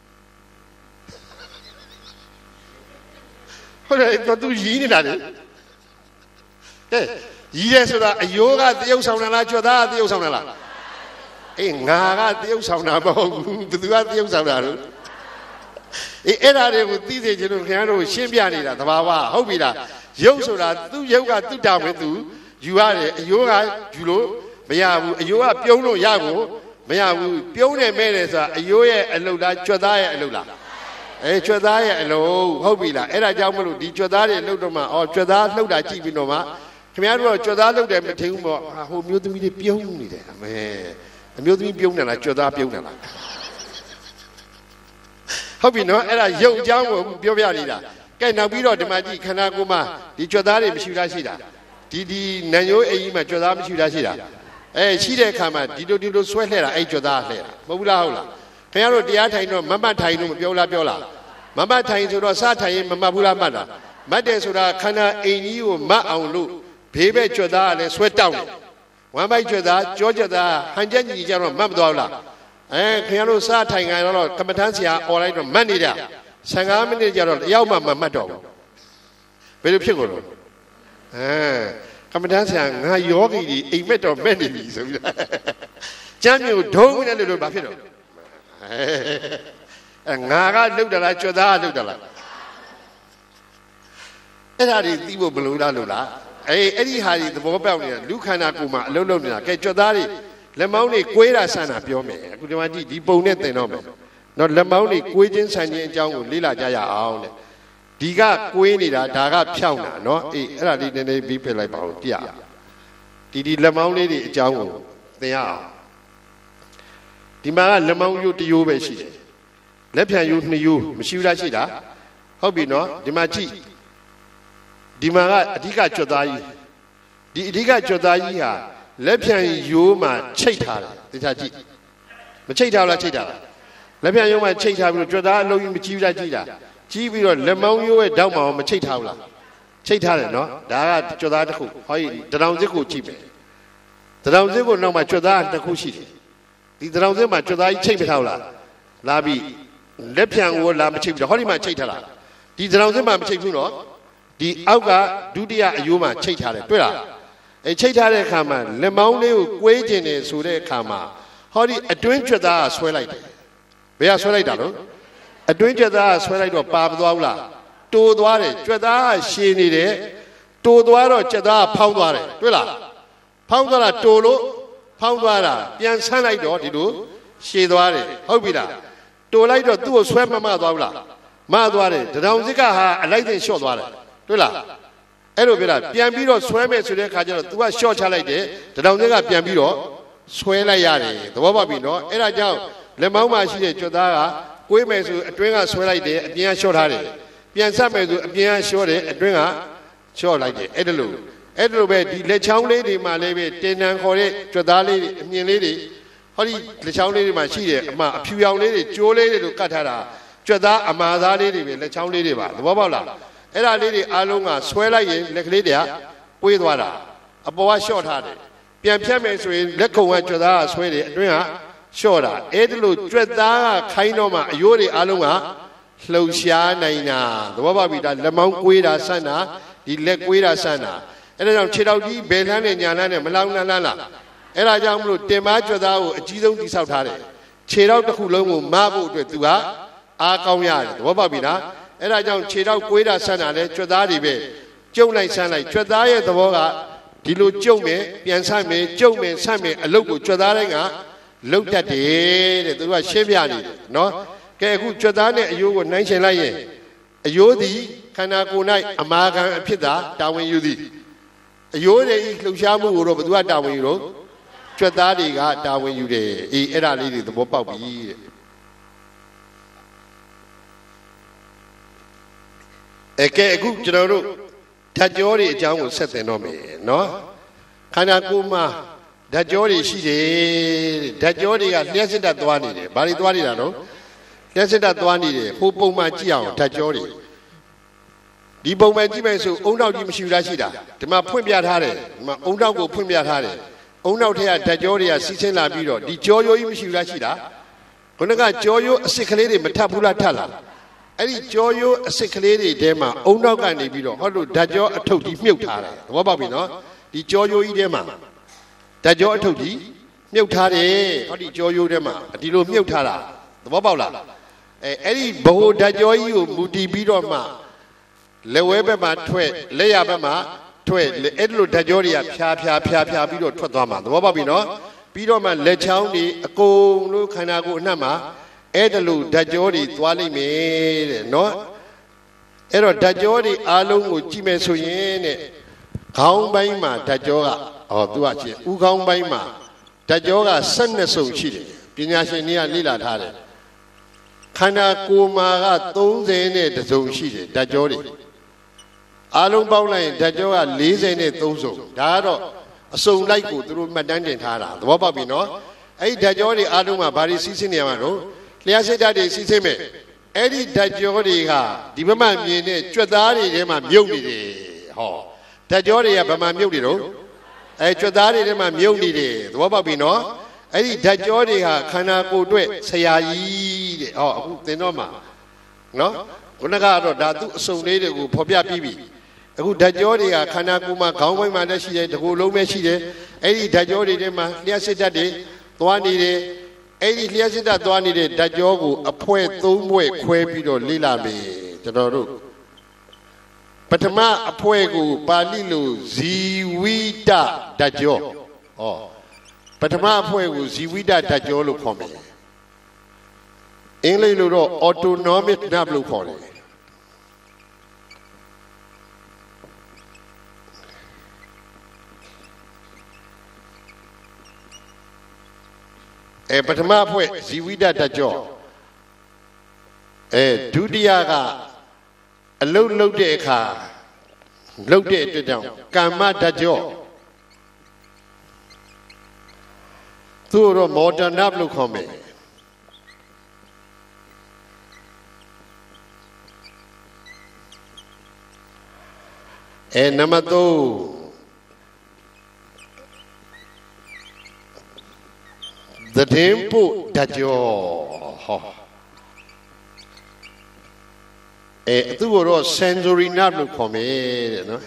ဟုတ်တယ်တော့သူရီးနေတာလေကဲရီးတယ်ဆိုတာအယိုးကတရုပ်ဆောင်တာလားကြွသားကတရုပ်ဆောင်တာလားအေးငါကတရုပ်ဆောင်တာမဟုတ်ဘူးဘသူကတရုပ်ဆောင်တာလို့အေးအဲ့ဒါတွေကိုသိစေချင်လို့ခင်ဗျားတို့ရှင်းပြနေတာသဘာဝဟုတ်ပြီလားရုပ်ဆိုတာသူ့ရုပ်ကသူ့တာဝန်သူယူရတယ်အယိုးကယူလို့မရဘူးအယိုးကပြုံးလို့ရကိုမရဘူးပြုံးတယ်မဲ့တယ်ဆိုတာအယိုးရဲ့အလုပ်လားကြွသားရဲ့အလုပ်လားကြွသားရဲ့အလုပ်ဟုတ်ပြီလားအဲ့ဒါကြောင့်မလို့ဒီကြွသားတွေလှုပ်တော့မှကြွသားလှုပ်တာကြည့်ပြီးတော့မှခင်ဗျားတို့ကကြွသားလှုပ်တယ်မထင်ဘူးပေါ့ဟိုမျိုးသမီးတွေပြုံးနေတယ်အမေအမျိုးသမီးပြုံးတယ်လားကြွသားပြုံးတယ်လားဟုတ်ပြီနော်အဲ့ဒါရုပ်အကြောင်းကိုပြောပြနေတာကဲနောက်ပြီးတော့ဒီမှာကြည့်ခန္ဓာကိုယ်မှာဒီကြွသားတွေမရှိလားရှိတာဒီနံရိုးအိမ်ကြီးမှာကြွသားမရှိလားရှိတာရှိတဲ့အခါမှာဒီလိုဆွဲလှဲတာအဲ့ကြွသားလှဲတာမဟုတ်ဘူးလားဟုတ်လားခင်ဗျားတို့တရားထိုင်တော့မမတ်ထိုင်လို့မပြောလားပြောလားမမတ်ထိုင်ဆိုတော့စထိုင်ရင်မမတ်ဘူးလားမတ်တာမတ်တယ်ဆိုတာခန္ဓာအိမ်ကြီးကိုမတ်အောင်လို့ဘေးဘက်ကြွသားကလည်းဆွဲတောက်တယ်ဝမ်းပိုက်ကြွသားကြောကြသားဟန်ချက်ညီကြတော့မတ်မသွားဘူးလားခင်ဗျားတို့စထိုင်ကြတော့ကမ္မထမ်းဆရာអော်လိုက်တော့မတ်နေတာ15မိနစ်ကြာတော့တယောက်မှမမှတ်တော့ဘူးဘယ်လိုဖြစ်ကုန်လို့ကမ္မထမ်းဆရာငါယောဂီကြီးအိမ်မက်တော့မဲ့နေပြီဆိုပြီးတော့ကျမ်းမျိုးဒုံးနဲ့လို့ဘာဖြစ်တော့ငါကလှုပ်တယ်လားကြွသားကလှုပ်တယ်လားအဲ့ဒါတွေသိဖို့မလိုလားလို့လားအဲ့ဒီဟာတွေသဘောပေါက်နေတာလူခန္ဓာကိုယ်မှာအလုံးလုံးနေတာကဲကြွသားတွေလက်မောင်းတွေကွေးတာဆန်းတာပြောမယ်အခုဒီမှာကြည့်ဒီပုံနဲ့သင်တော့မယ်နော်လက်မောင်းတွေကွေးခြင်းဆန်းခြင်းအကြောင်းကိုလေ့လာကြရအောင်တဲ့ဒီကကွေးနေတာဒါကဖြောင်းတာနော်အေးအဲ့ဒါလေးနည်းနည်းပြီးပြလိုက်ပါဦးကြည့်ရဒီလက်မောင်းလေးတွေအကြောင်းကိုသင်ရအောင်ဒီမှာကလက်မောင်းရိုးတစ်ရိုးပဲရှိတယ်လက်ဖြံရိုးနှစ်ရိုးမရှိဘူးလားရှိတာဟုတ်ပြီနော်ဒီမှာကြည့်ဒီမှာကအဓိကကြွသားကြီးဒီအဓိကကြွသားကြီးဟာလက်ဖြံရိုးမှာချိတ်ထားတယ်တခြားကြည့်မချိတ်ထားလားချိတ်ထားလားလက်ဖြံရိုးမှာချိတ်ထားပြီးတော့ကြွသားအလုံးကြီးမကြည့်ဘူးလားကြည့်တာကြည့်ပြီးတော့လက်မောင်းရိုးရဲ့တောက်မှာမချိတ်ထားဘူးလားချိတ်ထားတယ်နော်ဒါကကြွသားတစ်ခုဟောဒီတရောင်စစ်ကိုကြည့်မယ်တရောင်စစ်ကိုနောက်မှာကြွသားတစ်ခုရှိတယ်ဒီတရောင်စစ်မှာကြွသားကြီးချိတ်မထားဘူးလားလာပြီးလက်ဖြံကိုလာမချိတ်ဘူးဟောဒီမှာချိတ်ထားလားဒီတရောင်စစ်မှာမချိတ်ဘူးနော်ဒီအောက်ကဒုတိယအယိုးမှာချိတ်ထားတယ်တွေ့လားချိတ်ထားတဲ့အခါမှာလက်မောင်းလေးကိုကွေးကျင်တယ်ဆိုတဲ့အခါမှာဟောဒီအတွင်းကြွက်သားကဆွဲလိုက်တယ်ဘယ်ကဆွဲလိုက်တာလို့အတွင်းကြွက်သားကဆွဲလိုက်တော့ပါမသွားဘူးလားတိုးသွားတယ်ကြွက်သားကရှည်နေတယ်တိုးသွားတော့ကြွက်သားကဖောင်းသွားတယ်တွေ့လားဖောင်းသွားတာတိုးလို့ဖောင်းသွားတာပြန်ဆန်းလိုက်တော့ဒီလိုရှည်သွားတယ်ဟုတ်ပြီလားတိုးလိုက်တော့သူ့ကိုဆွဲမမသွားဘူးလားမသွားတယ်တရောင်စစ်ကဟာအလိုက်တင်လျှော့သွားတယ်တွေ့လားအဲ့လိုပြောတာပြန်ပြီးတော့ဆွဲမဲ့ဆိုတဲ့ခါကျတော့ तू ကရှော့ချလိုက်တယ်တရောင်စစ်ကပြန်ပြီးတော့ဆွဲလိုက်ရတယ်သဘောပေါက်ပြီနော်အဲ့ဒါကြောင့်လက်မောင်းမှာရှိတဲ့ကြွသားကကွေးမယ်ဆိုအတွင်းကဆွဲလိုက်တယ်အပြင်ကရှော့ထားတယ်ပြန်ဆက်မယ်ဆိုအပြင်ကရှော့တယ်အတွင်းကရှော့လိုက်တယ်အဲ့ဒါလိုပဲဒီလက်ချောင်းလေးတွေမှာလည်းပဲတင်တန်ခေါ်တဲ့ကြွသားလေးတွေအမြင်လေးတွေဟောဒီလက်ချောင်းလေးတွေမှာရှိတယ်အဖြူရောင်လေးတွေကျိုးလေးတွေလို့ကတ်ထားတာကြွသားအမာသားလေးတွေပဲလက်ချောင်းလေးတွေပါသဘောပေါက်လားအဲ့ဒါလေးတွေအားလုံးကဆွဲလိုက်ရင်လက်ကလေးတွေကကွေးသွားတာအပေါ်ကရှော့ထားတယ်ပြန်ဖြတ်မယ်ဆိုရင်လက်ခုံကကြွက်သားကဆွဲတယ်အတွင်းကရှော့တာအဲ့ဒါလို့ကြွက်သားကခိုင်းတော့မှအယိုးတွေအားလုံးကလှုပ်ရှားနိုင်တာသဘောပေါက်ပြီဒါလက်မောင်းကွေးတာဆန့်တာဒီလက်ကွေးတာဆန့်တာအဲ့ဒါကြောင့်ခြေထောက်ကြီးဘယ်လှမ်းနဲ့ညာလှမ်းနဲ့မလောင်းလှမ်းလားအဲ့ဒါကြောင့်မလို့တင်မကြွက်သားကိုအကြီးဆုံးတိဆောက်ထားတယ်ခြေထောက်တစ်ခုလုံးကိုမဖို့အတွက်သူကအားကောင်းရတယ်သဘောပေါက်ပြီလားအဲ့ဒါကြောင့်ခြေထောက်ကွေးတာဆန့်တာလဲကြွက်သားတွေပဲကျုံလိုက်ဆန့်လိုက်ကြွက်သားရဲ့သဘောကဒီလိုကျုံမယ်ပြန်ဆန့်မယ်ကျုံမယ်ဆန့်မယ်အလုပ်ကိုကြွက်သားတိုင်းကလုတ်တတ်တယ်တဲ့သူကရှင်းပြနေတယ်နော်ကဲအခုကြွက်သားနဲ့အယိုးကိုနှိုင်းရှင်လိုက်ရင်အယိုးသည်ခန္ဓာကိုယ်၌အမာခံအဖြစ်သာတာဝန်ယူသည်အယိုးတွေလှုပ်ရှားမှုကိုတော့ဘယ်သူကတာဝန်ယူတော့ကြွက်သားတွေကတာဝန်ယူတယ်အေးအဲ့ဒါလေးတွေသဘောပေါက်ပြီတဲ့ကဲအခုကျွန်တော်တို့ဓာတ်ကြောတွေအကြောင်းကိုဆက်သင်တော့မယ်နော်ခန္ဓာကိုယ်မှာဓာတ်ကြောတွေရှိတယ်ဓာတ်ကြောတွေကလျှက်စစ်တက်သွားနေတယ်ဘာတွေသွားနေတာတော့လလက်စစ်တာသွားနေတယ်ဟိုပုံမှန်ကြည့်အောင်ဓာတ်ကြောတွေဒီပုံမှန်ကြည့်မယ်ဆိုအုံနောက်ကြီးမရှိဘူးလားရှိတာဒီမှာဖွင့်ပြထားတယ်ဒီမှာအုံနောက်ကိုဖွင့်ပြထားတယ်အုံနောက်ထက်ကဓာတ်ကြောတွေကစီးဆင်းလာပြီးတော့ဒီကြောရိုးကြီးမရှိဘူးလားရှိတာခုနကကြောရိုးအစစ်ကလေးတွေမထပ်ဘူးလားထပ်လာအဲ့ဒီကြောရိုးအစစ်ကလေးတွေထဲမှာအုံနောက်ကနေပြီးတော့ဟောလို့ဓာတ်ကြောအထုပ်ကြီးမြုပ်ထားတယ်သဘောပေါက်ပြီနော်ဒီကြောရိုးကြီးထဲမှာဓာတ်ကြောအထုပ်ကြီးမြုပ်ထားတယ်ဟောဒီကြောရိုးထဲမှာဒီလိုမြုပ်ထားတာသဘောပေါက်လားအဲ့ဒီဘ ਹੁ ဓာတ်ကြောကြီးကိုမူတည်ပြီးတော့မှလက်ဝဲဘက်မှာထွက်လက်ရဘက်မှာထွက်အဲ့လိုဓာတ်ကြောတွေကဖြာပြီးတော့ထွက်သွားမှာသဘောပေါက်ပြီနော်ပြီးတော့မှလက်ချောင်းတွေအကုန်လုံးခန္ဓာကိုယ်အနှံ့မှာအဲ့ဒါလိုဓာတ်ကြောတွေသွားလိမ့်မယ်တဲ့နော်အဲ့တော့ဓာတ်ကြောတွေအားလုံးကိုကြည့်မယ်ဆိုရင်တဲ့ခေါင်းပိုင်းမှာဓာတ်ကြောကသူကချင်းဥခေါင်းပိုင်းမှာဓာတ်ကြောက12စုံရှိတယ်ပညာရှင်တွေကလေ့လာထားတယ်ခန္ဓာကိုယ်မှာက30နဲ့တစုံရှိတယ်ဓာတ်ကြောတွေအားလုံးပေါင်းလိုက်ရင်ဓာတ်ကြောက43စုံဒါကတော့အစုံလိုက်ကိုသူတို့မှတ်တမ်းတင်ထားတာသဘောပေါက်ပြီနော်အဲ့ဒီဓာတ်ကြောတွေအားလုံးမှာဘာတွေစီးဆင်းနေရမှာတော့လျှက်စစ်ဓာတ်တွေစီးဆင်းမယ်အဲ့ဒီဓာတ်ကြောတွေကဒီဘက်မှမြင်တဲ့ကြွက်သားတွေထဲမှာမြုပ်နေတယ်ဟောဓာတ်ကြောတွေကဘယ်မှာမြုပ်နေတော့ကြွက်သားတွေထဲမှာမြုပ်နေတယ်သဘောပေါက်ပြီနော်အဲ့ဒီဓာတ်ကြောတွေဟာခန္ဓာကိုယ်အတွက်ဆရာကြီးတဲ့ဟောအခုသင်တော့မှာနော်ခုနကတော့ဒါသူအစုံလေးတွေကိုဖော်ပြပြီးပြီအခုဓာတ်ကြောတွေကခန္ဓာကိုယ်မှာခေါင်းပိုင်းမှာလည်းရှိတယ်တကူလုံးပဲရှိတယ်အဲ့ဒီဓာတ်ကြောတွေထဲမှာလျှက်စစ်ဓာတ်တွေသွားနေတယ်အဲ့ဒီလျှက်စစ်ဓာတ်သွားနေတဲ့ဓာတ်ကြောကိုအဖွဲ3ဘွဲ့ခွဲပြီးတော့လေ့လာမယ်ကျွန်တော်တို့ပထမအဖွဲကိုပါဠိလိုဇီဝိတဓာတ်ကြောပထမအဖွဲကိုဇီဝိတဓာတ်ကြောလို့ခေါ်မယ်အင်္ဂလိပ်လိုတော့ autonomic nerve လို့ခေါ်တယ်ပထမအဖွဲဇီဝိတဓာတ်ကြောဒုတိယကအလုတ်လုတ်တဲ့အခါလုတ်တဲ့အတွက်ကြောင့်ကာမဓာတ်ကြောသူ့တော့မော်ဒနာဘလို့ခေါ်မယ်နံပါတ်3သတင်းပို့ဓာတ်ကြောဟောသူ့ကိုတော့ sensory nerve လို့ခေါ်မယ်တဲ့နော်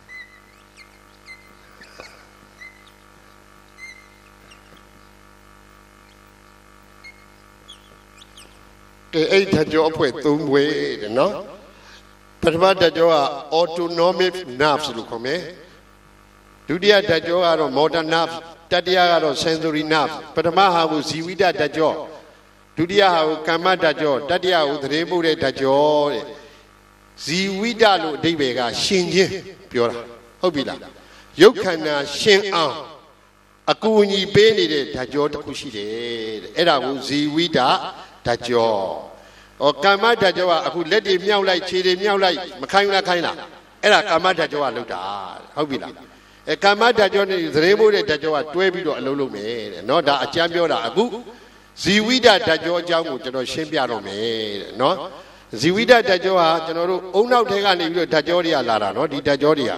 အဲ့ဓာတ်ကြောအဖွဲ့3ဘွဲတဲ့နော်ပထမဓာတ်ကြောက autonomic nerves လို့ခေါ်မယ်ဒုတိယဓာတ်ကြောကတော့ motor nerve တတိယကတော့ sensory nerve ပထမဟာကိုဇီဝိတဓာတ်ကြောဒုတိယဟာကိုကာမဓာတ်ကြောတတိယကိုသတင်းပို့တဲ့ဓာတ်ကြောတဲ့ဇီဝိတလို့အဓိပ္ပာယ်ကရှင်ချင်းပြောတာဟုတ်ပြီလားရုပ်ခန္ဓာရှင်အောင်အကူအညီပေးနေတဲ့ဓာတ်ကြောတစ်ခုရှိတယ်တဲ့အဲ့ဒါကိုဇီဝိတဓာတ်ကြောကာမဓာတ်ကြောကအခုလက်တွေမြောက်လိုက်ခြေတွေမြောက်လိုက်မခိုင်းလားခိုင်းလားအဲ့ဒါကာမဓာတ်ကြောကလောက်တာဟုတ်ပြီလားကာမဓာတ်ကြောနဲ့သတင်းပို့တဲ့ဓာတ်ကြောကတွဲပြီးတော့အလုံးလုံးမယ်တဲ့နော်ဒါအကျမ်းပြောတာအခုဇီဝိတဓာတ်ကြောအကြောင်းကိုကျွန်တော်ရှင်းပြတော့မယ်တဲ့နော်ဇီဝိတဓာတ်ကြောဟာကျွန်တော်တို့အုံနောက်ထဲကနေပြီးတော့ဓာတ်ကြောတွေကလာတာနော်ဒီဓာတ်ကြောတွေက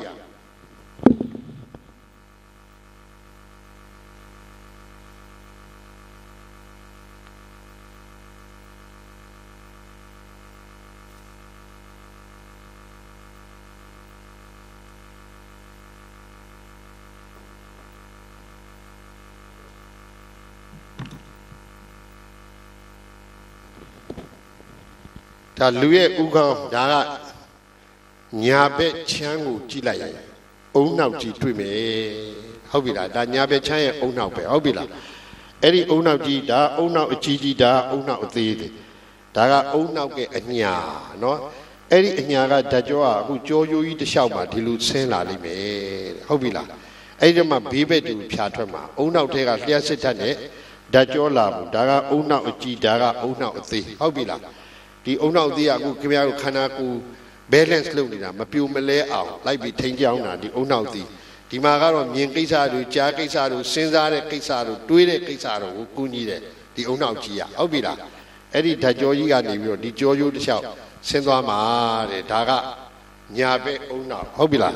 ဒါလူရဲ့ဥကောင်းဒါကညာဘက်ချမ်းကိုကြည့်လိုက်ရင်အုံနောက်ကြီးတွေ့မယ်ဟုတ်ပြီလားဒါညာဘက်ချမ်းရဲ့အုံနောက်ပဲဟုတ်ပြီလားအဲ့ဒီအုံနောက်ကြီးဒါအုံနောက်အကြီးကြီးဒါအုံနောက်အသေးသေးဒါကအုံနောက်ရဲ့အညာနော်အဲ့ဒီအညာကဓာတ်ကြောကအခုကြောရိုးကြီးတစ်လျှောက်မှာဒီလိုဆင်းလာလိမ့်မယ်ဟုတ်ပြီလားအဲ့ဒီမှာဘေးဘက်တူဖြာထွက်မှာအုံနောက်ထဲကလျှက်စစ်ဓာတ်နဲ့ဓာတ်ကြောလာဘူးဒါကအုံနောက်အကြီးဒါကအုံနောက်အသေးဟုတ်ပြီလားဒီအုံနောက်သေးကအခုခင်ဗျားတို့ခန္ဓာကိုယ် balance လုပ်နေတာမပြိုမလဲအောင်လိုက်ပြီးထိန်းကြောင်းတာဒီအုံနောက်သေးဒီမှာကတော့မြင်ကိစ္စတွေကြားကိစ္စတွေစဉ်းစားတဲ့ကိစ္စတွေတွေးတဲ့ကိစ္စတွေကိုကူညီတယ်ဒီအုံနောက်ကြီးရဟုတ်ပြီလားအဲ့ဒီဓာတ်ကြောကြီးကနေပြီးတော့ဒီကြောရိုးတစ်လျှောက်ဆင်းသွားမှာတဲ့ဒါကညာဘက်အုံနောက်ဟုတ်ပြီလား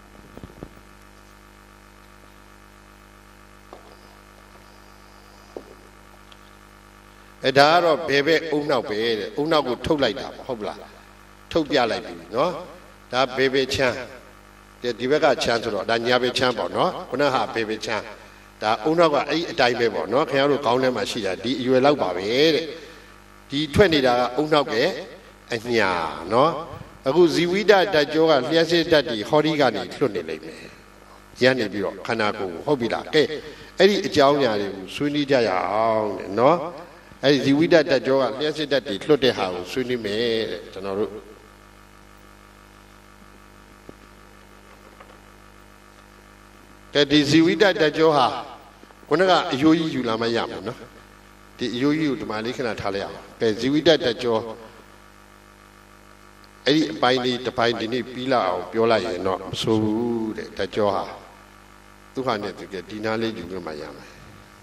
ဒါကတော့ဘယ်ဘက်အုံနောက်ပဲတဲ့အုံနောက်ကိုထုတ်လိုက်တာဟုတ်ပလားထုတ်ပြလိုက်ပြီနော်ဒါဘယ်ဘက်ချမ်းဒီဘက်ကချမ်းဆိုတော့ဒါညာဘက်ချမ်းပေါ့နော်ခုနကဘယ်ဘက်ချမ်းဒါအုံနောက်ကအဲ့ဒီအတိုင်းပဲပေါ့နော်ခင်ဗျားတို့ခေါင်းထဲမှာရှိတာဒီအရွယ်လောက်ပါပဲတဲ့ဒီထွက်နေတာကအုံနောက်ပဲအညာနော်အခုဇီဝိတဓာတ်ကြောကလျှက်စစ်ဓာတ်ဒီဟောဒီကနေလွတ်နေလိမ့်မယ်ရန်နေပြီးတော့ခန္ဓာကိုယ်ဟုတ်ပြီလားကဲအဲ့ဒီအကြောင်းအရာတွေကိုဆွေးနွေးကြရအောင်တဲ့နော်အဲ့ဒီဇီဝိတဓာတ်ကြောကလျှက်စစ်ဓာတ်ဒီလွတ်တဲ့ဟာကိုဆွေးနွေးမယ်တဲ့ကျွန်တော်တို့ကဲဒီဇီဝိတဓာတ်ကြောဟာခုနကအယိုးကြီးယူလာမှရမှာနော်ဒီအယိုးကြီးကိုဒီမှာလေးခဏထားလိုက်အောင်ကဲဇီဝိတဓာတ်ကြောအဲ့ဒီအပိုင်းလေးတစ်ပိုင်းဒီနေ့ပြီးလာအောင်ပြောလိုက်ရင်တော့မဆိုးဘူးတဲ့ဓာတ်ကြောဟာသူဟာနဲ့တကယ်ဒီနားလေးယူလို့မှရမယ်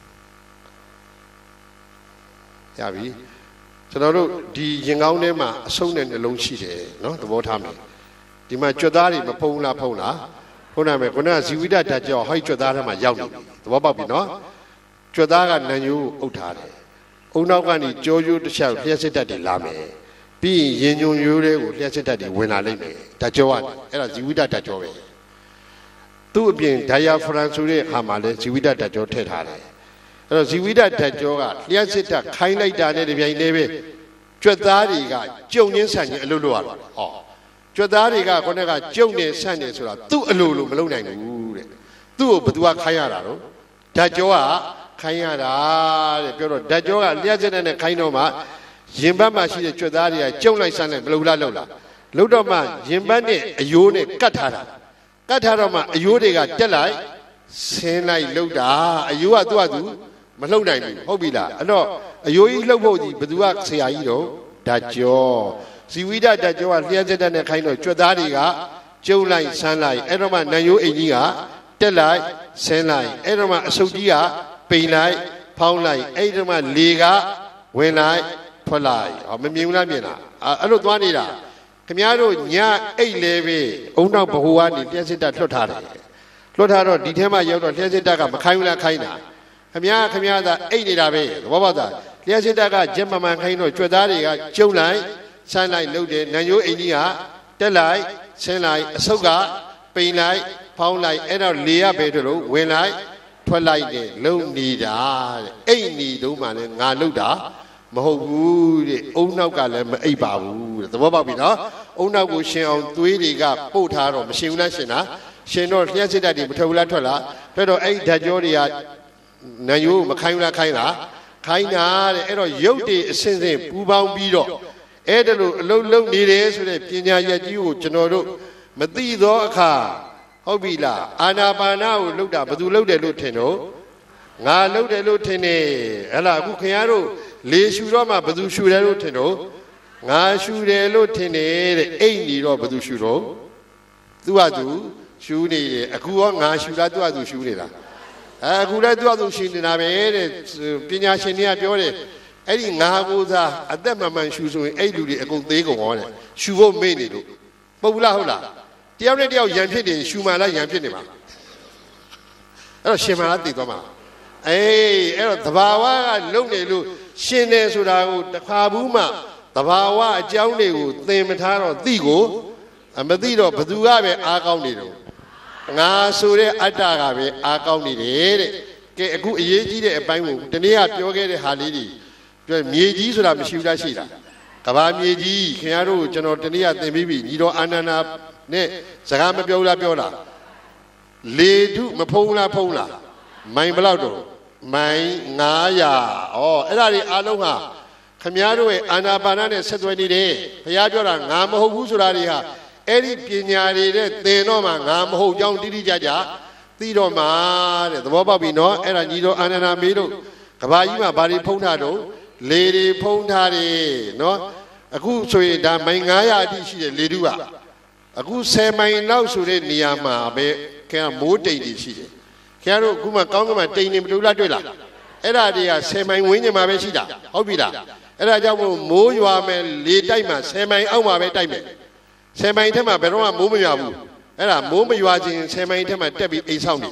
ရပြီကျွန်တော်တို့ဒီရင်ကောင်းထဲမှာအဆုံးနဲ့နှလုံးရှိတယ်နော်သဘောထားမယ်ဒီမှာကြွက်သားတွေမဖုံးလားဖုံးလားဖုံးနိုင်မယ်ခုနကဇီဝိတဓာတ်ကြောဟိုက်ကြွက်သားထဲမှာရောက်နေပြီသဘောပေါက်ပြီနော်ကြွက်သားကနံယိုးကိုအုပ်ထားတယ်အုံနောက်ကနေကြောရိုးတစ်ချက်လျှက်စစ်ဓာတ်တွေလာမယ်ပြီးရင်ရင်ညွန်ရိုးတွေကိုလျှက်စစ်ဓာတ်တွေဝင်လာလိမ့်မယ်ဓာတ်ကြောကနေအဲ့ဒါဇီဝိတဓာတ်ကြောပဲသူ့အပြင်ဒိုင်ယာဖရန်ဆိုတဲ့ဟာမှာလည်းဇီဝိတဓာတ်ကြောထည့်ထားတယ်အဲ့တော့ဇီဝိတဓာတ်ကြောကလျှက်စစ်ဓာတ်ခိုင်းလိုက်တာနဲ့တပြိုင်တည်းပဲကြွက်သားတွေကကြုံရင်းဆန်ရင်းအလုပ်လုပ်ရတာဟောကြွက်သားတွေကခုနကကြုံနေဆန်နေဆိုတာသူ့အလိုလိုမလုပ်နိုင်ဘူးတဲ့သူ့ကိုဘယ်သူကခိုင်းရတာတော့ဓာတ်ကြောကခိုင်းရတာတဲ့ပြောတော့ဓာတ်ကြောကလျှက်စစ်ဓာတ်နဲ့ခိုင်းတော့မှရင်ဘတ်မှာရှိတဲ့ကြွက်သားတွေကကြုံလိုက်ဆန်းလိုက်မလုပ်လားလုပ်လားလုပ်တော့မှရင်ဘတ်နဲ့အယိုးနဲ့ကတ်ထားတာကတ်ထားတော့မှအယိုးတွေကတက်လိုက်ဆင်းလိုက်လှုပ်တာအယိုးကသူ့ဟာသူမလှုပ်နိုင်ဘူးဟုတ်ပြီလားအဲ့တော့အယိုးကြီးလှုပ်ဖို့ဒီဘယ်သူကဆရာကြီးတော့ဓာတ်ကြောဇီဝိတဓာတ်ကြောကလျှက်စစ်ဓာတ်နဲ့ခိုင်းတော့ကြွက်သားတွေကကျုံလိုက်ဆန်းလိုက်အဲ့တော့မှနံယိုးအိမ်ကြီးကတက်လိုက်ဆင်းလိုက်အဲ့တော့မှအဆုပ်ကြီးကပိန်လိုက်ဖောင်းလိုက်အဲ့တော့မှလေကဝင်လိုက်ထွက်လိုက်ဟောမမြင်ဘူးလားမြင်လားအဲ့လိုသွားနေတာခင်ဗျားတို့ညအိတ်လဲပဲအုံနောက်ဘဟုကနေလျှက်စစ်ဓာတ်လွတ်ထားတယ်လွတ်ထားတော့ဒီထဲမှာရောက်တော့လျှက်စစ်ဓာတ်ကမခိုင်းဘူးလားခိုင်းတာခင်ဗျားသာအိတ်နေတာပဲသဘောပေါက်သားလျှက်စစ်ဓာတ်ကဂျက်မမှန်ခိုင်းတော့ကြွက်သားတွေကကျုံလိုက်ဆန်းလိုက်လှုပ်တယ်နံယိုးအိမ်ကြီးကတက်လိုက်ဆင်းလိုက်အဆုပ်ကပိန်လိုက်ဖောင်းလိုက်အဲ့တော့လေရပဲတို့လို့ဝင်လိုက်ထွက်လိုက်တယ်လုံနေတာတဲ့အိတ်နေတော့မှလည်းငါလှုပ်တာမဟုတ်ဘူးတဲ့အုံနောက်ကလည်းမအိပ်ပါဘူးတဲ့သဘောပေါက်ပြီနော်အုံနောက်ကိုရှင်အောင်သွေးတွေကပို့ထားတော့မရှင်ဘူးလားရှင်လားရှင်တော့လျှက်စစ်ဓာတ်တွေမထွက်ဘူးလားထွက်လားထွက်တော့အဲ့ဓာတ်ကြောတွေကနံယိုးမခိုင်းဘူးလားခိုင်းလားခိုင်းတာတဲ့အဲ့တော့ရုပ်တွေအစင်းစင်းပူပေါင်းပြီးတော့အဲ့ဒါလို့အလုံးလုံးနေတယ်ဆိုတဲ့ပညာရက်ကြီးကိုကျွန်တော်တို့မသိသောအခါဟုတ်ပြီလားအာနာပါနာကိုလှုပ်တာဘယ်သူလှုပ်တယ်လို့ထင်တော့ငါလှုပ်တယ်လို့ထင်တယ်ဟဲ့လားအခုခင်ဗျားတို့လေရှူတော့မှဘယ်သူရှူတယ်လို့ထင်တော့ငါရှူတယ်လို့ထင်တယ်တဲ့အိတ်နေတော့ဘယ်သူရှူတော့သူကသူရှူနေတယ်အခုရောငါရှူလားသူကသူရှူနေတာအခုလည်းသူကသူရှူနေတာပဲတဲ့ပညာရှင်တွေကပြောတယ်အဲ့ဒီငါကိုစားအသက်မမှန်ရှူဆိုရင်အဲ့လူတွေအကုန်သေးကုန်ဟောတယ်ရှူဖို့မေ့နေလို့ပုတ်ဘူးလားဟုတ်လားတယောက်နဲ့တယောက်ရံဖြစ်နေရှူမှလားရံဖြစ်နေမှာအဲ့တော့ရှင်မှလားတည်သွားမှာအေးအဲ့တော့သဘာဝကလုံနေလို့ရှင်တယ်ဆိုတာကိုတခါဘူးမှသဘာဝအကြောင်းတွေကိုသင်မထားတော့သိကိုမသိတော့ဘသူကပဲအားကောင်းနေတော့ငါဆိုတဲ့အတ္တကပဲအားကောင်းနေတယ်တဲ့ကဲအခုအရေးကြီးတဲ့အပိုင်းကိုဒီနေ့ကပြောခဲ့တဲ့ဟာလေးတွေပြောမြေကြီးဆိုတာမရှိဘူးလားရှိလားကဘာမြေကြီးခင်ဗျားတို့ကျွန်တော်ဒီနေ့ကသင်ပြီးပြီညီတော်အာနန္ဒာနဲ့စကားမပြောဘူးလားပြောလားလေထုမဖုံးလားဖုံးလားမိုင်ဘယ်လောက်တော့မိုင်900ဩအဲ့ဒါတွေအားလုံးဟာခမည်းတော်ရဲ့အာနာပါနနဲ့ဆက်သွယ်နေတယ်ဘုရားပြောတာငါမဟုတ်ဘူးဆိုတာတွေဟာအဲ့ဒီပညာတွေနဲ့သင်တော့မှငါမဟုတ်ကြောင်းတိတိကျကျသိတော့မှတဲ့သဘောပေါက်ပြီနော်အဲ့ဒါညီတော်အာနန္ဒာမေးလို့ကဘာကြီးမှာဘာတွေဖုံးထားတော့လေတွေဖုံးထားတယ်နော်အခုဆိုရင်ဒါမိုင်900အထိရှိတယ်လေတုကအခု10မိုင်လောက်ဆိုတဲ့နေရာမှာပဲခင်ဗျာမိုးတိမ်တွေရှိတယ်ခင်ဗျားတို့အခုမှကောင်းကင်မှာတိမ်နေမလို့လားတွေ့လားအဲ့ဒါတွေက10မိုင်ဝင်းကျင်မှာပဲရှိတာဟုတ်ပြီလားအဲ့ဒါကြောင့်မိုးရွာမယ်လေတိုက်မှာ10မိုင်အောက်မှာပဲတိုက်မယ်10မိုင်ထက်မှာဘယ်တော့မှမိုးမရွာဘူးအဲ့ဒါမိုးမရွာခြင်း10မိုင်ထက်မှာတက်ပြီးအိမ်ဆောင်နေ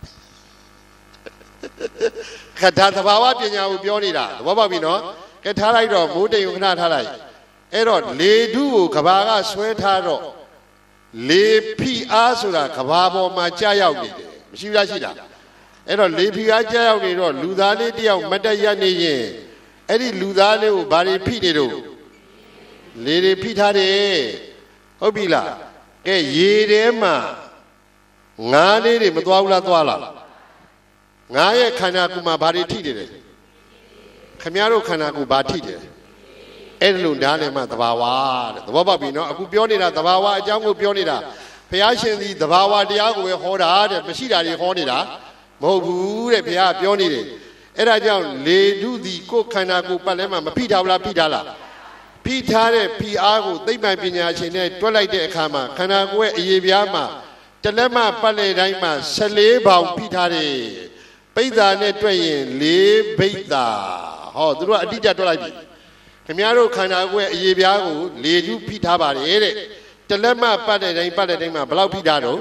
ခက်တာသဘာဝပညာကိုပြောနေတာသဘောပေါက်ပြီနော်ကဲထားလိုက်တော့မိုးတိမ်ကိုခဏထားလိုက်အဲ့တော့လေထုကိုကဘာကဆွဲထားတော့လေဖိအားဆိုတာကဘာပေါ်မှာကြာရောက်နေတယ်မရှိဘူးလားရှိတာအဲ့တော့လေဖိအားကြာရောက်နေတော့လူသားလေးတယောက်မတက်ရနေရင်အဲ့ဒီလူသားလေးကိုဘာတွေဖိနေတော့လေတွေဖိထားတယ်ဟုတ်ပြီလားကဲရေထဲမှာငါးလေးတွေမသွားဘူးလားသွားလားငါးရဲ့ခန္ဓာကိုယ်မှာဘာတွေထိနေတယ်ခမည်းတော်ခန္ဓာကိုယ်ဘာထိတယ်အဲ့လိုဓာတ်နဲ့မှသဘာဝတဲ့သဘောပေါက်ပြီနော်အခုပြောနေတာသဘာဝအကြောင်းကိုပြောနေတာဘုရားရှင်သည်သဘာဝတရားကိုပဲဟောတာတဲ့မရှိတာတွေဟောနေတာမဟုတ်ဘူးတဲ့ဘုရားပြောနေတယ်အဲ့ဒါကြောင့်လေထုသည်ကိုယ်ခန္ဓာကိုယ်ပတ်လဲမှာမဖိထားဘူးလားဖိထားလားဖိထားတဲ့ဖိအားကိုသိပ္ပံပညာရှင်နဲ့တွက်လိုက်တဲ့အခါမှာခန္ဓာကိုယ်ရဲ့အရေးပြားမှာတလက်မပတ်လေတိုင်းမှာ14ပေါင်ဖိထားတယ်ပိဿာနဲ့တွက်ရင်4ပိဿာဟောသူတို့ကအတိအကျတွက်လိုက်ပြီခင်ဗျားတို့ခန္ဓာကိုယ်ရဲ့အရေးပြားကိုလေထုဖိထားပါတယ်တဲ့တလက်မပတ်တဲ့တိုင်းမှာဘယ်လောက်ဖိထားတော့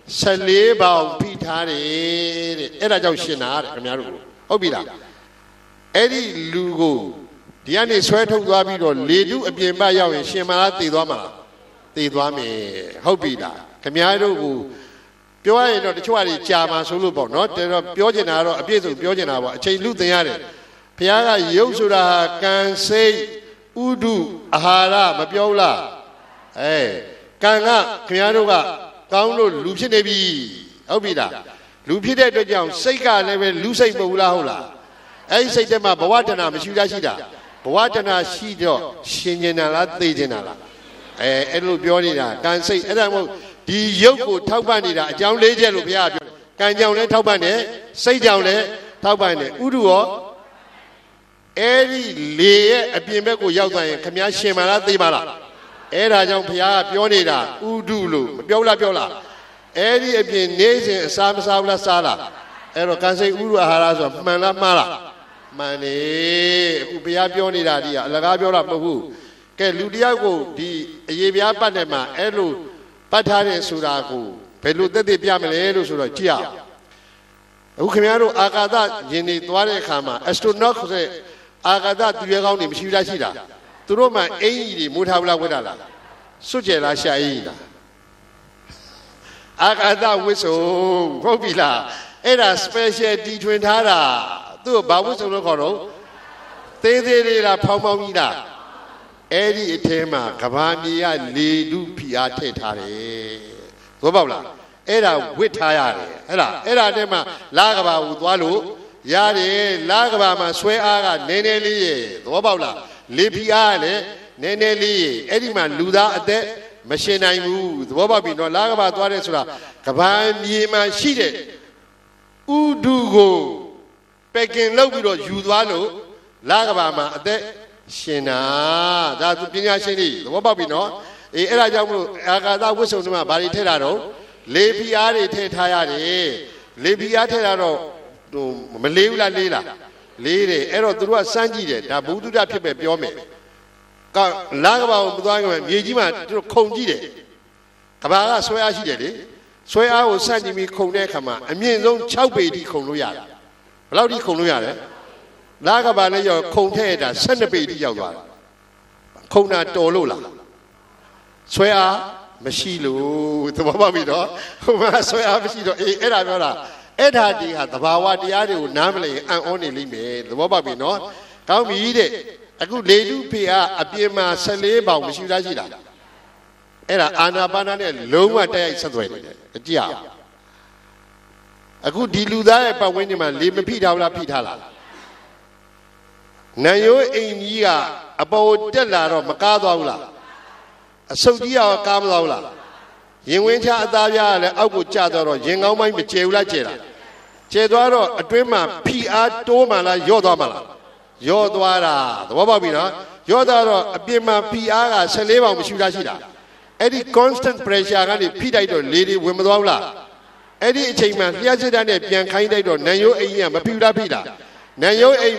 14ပေါင်ဖိထားတယ်တဲ့အဲ့ဒါကြောင့်ရှင်တာတဲ့ခင်ဗျားတို့ဟုတ်ပြီလားအဲ့ဒီလူကိုဒီကနေဆွဲထုတ်သွားပြီးတော့လေထုအပြင်ဘက်ရောက်ရင်ရှင်မလားတည်သွားမှာလားတည်သွားမယ်ဟုတ်ပြီလားခင်ဗျားတို့ကိုပြောရရင်တော့တချို့အရာကြာမှာဆိုလို့ပေါ့နော်တော်တော်ပြောချင်တာတော့အပြည့်စုံပြောချင်တာပေါ့အချိန်လူသင်ရတယ်ဘုရားကရုပ်ဆိုတာကံစိတ်ဥဒုအာဟာရမပြောဘူးလားကံကခင်ဗျားတို့ကကောင်းလို့လူဖြစ်နေပြီဟုတ်ပြီလားလူဖြစ်တဲ့အတွက်ကြောင့်စိတ်ကလည်းပဲလူစိတ်မဟုတ်ဘူးလားဟုတ်လားအဲ့ဒီစိတ်ထဲမှာဘဝတဏမရှိလားရှိတာဘဝတဏရှိတော့ရှင်ကျင်တာလားသိကျင်တာလားအဲ့လိုပြောနေတာကံစိတ်အဲ့ဒါမဟုတ်ဒီရုပ်ကိုထောက်ပံ့နေတာအကြောင်း၄ချက်လို့ဘုရားပြောကံကြောင့်လည်းထောက်ပံ့တယ်စိတ်ကြောင့်လည်းထောက်ပံ့တယ်ဥဒုရောအဲ့ဒီလေရဲ့အပြင်ဘက်ကိုရောက်သွားရင်ခမည်းရှင်မလားသိပါလားအဲ့ဒါကြောင့်ဘုရားကပြောနေတာဥဒုလို့မပြောလားအဲ့ဒီအပြင်နေစဉ်အစာမစားဘူးလားစားလားအဲ့တော့ကံစိတ်ဥဒုအာဟာရဆိုတာမှန်လားမှားလားမှန်တယ်အခုဘုရားပြောနေတာဒီကအလကားပြောတာမဟုတ်ဘူးကဲလူတယောက်ကိုဒီအရေးပြားပတ်တယ်မှာအဲ့လိုပတ်ထားတယ်ဆိုတာကိုဘယ်လိုသက်သေပြမလဲလို့ဆိုတော့ကြည့်အောင်အခုခင်ဗျားတို့အာကာသယင်တွေသွားတဲ့အခါမှာ astronaut ဆိုတဲ့အာကာသသူရဲကောင်းတွေမရှိဘူးလားရှိတာသူတို့မှအင်ကြီးတွေမိုးထားဘူးလားဝတ်တာလားစွတ်ကြဲလားရှာအင်ကြီးလားအာကာသဝတ်စုံဟုတ်ပြီလားအဲ့ဒါ special တီထွင်ထားတာသူ့ဘာဝတ်စုံလို့ခေါ်တော့သေးသေးလေးလားဖောင်းဖောင်းကြီးလားအဲ့ဒီအထဲမှာကဘာမြေကလေထုဖိအားထည့်ထားတယ်သဘောပေါက်လားအဲ့ဒါဝစ်ထားရတယ်ဟဲ့လားအဲ့ဒါထဲမှာလာကဘာကိုသွားလို့ရတယ်လာကဘာမှာဆွဲအားကနည်းနည်းလေးရေသဘောပေါက်လားလေဖိအားကလည်းနည်းနည်းလေးရေအဲ့ဒီမှာလူသားအသက်မရှင်နိုင်ဘူးသဘောပေါက်ပြီနော်လာကဘာသွားတယ်ဆိုတာကဘာမြေမှာရှိတဲ့ဥဒုကိုပက်ကင်လုပ်ပြီးတော့ယူသွားလို့လာကဘာမှာအသက်ရှင်တာဒါသူပညာရှင်တွေသဘောပေါက်ပြီနော်အဲ့ဒါကြောင့်မလို့အာကာသဝတ်စုံတွေမှာဘာတွေထည့်တာတော့လေဖိအားတွေထည့်ထားရတယ်လေဖိအားထည့်တာတော့ဟိုမလေးဘူးလားလေးလားလေးတယ်အဲ့တော့သူတို့ကစမ်းကြည့်တယ်ဒါဘုဒ္ဓဖြစ်ပဲပြောမယ်ကလာကဘာကိုမသွားကြမယ်မြေကြီးမှာသူတို့ခုန်ကြည့်တယ်ကဘာကဆွဲအားရှိတယ်လေဆွဲအားကိုစမ်းကြည့်ပြီးခုန်တဲ့အခါမှာအမြင့်ဆုံး6ပေတိခုန်လို့ရတယ်ဘယ်လောက်တိခုန်လို့ရလဲလာကဘာနဲ့ရောက်ခုံထဲတာ12ပေတိရောက်သွားတာခုံတာတော်လို့လားဆွဲအားမရှိလို့သဘောပေါက်ပြီနော်ဟိုမှာဆွဲအားမရှိတော့အေးအဲ့ဒါပြောတာအဲ့ဒါဒီဟာသဘာဝတရားတွေကိုနားမလည်အံ့ဩနေလိမ့်မယ်သဘောပေါက်ပြီနော်ကောင်းပြီတဲ့အခုလေထုဖိအားအပြင်မှာ14ပေါင်မရှိလားရှိတာအဲ့ဒါအာနာပါနနဲ့လုံးဝတိုက်ရိုက်ဆက်သွယ်နေတယ်အကြည့်အောင်အခုဒီလူသားရဲ့ပတ်ဝန်းကျင်မှာလေမဖိထားဘူးလားဖိထားလားနံရိုးအိမ်ကြီးကအပေါ်တက်လာတော့မကားသွားဘူးလားအဆုတ်ကြီးကကားမသွားဘူးလားရင်ဝင်းချအသားပြားကလည်းအောက်ကိုကျသွားတော့ရင်ကောင်းပိုင်းမကျဲဘူးလားကျဲလားကျဲသွားတော့အတွင်းမှာဖိအားတိုးမှလားယော့သွားမှလားယော့သွားတာသဘောပေါက်ပြီနော်ယော့သွားတော့အပြင်မှာဖိအားက14ပေါင်မရှိလားရှိတာအဲ့ဒီ constant pressure ကနေဖိတိုက်တော့လေတွေဝင်မသွားဘူးလားအဲ့ဒီအချိန်မှာလျှက်စစ်တတ်နဲ့ပြန်ခိုင်းတိုက်တော့နံရိုးအိမ်ကြီးကမဖိဘူးလားဖိတာနံရိုးအိမ်ဖိ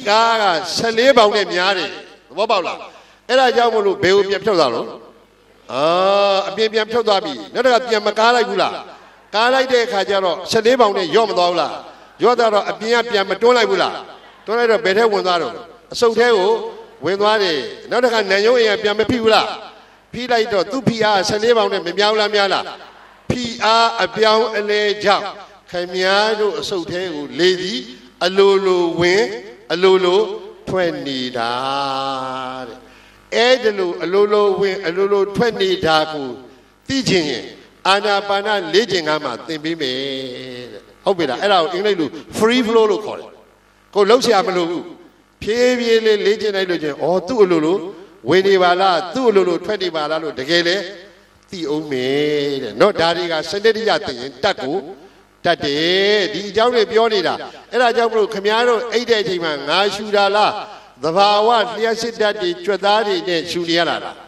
ကားက14ပေါင်နဲ့များတယ်သဘောပေါက်လားအဲ့ဒါကြောင့်မလို့ဘယ်ကိုပြန်ဖြုတ်သွားလို့အပြင်ပြန်ဖြုတ်သွားပြီနောက်တစ်ခါပြန်မကားလိုက်ဘူးလားကားလိုက်တဲ့အခါကျတော့14ပေါင်နဲ့ရော့မသွားဘူးလားရော့သွားတော့အပြင်ကပြန်မတွန်းလိုက်ဘူးလားတွန်းလိုက်တော့ဘယ်ထဲဝင်သွားတော့အစုပ်ထဲကိုဝင်သွားတယ်နောက်တစ်ခါနံရုံးအိမ်ကပြန်မဖိဘူးလားဖိလိုက်တော့သူ့ဖိအား14ပေါင်နဲ့မများဘူးလားများလားဖိအားအပြောင်းအလဲကြောင့်ခင်ဗျားတို့အစုပ်ထဲကိုလေသည်အလိုလိုဝင်အလိုလိုထွက်နေတာတဲ့အဲ့ဒါလိုအလိုလိုဝင်အလိုလိုထွက်နေတာကိုသိချင်ရင်အာနာပါနလေ့ကျင့်ခန်းမှာသင်ပေးမယ်တဲ့ဟုတ်ပြီလားအဲ့ဒါကိုအင်္ဂလိပ်လို free flow လို့ခေါ်တယ်ကိုလှုပ်ရှားမလို့ဘူးဖြည်းဖြည်းလေးလေ့ကျင့်လိုက်လို့ချင်းဩသူ့အလိုလိုဝင်နေပါလားသူ့အလိုလိုထွက်နေပါလားလို့တကယ်လေသိအောင်မယ်တဲ့နော်ဒါတွေကစနစ်တကျသိရင်တတ်ကိုတတ်တယ်ဒီအကြောင်းတွေပြောနေတာအဲ့ဒါကြောင့်မလို့ခမားတို့အိတ်တဲ့အချိန်မှာငါရှူတာလားသဘာဝလျှက်စစ်တတ်တွေကြွက်သားတွေနဲ့ရှူနေရတာလား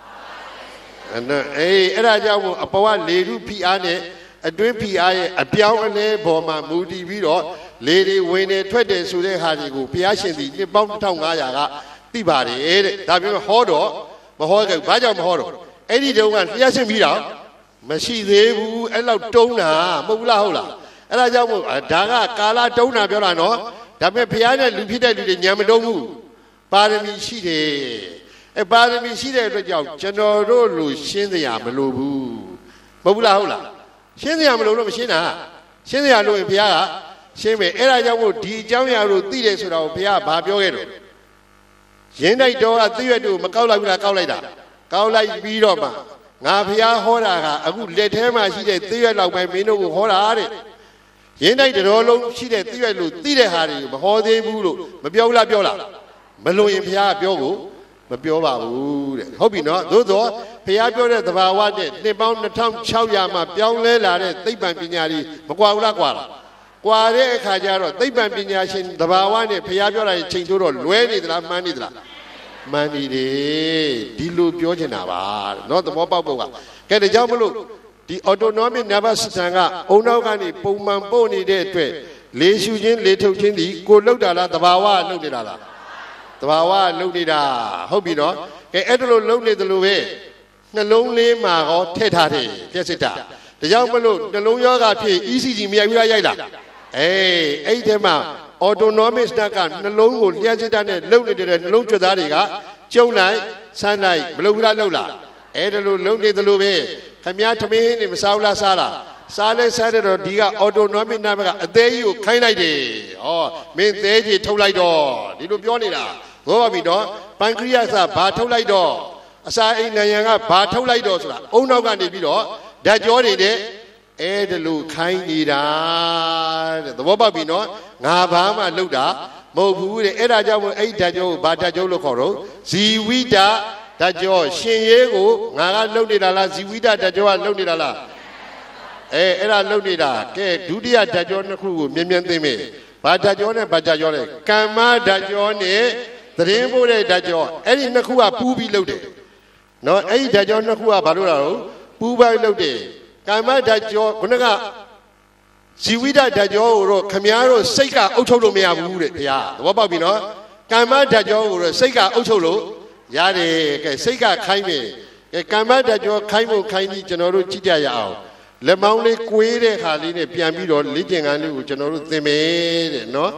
အဲ့ဒါကြောင့်မို့အပေါ်ကလေထုဖိအားနဲ့အတွင်းဖိအားရဲ့အပြောင်းအလဲပေါ်မှာမူတည်ပြီးတော့လေတွေဝင်နေထွက်တယ်ဆိုတဲ့ဟာတွေကိုဘုရားရှင်သည်နှစ်ပေါင်း1500ကသိပါတယ်တဲ့ဒါပြောဟောတော့မဟောကြဘူးဘာကြောင့်မဟောတော့အဲ့ဒီတုန်းကလျှက်စစ်ပြီးတော့မရှိသေးဘူးအဲ့လောက်တုံးတာမဟုတ်လားဟုတ်လားအဲ့ဒါကြောင့်မို့ဒါကကာလတုံးတာပြောတာနော်ဒါပေမဲ့ဘုရားနဲ့လူဖြစ်တဲ့လူတွေညံမတုံးဘူးပါရမီရှိတယ်အဲ့ပါရမီရှိတဲ့အတွက်ကြောင့်ကျွန်တော်တို့လူရှင်းစရာမလိုဘူးမဟုတ်လားဟုတ်လားရှင်းစရာမလိုလို့မရှင်းတာရှင်းစရာလို့ရင်ဘုရားကရှင်းမယ်အဲ့ဒါကြောင့်မို့ဒီအကြောင်းအရာတို့သိတယ်ဆိုတာကိုဘုရားဘာပြောခဲ့တော့ရင်းတိုက်တော်ကသိရွက်တို့မကောက်လိုက်ဘူးလားကောက်လိုက်တာကောက်လိုက်ပြီးတော့မှငါဘုရားဟောတာကအခုလက်ထဲမှာရှိတဲ့သိရွက်လောက်ပဲမင်းတို့ကိုဟောတာတဲ့ရင်းတိုက်တော်လုံးရှိတဲ့သိရွက်လို့သိတဲ့ဟာတွေကိုမဟောသေးဘူးလို့မပြောဘူးလားပြောလားမလို့ရင်ဘုရားကပြောကိုမပြောပါဘူးတဲ့ဟုတ်ပြီနော်သို့သောဘုရားပြောတဲ့သဘာဝနဲ့နှစ်ပေါင်း2600မှာပြောင်းလဲလာတဲ့သိပ္ပံပညာကြီးမကွာဘူးလားကွာလားကွာတဲ့အခါကျတော့သိပ္ပံပညာရှင်သဘာဝနဲ့ဘုရားပြောတာချိန်ထိုးတော့လွဲနေသလားမှန်းနေသလားမှန်နေတယ်ဒီလိုပြောချင်တာပါတဲ့နော်သဘောပေါက်ဖို့ကကဲဒါကြောင့်မလို့ဒီ autonomic nervous system ကအုံနောက်ကနေပုံမှန်ပို့နေတဲ့အတွက်လေရှူခြင်းလေထုတ်ခြင်းဒီကိုလှုပ်တာလားသဘာဝလှုပ်နေတာလားသဘာဝလှုပ်နေတာဟုတ်ပြီနော်ကဲအဲ့ဒါလိုလှုပ်နေသလိုပဲနှလုံးလေးမှာဟောထည့်ထားတယ်ပြည့်စစ်တာဒါကြောင့်မလို့နှလုံးရောဂါဖြစ် ECG မရိုက်ဘူးလားရိုက်လားအဲ့ဒီမှာ autonomic nerve ကနှလုံးကိုလျှက်စစ်တာနဲ့လှုပ်နေတဲ့နှလုံးကြွက်သားတွေကကျုံလိုက်ဆန်းလိုက်မလှုပ်ဘူးလားလှုပ်လားအဲ့ဒါလိုလှုပ်နေသလိုပဲခမည်းသမင်းနေမစားဘူးလားစားလားစားလဲစားတဲ့တော့ဒီက autonomic nerve ကအသေးကြီးကိုခိုင်းလိုက်တယ်ဟောမင်းသေးကြီးထုတ်လိုက်တော့ဒီလိုပြောနေတာဘောပါပြီတော့ပန်ခရီးယားကဘာထုတ်လိုက်တော့အစာအိမ်နံရံကဘာထုတ်လိုက်တော့ဆိုတာအုံနောက်ကနေပြီးတော့ဓာတ်ကြောတွေနဲ့အဲ့ဒါလိုခိုင်းနေတာတဲ့သဘောပေါက်ပြီနော်ငါဘာမှလှုပ်တာမဟုတ်ဘူးတဲ့အဲ့ဒါကြောင့်မို့အဲ့ဓာတ်ကြောကိုဘာဓာတ်ကြောလို့ခေါ်တော့ဇီဝိတဓာတ်ကြောရှင်ရေးကိုငါကလှုပ်နေတာလားဇီဝိတဓာတ်ကြောကလှုပ်နေတာလားအဲ့ဒါလှုပ်နေတာကဲဒုတိယဓာတ်ကြောနှစ်ခုကိုမြင်မြင်သိမယ်ဘာဓာတ်ကြောနဲ့ဘာဓာတ်ကြောလဲကမ္မဓာတ်ကြောနဲ့သတင်းပို့တဲ့ဓာတ်ကြောအဲ့ဒီနှစ်ခုကပူးပြီးလှုပ်တယ်နော်အဲ့ဒီဓာတ်ကြောနှစ်ခုကဘာလို့လဲတော့ပူးပိုင်းလှုပ်တယ်ကမ္မဓာတ်ကြောခုနကဇီဝိတဓာတ်ကြောကိုတော့ခမည်းတော်စိတ်ကအုပ်ချုပ်လို့မရဘူးတဲ့ဗျာသဘောပေါက်ပြီနော်ကမ္မဓာတ်ကြောကိုတော့စိတ်ကအုပ်ချုပ်လို့ရတယ်ကဲစိတ်ကခိုင်းမယ်ကဲကမ္မဓာတ်ကြောခိုင်းဖို့ခိုင်းပြီးကျွန်တော်တို့ကြည့်ကြရအောင်လက်မောင်းလေးကွေးတဲ့ခါလေးနဲ့ပြန်ပြီးတော့လေ့ကျင့်ခန်းလေးကိုကျွန်တော်တို့သင်မယ်တဲ့နော်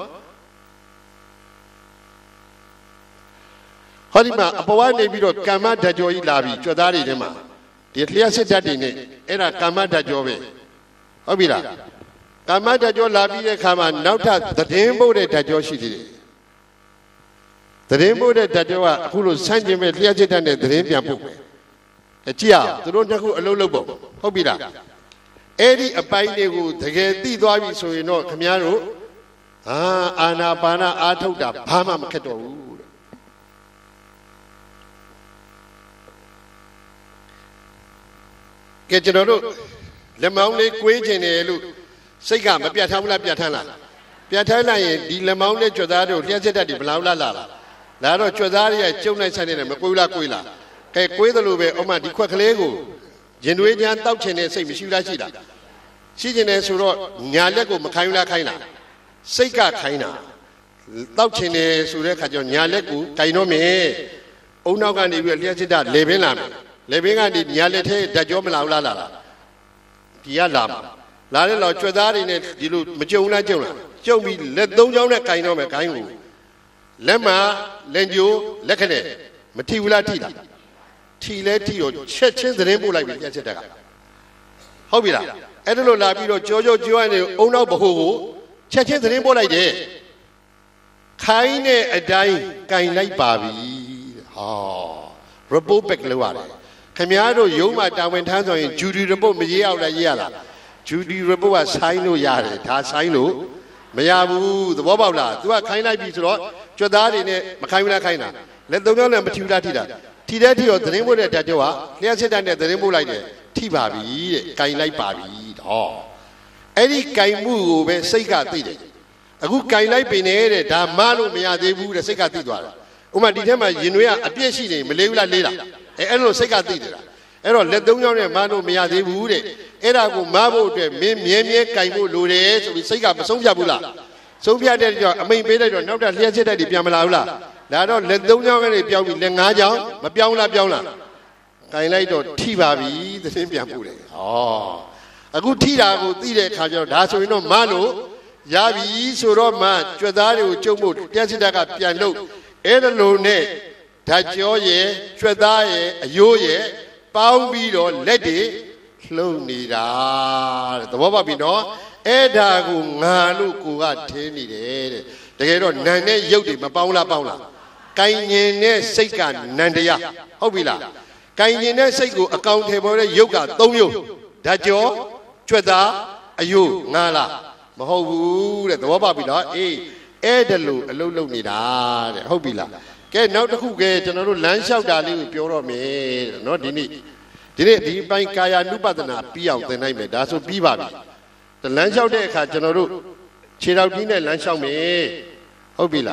ဟောဒီမှာအပေါ်ကနေပြီးတော့ကမ္မဓာတ်ကြောကြီးလာပြီးကြွက်သားတွေထဲမှာဒီလျှက်စစ်ဓာတ်တွေနဲ့အဲ့ဒါကမ္မဓာတ်ကြောပဲဟုတ်ပြီလားကမ္မဓာတ်ကြောလာပြီးတဲ့အခါမှာနောက်ထပ်သတင်းပို့တဲ့ဓာတ်ကြောရှိသေးတယ်သတင်းပို့တဲ့ဓာတ်ကြောကအခုလိုဆန့်ကျင်မဲ့လျှက်စစ်ဓာတ်နဲ့သတင်းပြန်ပို့မယ်ကြည့်အောင်သူတို့နှစ်ခုအလုံးလုံးပေါ့ဟုတ်ပြီလားအဲ့ဒီအပိုင်းတွေကိုတကယ်သိသွားပြီဆိုရင်တော့ခင်ဗျားတို့အာနာပါနအာထုတ်တာဘာမှမခက်တော့ဘူးကဲကျွန်တော်တို့လက်မောင်းလေးကွေးကျင်တယ်လို့စိတ်ကမပြတ်ထမ်းဘူးလားပြတ်ထမ်းလားပြတ်ထမ်းလိုက်ရင်ဒီလက်မောင်းလေးကြွက်သားတို့လျှက်စစ်တတ်တယ်ဘလောက်လာတော့ကြွက်သားတွေကကျုံနိုင်ဆိုင်နေတယ်မကွေးလားကွေးလားကဲကွေးသလိုပဲအမဒီခွက်ကလေးကိုရင်သွေးချမ်းတောက်ချင်တဲ့စိတ်မရှိလားရှိတာရှိကျင်တယ်ဆိုတော့ညာလက်ကိုမခိုင်းလားခိုင်းလားစိတ်ကခိုင်းတာတောက်ချင်တယ်ဆိုတဲ့ခါကျညာလက်ကိုကင်တော့မယ်အုံနောက်ကနေပြီးလျှက်စစ်တာလေပင်လာမယ်လေပင်ကနေညာလက်ထဲဓာတ်ကြောမလာဘူးလားဒီကလာတဲ့လောက်ကြွက်သားတွေနဲ့ဒီလိုမကြုံလားကြုံပြီးလက်သုံးချောင်းနဲ့ကင်တော့မယ်ခိုင်းကိုလက်မှာလက်ကြိုးလက်ခနဲ့မထီဘူးလားထီလားထီလဲထီတော့ချက်ချင်းသတင်းပို့လိုက်ပြီလျှက်စစ်တက်ကဟုတ်ပြီလားအဲ့ဒါလို့လာပြီးတော့ကြောကြွိုးနေအုံနောက်ဘဟုကိုချက်ချင်းသတင်းပို့လိုက်တယ်ခိုင်းတဲ့အတိုင်းကင်လိုက်ပါပြီဟော report back လုပ်ရတယ်ခင်ဗျားတို့ရုံးမှာတာဝန်ထမ်းဆောင်ရင် duty report မရေးအောင်လည်းရေးရလား duty report ကဆိုင်းလို့ရတယ်ဒါဆိုင်းလို့မရဘူးသဘောပေါက်လား तू ကခိုင်းလိုက်ပြီဆိုတော့ကြွက်သားတွေနဲ့မခိုင်းဘူးလားခိုင်းတာလက်သုံးချောင်းနဲ့မထီဘူးလားထိတာထိတဲ့ထိရောသတင်းပို့တဲ့ဓာတ်ကြောကလျှက်စစ်တတ်နဲ့သတင်းပို့လိုက်တယ်ထိပါပြီတဲ့ကင်လိုက်ပါပြီတော့အဲ့ဒီကင်မှုကိုပဲစိတ်ကသိတယ်အခုကင်လိုက်ပင်နေတဲ့ဒါမလို့မရသေးဘူးတဲ့စိတ်ကသိသွားတာဥမာဒီထဲမှာရင်တွေကအပြည့်ရှိနေမလေးဘူးလားလေးလားအဲ့လိုစိတ်ကသိတယ်အဲ့တော့လက်သုံးချောင်းနဲ့မလို့မရသေးဘူးတဲ့အဲ့ဒါကိုမဖို့အတွက်မင်းမြဲကင်ဖို့လိုတယ်ဆိုပြီးစိတ်ကမဆုံးဖြတ်ဘူးလားဆုံးဖြတ်တဲ့ကြောင့်အမိန်ပေးလိုက်တော့နောက်တာလျှက်စစ်တဲ့တွေပြန်မလာဘူးလားဒါတော့လက်သုံးချောင်းကနေပြောင်းပြီးလက်ငါးချောင်းမပြောင်းလားကင်လိုက်တော့ထိပါပြီသတင်းပြန်ပို့တယ်ဩအခုထိတာကိုသိတဲ့အခါကျတော့ဒါဆိုရင်တော့မလို့ရပြီဆိုတော့မှကြွက်သားတွေကိုကျုံဖို့လျှက်စစ်တဲ့ကပြန်လို့အဲ့ဒါလိုနဲ့ဓာတ်ကြောရဲ့ကြွက်သားရဲ့အယိုးရဲ့ပေါင်းပြီးတော့လက်တွေလှုပ်နေတာတဲ့သဘောပေါက်ပြီနော်အဲ့ဒါကိုငါလို့ကိုကထင်းနေတယ်တဲ့တကယ်တော့နန်နဲ့ရုပ်တွေမပေါင်းလားကင်ញင်နဲ့စိတ်ကနန်တရားဟုတ်ပြီလားကင်ញင်တဲ့စိတ်ကိုအကောင်ထည်ပေါ်တဲ့ရုပ်က3ရုပ်ဓာတ်ကြောကြွက်သားအယိုးငါလားမဟုတ်ဘူးတဲ့သဘောပေါက်ပြီနော်အေးအဲ့ဒါလို့အလုပ်လုပ်နေတာတဲ့ဟုတ်ပြီလားကဲနောက်တစ်ခုကဲကျွန်တော်တို့လမ်းလျှောက်တာလေးကိုပြောတော့မယ်တဲ့နော်ဒီနေ့ဒီပိုင်းကာယ ानु ပဒနာပြီးအောင်သင်နိုင်မယ်ဒါဆိုပြီးပါပြီလမ်းလျှောက်တဲ့အခါကျွန်တော်တို့ခြေထောက်ကြီးနဲ့လမ်းလျှောက်မယ်ဟုတ်ပြီလား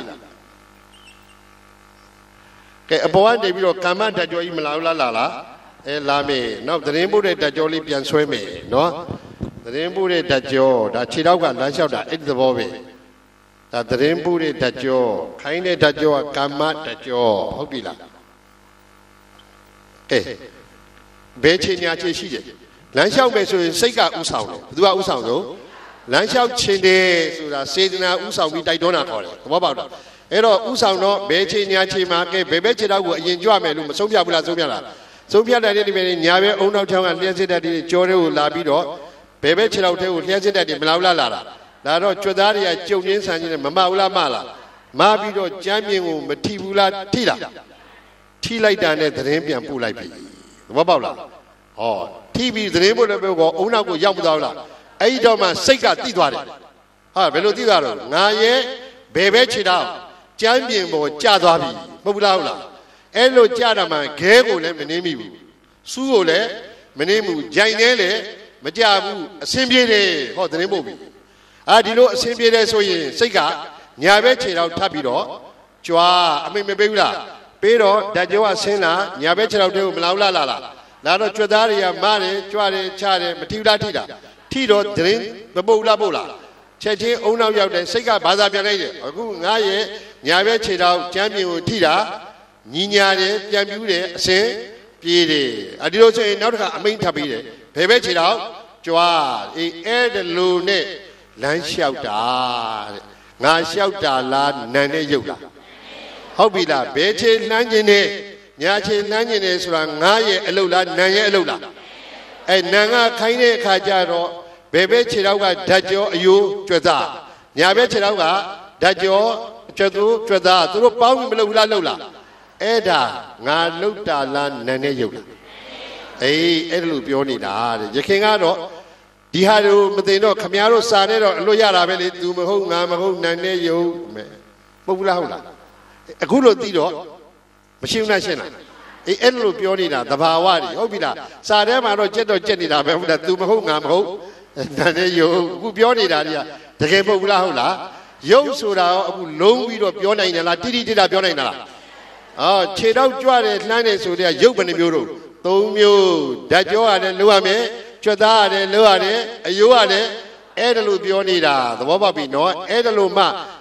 ကဲအပေါ်ကနေပြီးတော့ကာမဓာတ်ကြောကြီးမလာဘူးလားလာမယ်နောက်သတင်းပို့တဲ့ဓာတ်ကြောလေးပြန်ဆွဲမယ်နော်သတင်းပို့တဲ့ဓာတ်ကြောဒါခြေထောက်ကလမ်းလျှောက်တာအဲ့ဒီသဘောပဲဒါသတင်းပို့တဲ့ဓာတ်ကြောခိုင်းတဲ့ဓာတ်ကြောကကာမဓာတ်ကြောဟုတ်ပြီလားကဲဘယ်ခြေညာခြေရှိတယ်လမ်းလျှောက်မယ်ဆိုရင်စိတ်ကဥဆောင်တယ်ဘယ်သူကဥဆောင်ဆုံးလမ်းလျှောက်ခြင်းတယ်ဆိုတာစေတနာဥဆောင်ပြီးတိုက်တွန်းတာခေါ်တယ်သဘောပေါက်လားအဲ့တော့ဥဆောင်တော့ဘယ်ခြေညာခြေမှာကဲဘယ်ဘက်ခြေထောက်ကိုအရင်ကြွမယ်လို့မဆုံးဖြတ်ဘူးလားဆုံးဖြတ်တဲ့ဒီမဲ့ညာဘက်အုံနောက်ချောင်းကလျှက်စစ်တဲ့ဒီကြောတွေကိုလာပြီးတော့ဘယ်ဘက်ခြေထောက်ထဲကိုလျှက်စစ်တဲ့ဒီမလာဘူးလားလာတော့ကြွက်သားတွေကကြုံရင်းဆန်ခြင်းနဲ့မမဘူးလားမလားမပြီးတော့ကြမ်းမြင်ကိုမထီဘူးလားထိလားထိလိုက်တာနဲ့သတင်းပြန်ပို့လိုက်ပြီသဘောပေါက်လားဟောထိပြီးသတင်းပို့တဲ့ဘက်ကအုံနောက်ကိုရောက်မသွားဘူးလားအဲ့ဒီတော့မှစိတ်ကတိသွားတယ်ဟာဘယ်လိုတိသွားတော့ငါရဲ့ဘယ်ဘက်ခြေထောက်ကြမ်းပြင်ပေါ်ကျသွားပြီမဟုတ်ဘူးလားအဲ့လိုကျတာမှခဲကိုလည်းမနှင်းမိဘူးစူးကိုလည်းမနှင်းဘူးဂျိုင်နဲ့လည်းမကြဘူးအဆင်ပြေတယ်ဟောသတင်းပို့ပြီဒီလိုအဆင်ပြေတယ်ဆိုရင်စိတ်ကညာဘက်ခြေထောက်ထပ်ပြီးတော့ကြွားအမိမပေးဘူးလားပေးတော့ဓာတ်ကြောကဆင်းလာညာဘက်ခြေထောက်ထဲကိုမလာဘူးလားလာတော့ကြွက်သားတွေကမားတယ်ကြွားတယ်ချတယ်မထီဘူးလားထိတော့သတင်းမပုတ်လားချက်ချင်းအုံနောက်ရောက်တယ်စိတ်ကဘာသာပြန်လိုက်တယ်အခုငါရဲ့ညာဘက်ခြေထောက်ကြမ်းပြင်ကိုထိတာညီညာတယ်ပြန်ပြူးတယ်အစင်ပြေးတယ်ဒီလိုဆိုရင်နောက်တစ်ခါအမိန့်ထပ်ပြီးတယ်ဘယ်ဘက်ခြေထောက်ကြွားအဲ့ဒါလိုနဲ့လမ်းလျှောက်တာတဲ့ငါလျှောက်တာလားနန်နဲ့ရုပ်လားဟုတ်ပြီလားဘယ်ခြေလှမ်းခြင်းနဲ့ညာခြေလှမ်းခြင်းနဲ့ဆိုတာငါရဲ့အလုပ်လားနန်ရဲ့အလုပ်လားနန်ကခိုင်းတဲ့အခါကျတော့ဘယ်ဘက်ခြေထောက်ကဓာတ်ကြောအယိုးကြွက်သားညာဘက်ခြေထောက်ကဓာတ်ကြောကြွက်သားသူတို့ပေါင်းပြီးမလုပ်ဘူးလားလုပ်လားအဲ့ဒါငါလှုပ်တာလားနန်နဲ့ရုပ်လားအဲ့ဒါလို့ပြောနေတာတဲ့ရခင်ကတော့ဒီဟာတို့မသိတော့ခမည်းတော်စာနဲ့တော့အလွတ်ရတာပဲလေသူမဟုတ်ငါမဟုတ်နန်နဲ့ရုပ်မယ်မဟုတ်ဘူးလားအခုလို့သိတော့မရှိဘူးလားရှင်းလားအဲ့လိုပြောနေတာသဘာဝတွေဟုတ်ပြီလားစာထဲမှာတော့ကြက်နေတာပဲဟုတ်လားသူမဟုတ်ငါမဟုတ်နာနဲ့ယုတ်အခုပြောနေတာတွေကတကယ်မဟုတ်ဘူးလားဟုတ်လားယုတ်ဆိုတာရောအခုလုံးပြီးတော့ပြောနိုင်တယ်လားတိတိကျကျပြောနိုင်တာလားခြေတော့ကြွတယ်လှမ်းတယ်ဆိုတဲ့ယုတ်ဘယ်နှမျိုးတို့3မျိုးဓာတ်ကြောရတယ်လိုရမယ်ကြွက်သားရတယ်လိုရတယ်အယိုးရတယ်အဲ့ဒါလို့ပြောနေတာသဘောပေါက်ပြီနော်အဲ့ဒါလို့မှ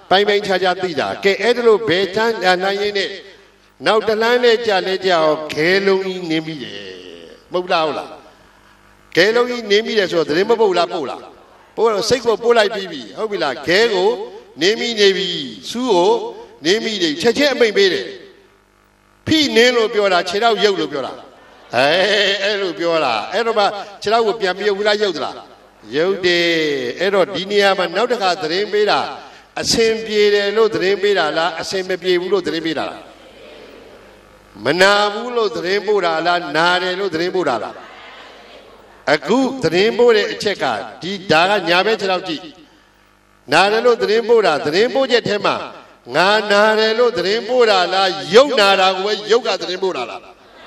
ပိုင်းပိုင်းခြားခြားသိတာကဲအဲ့ဒါလို့ဘယ်တန်းနိုင်ရင်းနဲ့နောက်တလန်းနဲ့ကြာလဲကြာအောင်ခဲလုံးကြီးနင်းမိတယ်မဟုတ်လားဟုတ်လားခဲလုံးကြီးနင်းမိတယ်ဆိုတော့သတင်းမပုတ်လားပုတ်လားပို့တော့စိတ်ကိုပို့လိုက်ပြီးပြီဟုတ်ပြီလားခဲကိုနင်းမိနေပြီစူးကိုနင်းမိနေချက်ချင်းအမိန်ပေးတယ်ဖိနင်းလို့ပြောတာခြေထောက်ရုပ်လို့ပြောတာအဲ့လိုပြောတာအဲ့တော့မှခြေထောက်ကိုပြန်ပြုတ်ဘူးလားရုပ်သလားရုပ်တယ်အဲ့တော့ဒီနေရာမှာနောက်တစ်ခါသတင်းပေးတာအစင်ပြေတယ်လို့သတင်းပေးတာလားအစင်မပြေဘူးလို့သတင်းပေးတာလားမနာဘူးလို့သတင်းပို့တာလားနာတယ်လို့သတင်းပို့တာလားအခုသတင်းပို့တဲ့အချက်ကဒီဒါကညာဘက်ခြေထောက်ကြည့်နာတယ်လို့သတင်းပို့တာသတင်းပို့ချက်ထဲမှာငါနာတယ်လို့သတင်းပို့တာလားရုပ်နာတာကိုပဲရုပ်ကသတင်းပို့တာလား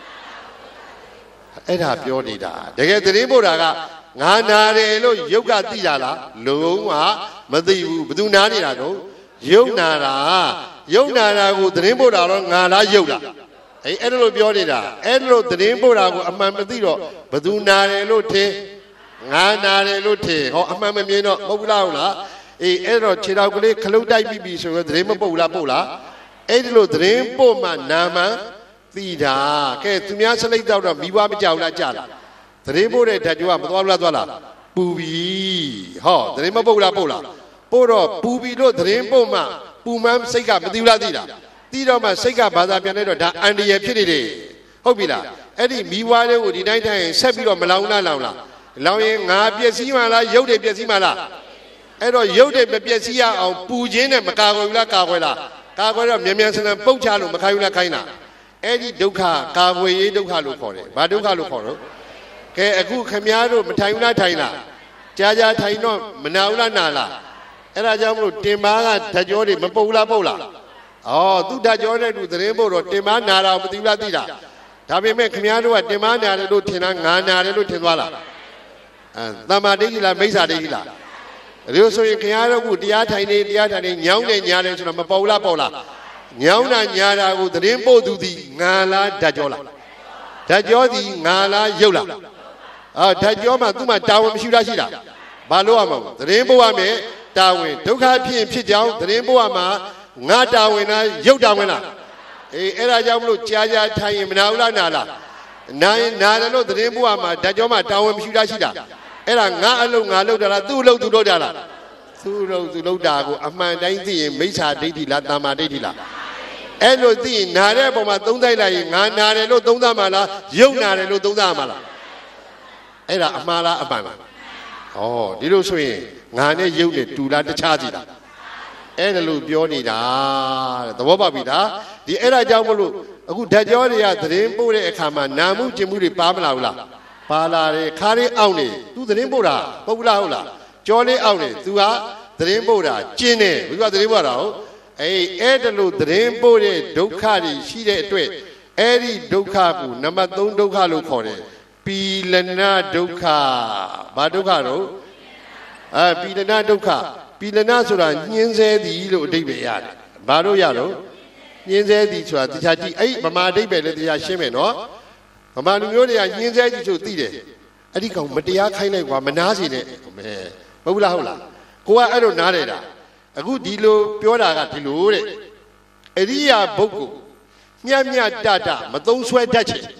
အဲ့ဒါပြောနေတာတကယ်သတင်းပို့တာကငါနာတယ်လို့ရုပ်ကသိတာလားလုံးဝမသိဘူးဘယ်သူနာနေတာတော့ရုပ်နာတာကိုသတင်းပို့တာတော့ငါလားရုပ်လားအဲ့လိုပြောနေတာအဲ့လိုသတင်းပို့တာကိုအမှန်မသိတော့ဘယ်သူနာတယ်လို့ထင်ငါနာတယ်လို့ထင်ဟောအမှန်မမြင်တော့မဟုတ်လားဟုတ်လားအဲ့တော့ခြေထောက်ကလေးခလုတ်တိုက်ပြီးဆိုတော့သတင်းမပုတ်လားပုတ်လားအဲ့ဒီလိုသတင်းပို့မှနာမှသိတာကဲသူများစလိတ်တော့မိဘမကြောက်လားကြလားသတင်းပို့တဲ့ဓာတ်ကြွားမသွားဘူးလားသွားလားပူပြီဟောသတင်းမပုတ်လားပုတ်လားပို့တော့ပူပြီလို့သတင်းပို့မှပူမှန်းစိတ်ကမသိဘူးလားသိတာသိတော့မှစိတ်ကဘာသာပြန်လိုက်တော့ဒါအန္တရာယ်ဖြစ်နေတယ်ဟုတ်ပြီလားအဲ့ဒီမိဘတွေကိုဒီတိုင်းထိုင်ဆက်ပြီးတော့မလောင်လားလောင်ရင်ငါပျက်စီးမှလားရုပ်တွေပျက်စီးမှလားအဲ့တော့ရုပ်တွေမပျက်စီးရအောင်ပူခြင်းနဲ့မကာကွယ်ဘူးလားကာကွယ်တော့မြန်မြန်ဆန်ဆန်ပုတ်ချလို့မခိုင်းဘူးလားခိုင်းတာအဲ့ဒီဒုက္ခကာကွယ်ရေးဒုက္ခလို့ခေါ်တယ်ဘာဒုက္ခလို့ခေါ်တော့ကဲအခုခမည်းတော်မထိုင်ဘူးလားထိုင်လားကြာထိုင်တော့မနာဘူးလားနာလားအဲ့ဒါကြောင့်မလို့တင်ပါကဓာကြောတွေမပုတ်ဘူးလားပုတ်လားသူဓာကြောနဲ့သူသတင်းပို့တော့တင်ပါနာတာမသိဘူးလားသိတာဒါပေမဲ့ခမည်းတော်ကတင်ပါနာတယ်လို့ထင်တာငါနာတယ်လို့ထင်သွားလားတမ္မာဒိဋ္ဌိလားမိစ္ဆာဒိဋ္ဌိလားဒါဆိုရင်ခမည်းတော်ကတရားထိုင်နေညောင်းနေညာတယ်ဆိုတော့မပုတ်လားပုတ်လားညောင်းတာညာတာကိုသတင်းပို့သူသည်ငါလားဓာကြောလားဓာကြောသည်ငါလားရုပ်လားဓာကြောမှာသူ့မှာတာဝန်မရှိလားရှိတာဘာလို့ရမှာသတင်းပို့ရမယ်တာဝန်ဒုက္ခဖြစ်ကြောင်းသတင်းပို့ရမှာငါတာဝန်လားရုပ်တာဝန်လားအဲ့ဒါကြောင့်မလို့ကြာထိုင်ရင်မနာဘူးလားနာလားနာရင်နာတယ်လို့သတင်းပို့ရမှာဓာကြောမှာတာဝန်မရှိလားရှိတာအဲ့ဒါငါအလုပ်ငါလုပ်တာလားသူ့အလုပ်သူလုပ်တာလားသူ့အလုပ်သူလုပ်တာကိုအမှန်တိုင်းသိရင်မိစ္ဆာဒိဋ္ဌိလားတမ္မာဒိဋ္ဌိလားအဲ့လိုသိရင်နာတဲ့ပုံမှာသုံးတိုက်လိုက်ရင်ငါနာတယ်လို့သုံးသမှာလားရုပ်နာတယ်လို့သုံးသမှာလားအဲ့ဒါအမှားလားအမှန်လားဒီလိုဆိုရင်ငါနဲ့ရုပ်နဲ့တူလားတခြားစီလားအဲ့ဒါလို့ပြောနေတာတဲ့သဘောပေါက်ပြီလားဒီအဲ့ဒါကြောင့်မလို့အခုဓာတ်ကြောတွေကသတင်းပို့တဲ့အခါမှာနာမှုကျင်မှုတွေပါမလာဘူးလားပါလာတယ်ခါလေးအောင့်နေသူသတင်းပို့တာဟုတ်လားကြောလေးအောင့်နေသူကသတင်းပို့တာကျင်းတယ်ဘုရားသတင်းပို့တာဟုတ်အဲ့ဒါလို့သတင်းပို့တဲ့ဒုက္ခတွေရှိတဲ့အတွက်အဲ့ဒီဒုက္ခကိုနံပါတ်3ဒုက္ခလို့ခေါ်တယ်ပီလနာဒုက္ခဘာဒုက္ခတော့ပီလနာဒုက္ခပီလနာဆိုတာညှင်းဆဲသည်လို့အဓိပ္ပာယ်ရတယ်ဘာလို့ရတော့ညှင်းဆဲသည်ဆိုတာတရားကြည့်အဲ့ဗမာအဓိပ္ပာယ်လည်းတရားရှင်းမယ်နော်ဗမာလူမျိုးတွေကညှင်းဆဲသည်ဆိုသိတယ်အဲ့ဒီကောင်မတရားခိုင်းလိုက်ကွာမနာစီနဲ့ဟုတ်လားကိုကအဲ့လိုနားတယ်တာအခုဒီလိုပြောတာကဒီလိုတဲ့အရိယာပုဂ္ဂိုလ်မြတ်တမသုံးဆွဲတတ်ခြင်း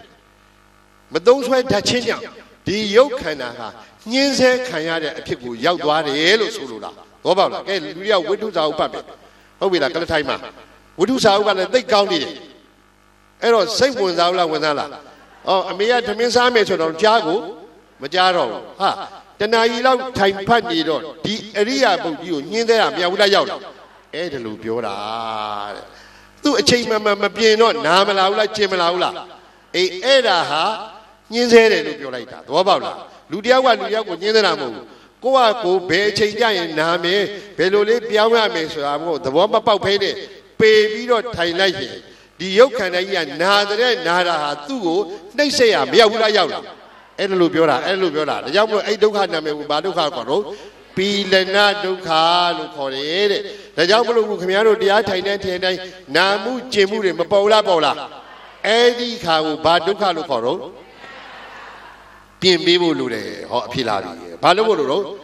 ကြောင့်ဒီရုပ်ခန္ဓာဟာညှင်းဆဲခံရတဲ့အဖြစ်ကိုရောက်သွားတယ်လို့ဆိုလိုတာသောပေါက်လားကဲလူတွေကဝိတုစာဥပတ်ပဲဟုတ်ပြီလားကလထိုင်းမှာဝိတုစာဥပတ်လည်းသိကောင်းနေတယ်အဲ့တော့စိတ်ဝင်စားလားဝင်စားလားအမေကသမင်းစားမယ်ဆိုတော့ကြားကိုမကြားတော့ဘူးဟာတဏှာကြီးလောက်ထိုင်ဖတ်နေတော့ဒီအရိယာပုဂ္ဂိုလ်ကြီးကိုညှင်းသေးတာမရဘူးလားရောက်လားအဲ့ဒါလို့ပြောတာတဲ့သူ့အချိန်မှမပြင်တော့နားမလာဘူးလားကျင်မလာဘူးလားအဲ့ဒါဟာညှင်းသေးတယ်လို့ပြောလိုက်တာသဘောပေါက်လားလူတယောက်ကကိုညှင်းသေးတာမဟုတ်ဘူးကိုဘယ်အချိန်ကျရင်နာမယ်ဘယ်လိုလေးပြောင်းရမယ်ဆိုတာကိုသဘောမပေါက်ဖဲနဲ့ပေပြီးတော့ထိုင်လိုက်ရင်ဒီရုပ်ခန္ဓာကြီးကနာတဲ့နာတာဟာသူ့ကိုနှိမ့်ဆက်ရမရောက်ဘူးလားရောက်လားအဲ့လိုပြောတာဒါကြောင့်မို့အဲ့ဒုက္ခနာမည်ကိုဘာဒုက္ခခေါ်တော့ပီလနာဒုက္ခလို့ခေါ်တယ်တဲ့ဒါကြောင့်မလို့ခင်ဗျားတို့တရားထိုင်တဲ့ထင်တိုင်းနာမှုကျင်မှုတွေမပေါ်လားအဲ့ဒီခါကိုဘာဒုက္ခလို့ခေါ်တော့ပြင်ပေးဖို့လိုတယ်ဟောအဖြစ်လာပြီဘာလို့လို့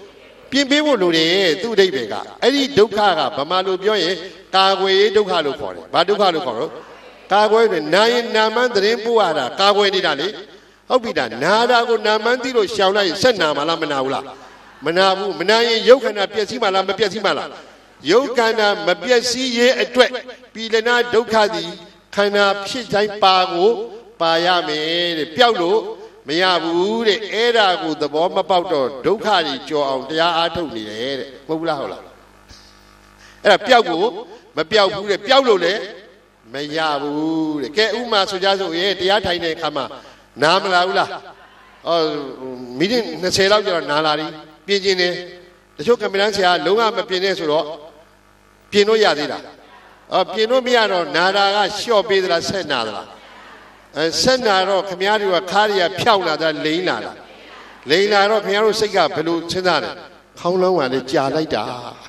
ပြင်ပေးဖို့လိုတယ်သူ့အဓိပ္ပာယ်ကအဲ့ဒီဒုက္ခကဗမာလိုပြောရင်ကာကွယ်ဒုက္ခလို့ခေါ်တယ်ဘာဒုက္ခလို့ခေါ်တော့ကာကွယ်တယ်နာရင်နာမန်းသတင်းပို့ရတာကာကွယ်နေတာလေဟုတ်ပြီလားနာတာကိုနာမန်းသိလို့ရှောင်လိုက်ဆက်နာမလားမနာဘူးလားမနာဘူးမနာရင်ရုပ်ခန္ဓာပျက်စီးမလားမပျက်စီးမလားရုပ်ခန္ဓာမပျက်စီးရဲ့အတွက်ပိလနာဒုက္ခသည်ခန္ဓာဖြစ်တိုင်းပါကိုပါရမယ်တဲ့ပျောက်လို့မရဘူးတဲ့အဲ့ဒါကိုသဘောမပေါက်တော့ဒုက္ခတွေကြော်အောင်တရားအားထုတ်နေတယ်တဲ့မဟုတ်ဘူးလားဟုတ်လားအဲ့ဒါပျောက်ကိုမပျောက်ဘူးတဲ့ပျောက်လို့လည်းမရဘူးတဲ့ကဲဥမာဆိုကြဆိုရင်တရားထိုင်တဲ့အခါမှာနားမလားဘူးလားမိနစ်20လောက်ကျတော့နားလာပြီပြင်ကျင်တယ်တချို့ကမ္ဘာတန်းဆရာလုံးဝမပြင်နဲ့ဆိုတော့ပြင်လို့ရသေးလားပြင်လို့မရတော့နာတာကလျှော့ပေးသလားဆက်နာသလားဆက်နာတော့ခမည်းတော်ကခါးရဖြောက်လာတာလိမ့်လာတာလိမ့်လာတော့ခင်ဗျားတို့စိတ်ကဘယ်လိုစဉ်းစားလဲခေါင်းလုံးကလည်းကြာလိုက်တာ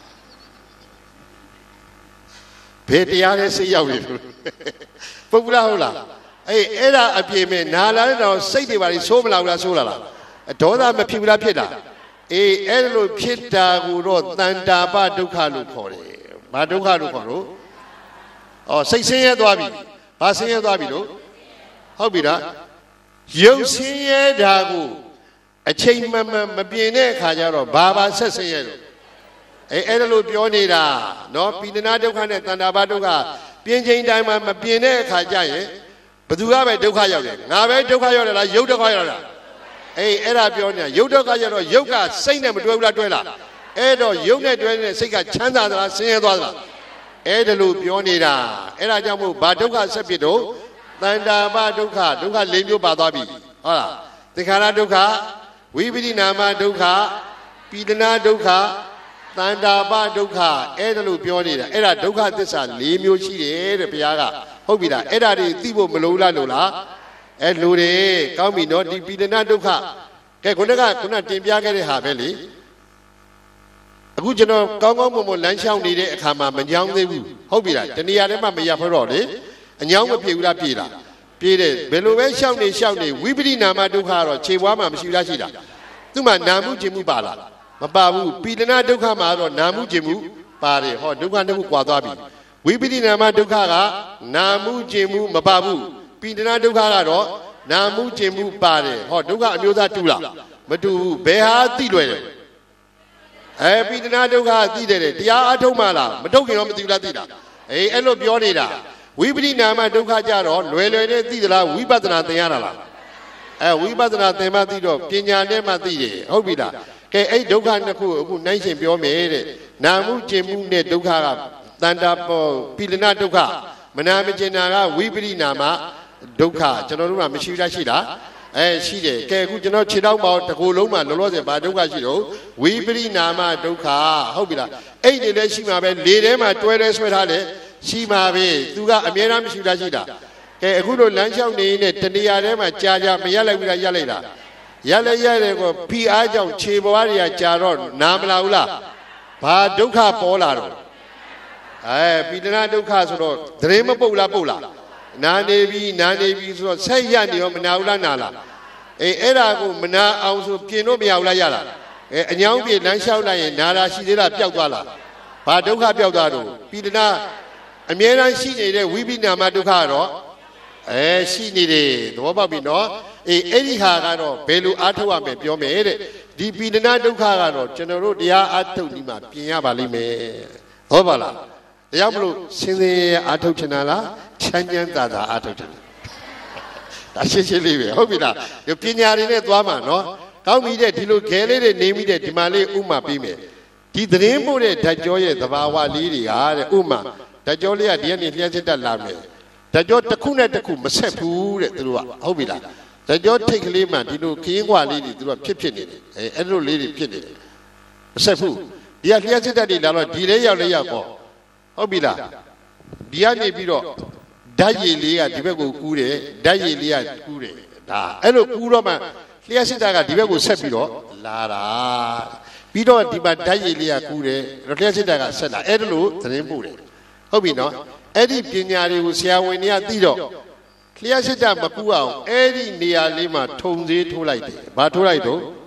ဘယ်တရားလဲစိတ်ရောက်နေလို့ပုဂ္ဂလာဟုတ်လားအဲ့ဒါအပြည့်မဲ့နာလာတော့စိတ်တွေပါလိဆိုးမလားဘူးလားဆိုးလာလားဒေါသမဖြစ်ဘူးလားဖြစ်တာအဲ့လိုဖြစ်တာကိုတော့တန်တာပဒုက္ခလို့ခေါ်တယ်ဘာဒုက္ခလို့ခေါ်လို့စိတ်ဆင်းရဲသွားပြီဘာဆင်းရဲသွားပြီလို့ဟုတ်ပြီလားရုပ်ဆင်းရဲတာကိုအချိန်မှန်မပြင်တဲ့အခါကျတော့ဘာဆက်ဆင်းရဲလို့အဲ့ဒါလို့ပြောနေတာနော်ပိဏနာဒုက္ခနဲ့တန်တာပဒုက္ခပြင်ချိန်တိုင်းမှာမပြင်တဲ့အခါကျရင်ဘယ်သူကပဲဒုက္ခရောက်တယ်ငါပဲဒုက္ခရောက်တယ်လားရုပ်ဒုက္ခရောက်တာအဲ့ဒါပြောနေတာရုပ်ဒုက္ခရောက်တော့ရုပ်ကစိတ်နဲ့မတွဲဘူးလားတွဲလားအဲ့တော့ရုပ်နဲ့တွဲနေတဲ့စိတ်ကချမ်းသာသလားဆင်းရဲသွားသလားအဲ့ဒါလို့ပြောနေတာအဲ့ဒါကြောင့်မို့ဘာဒုက္ခဆက်ဖြစ်တော့တန်တာပဒုက္ခ၄မျိုးပါသွားပြီဟုတ်လားသင်္ခါရဒုက္ခဝိပရိနာမဒုက္ခပိဒနာဒုက္ခတန်တာပဒုက္ခအဲ့ဒါလို့ပြောနေတာအဲ့ဒါဒုက္ခသစ္စာ၄မျိုးရှိတယ်တဲ့ဘုရားကဟုတ်ပြီလားအဲ့ဒါတွေသိဖို့မလိုလားလို့လားလိုတယ်ကောင်းပြီနော်ဒီပိဒနာဒုက္ခကဲခုနတင်ပြခဲ့တဲ့ဟာပဲလေအခုကျွန်တော်ကောင်းကောင်းမွန်မွန်လမ်းလျှောက်နေတဲ့အခါမှာမညောင်းသေးဘူးဟုတ်ပြီလားတဏှာထဲမှာမရဖတော့လေအညောင်းမပြေဘူးလားပြေလားပြေတယ်ဘယ်လိုပဲလျှောက်နေဝိပရိနာမဒုက္ခကတော့ခြေပွားမှာမရှိလားရှိတာသူ့မှာနာမှုခြင်းမှုပါလားမပါဘူးပိဒနာဒုက္ခမှာတော့နာမှုခြင်းမှုပါတယ်ဟောဒုက္ခတစ်ခုကွာသွားပြီဝိပရိနာမဒုက္ခကနာမှုခြင်းမှုမပါဘူးပိဒနာဒုက္ခကတော့နာမှုခြင်းမှုပါတယ်ဟောဒုက္ခအမျိုးသားတူလားမတူဘူးဘယ်ဟာသိလွယ်တယ်ပိဒနာဒုက္ခသိတယ်တရားအထုတ်မှလားမထုတ်ခင်တော့မသိဘူးလားသိတာအဲ့လိုပြောနေတာဝိပရိနာမဒုက္ခကြတော့လွယ်နဲ့သိသလားဝိပဿနာသင်ရတာလားဝိပဿနာသင်မှသိတော့ပညာနဲ့မှသိတယ်ဟုတ်ပြီလားကဲအဲ့ဒုက္ခနှစ်ခုအခုနိုင်ရှင်ပြောမယ်တဲ့နာမှုကျင်မှုနဲ့ဒုက္ခကတန်တာပိလနာဒုက္ခမနာမကျင်တာကဝိပရိနာမဒုက္ခကျွန်တော်တို့ကမရှိလားရှိလားရှိတယ်ကဲအခုကျွန်တော်ခြေထောက်ပေါတကူလုံးမှာလောလောဆယ်ဘာဒုက္ခရှိတော့ဝိပရိနာမဒုက္ခဟုတ်ပြီလားအဲ့ဒီလည်းရှိမှာပဲလေထဲမှာတွဲဆွဲထားတယ်ရှိမှာပဲသူကအမြဲတမ်းမရှိလားရှိတာကဲအခုလိုလမ်းလျှောက်နေတဲ့တဏှာထဲမှာကြာမရလိုက်ဘူးလားရလိုက်တာရရတယ်ကိုဖိအားကြောင့်ခြေပွားတွေကကြာတော့နာမလာဘူးလားဘာဒုက္ခပေါ်လာတော့ပိဒနာဒုက္ခဆိုတော့သတင်းမပုတ်လားပုတ်လားနာနေပြီဆိုတော့ဆက်ရနေရောမနာဘူးလားနာလားအဲ့ဒါကိုမနာအောင်ဆိုပြင်လို့မရဘူးလားရလားအညောင်းပြေလမ်းလျှောက်လိုက်ရင်နာတာရှိသေးလားပျောက်သွားလားဘာဒုက္ခပျောက်သွားတော့ပိဒနာအမြဲတမ်းရှိနေတဲ့ဝိပိနာမဒုက္ခကတော့ရှိနေတယ်သဘောပေါက်ပြီနော်အဲ့ဒီဟာကတော့ဘယ်လိုအားထုတ်ရမယ်ပြောမယ်တဲ့ဒီပိဒနာဒုက္ခကတော့ကျွန်တော်တို့တရားအားထုတ်ဒီမှာပြင်ရပါလိမ့်မယ်ဟုတ်ပါလားတရားမလို့စင်စင်အားထုတ်ချင်တာလားချမ်းချမ်းသာသာအားထုတ်ချင်တာဒါရှင်းလေးပဲဟုတ်ပြီလားဒီပညာတွေနဲ့သွားမှာနော်ကောင်းပြီတဲ့ဒီလိုခဲလေးတွေနေမိတဲ့ဒီမှာလေးဥမာပြီးမယ်ဒီသတင်းပို့တဲ့ဓာတ်ကြောရဲ့သဘာဝလေးတွေကတဲ့ဥမာဓာတ်ကြောလေးကဒီကနေလျှက်စစ်တက်လာမယ်ဓာတ်ကြောတစ်ခုနဲ့တစ်ခုမဆက်ဘူးတဲ့သူတို့ကဟုတ်ပြီလားဓာတ်ကြောထိတ်ကလေးမှဒီလိုခင်းခွာလေးတွေသူတို့ကဖြစ်နေတယ်အဲ့လိုလေးတွေဖြစ်နေတယ်မဆက်ဘူးဒီကလျှက်စစ်တက်တွေလာတော့ဒီလေးရောက်ပေါ့ဟုတ်ပြီလားဒီကနေပြီးတော့ဓာတ်ရည်လေးကဒီဘက်ကိုကူးတယ်ဓာတ်ရည်လေးကကူးတယ်ဒါအဲ့လိုကူးတော့မှလျှက်စစ်တက်ကဒီဘက်ကိုဆက်ပြီးတော့လာတာပြီးတော့ဒီမှာဓာတ်ရည်လေးကကူးတယ်လျှက်စစ်တက်ကဆက်လာအဲ့ဒါလို့သတင်းပို့တယ်ဟုတ်ပြီနော်အဲ့ဒီပညာတွေကိုဆရာဝန်တွေကသိတော့လျှက်စစ်တက်မကူးအောင်အဲ့ဒီနေရာလေးမှာထုံသေးထိုးလိုက်တယ်ဘာထိုးလိုက်တော့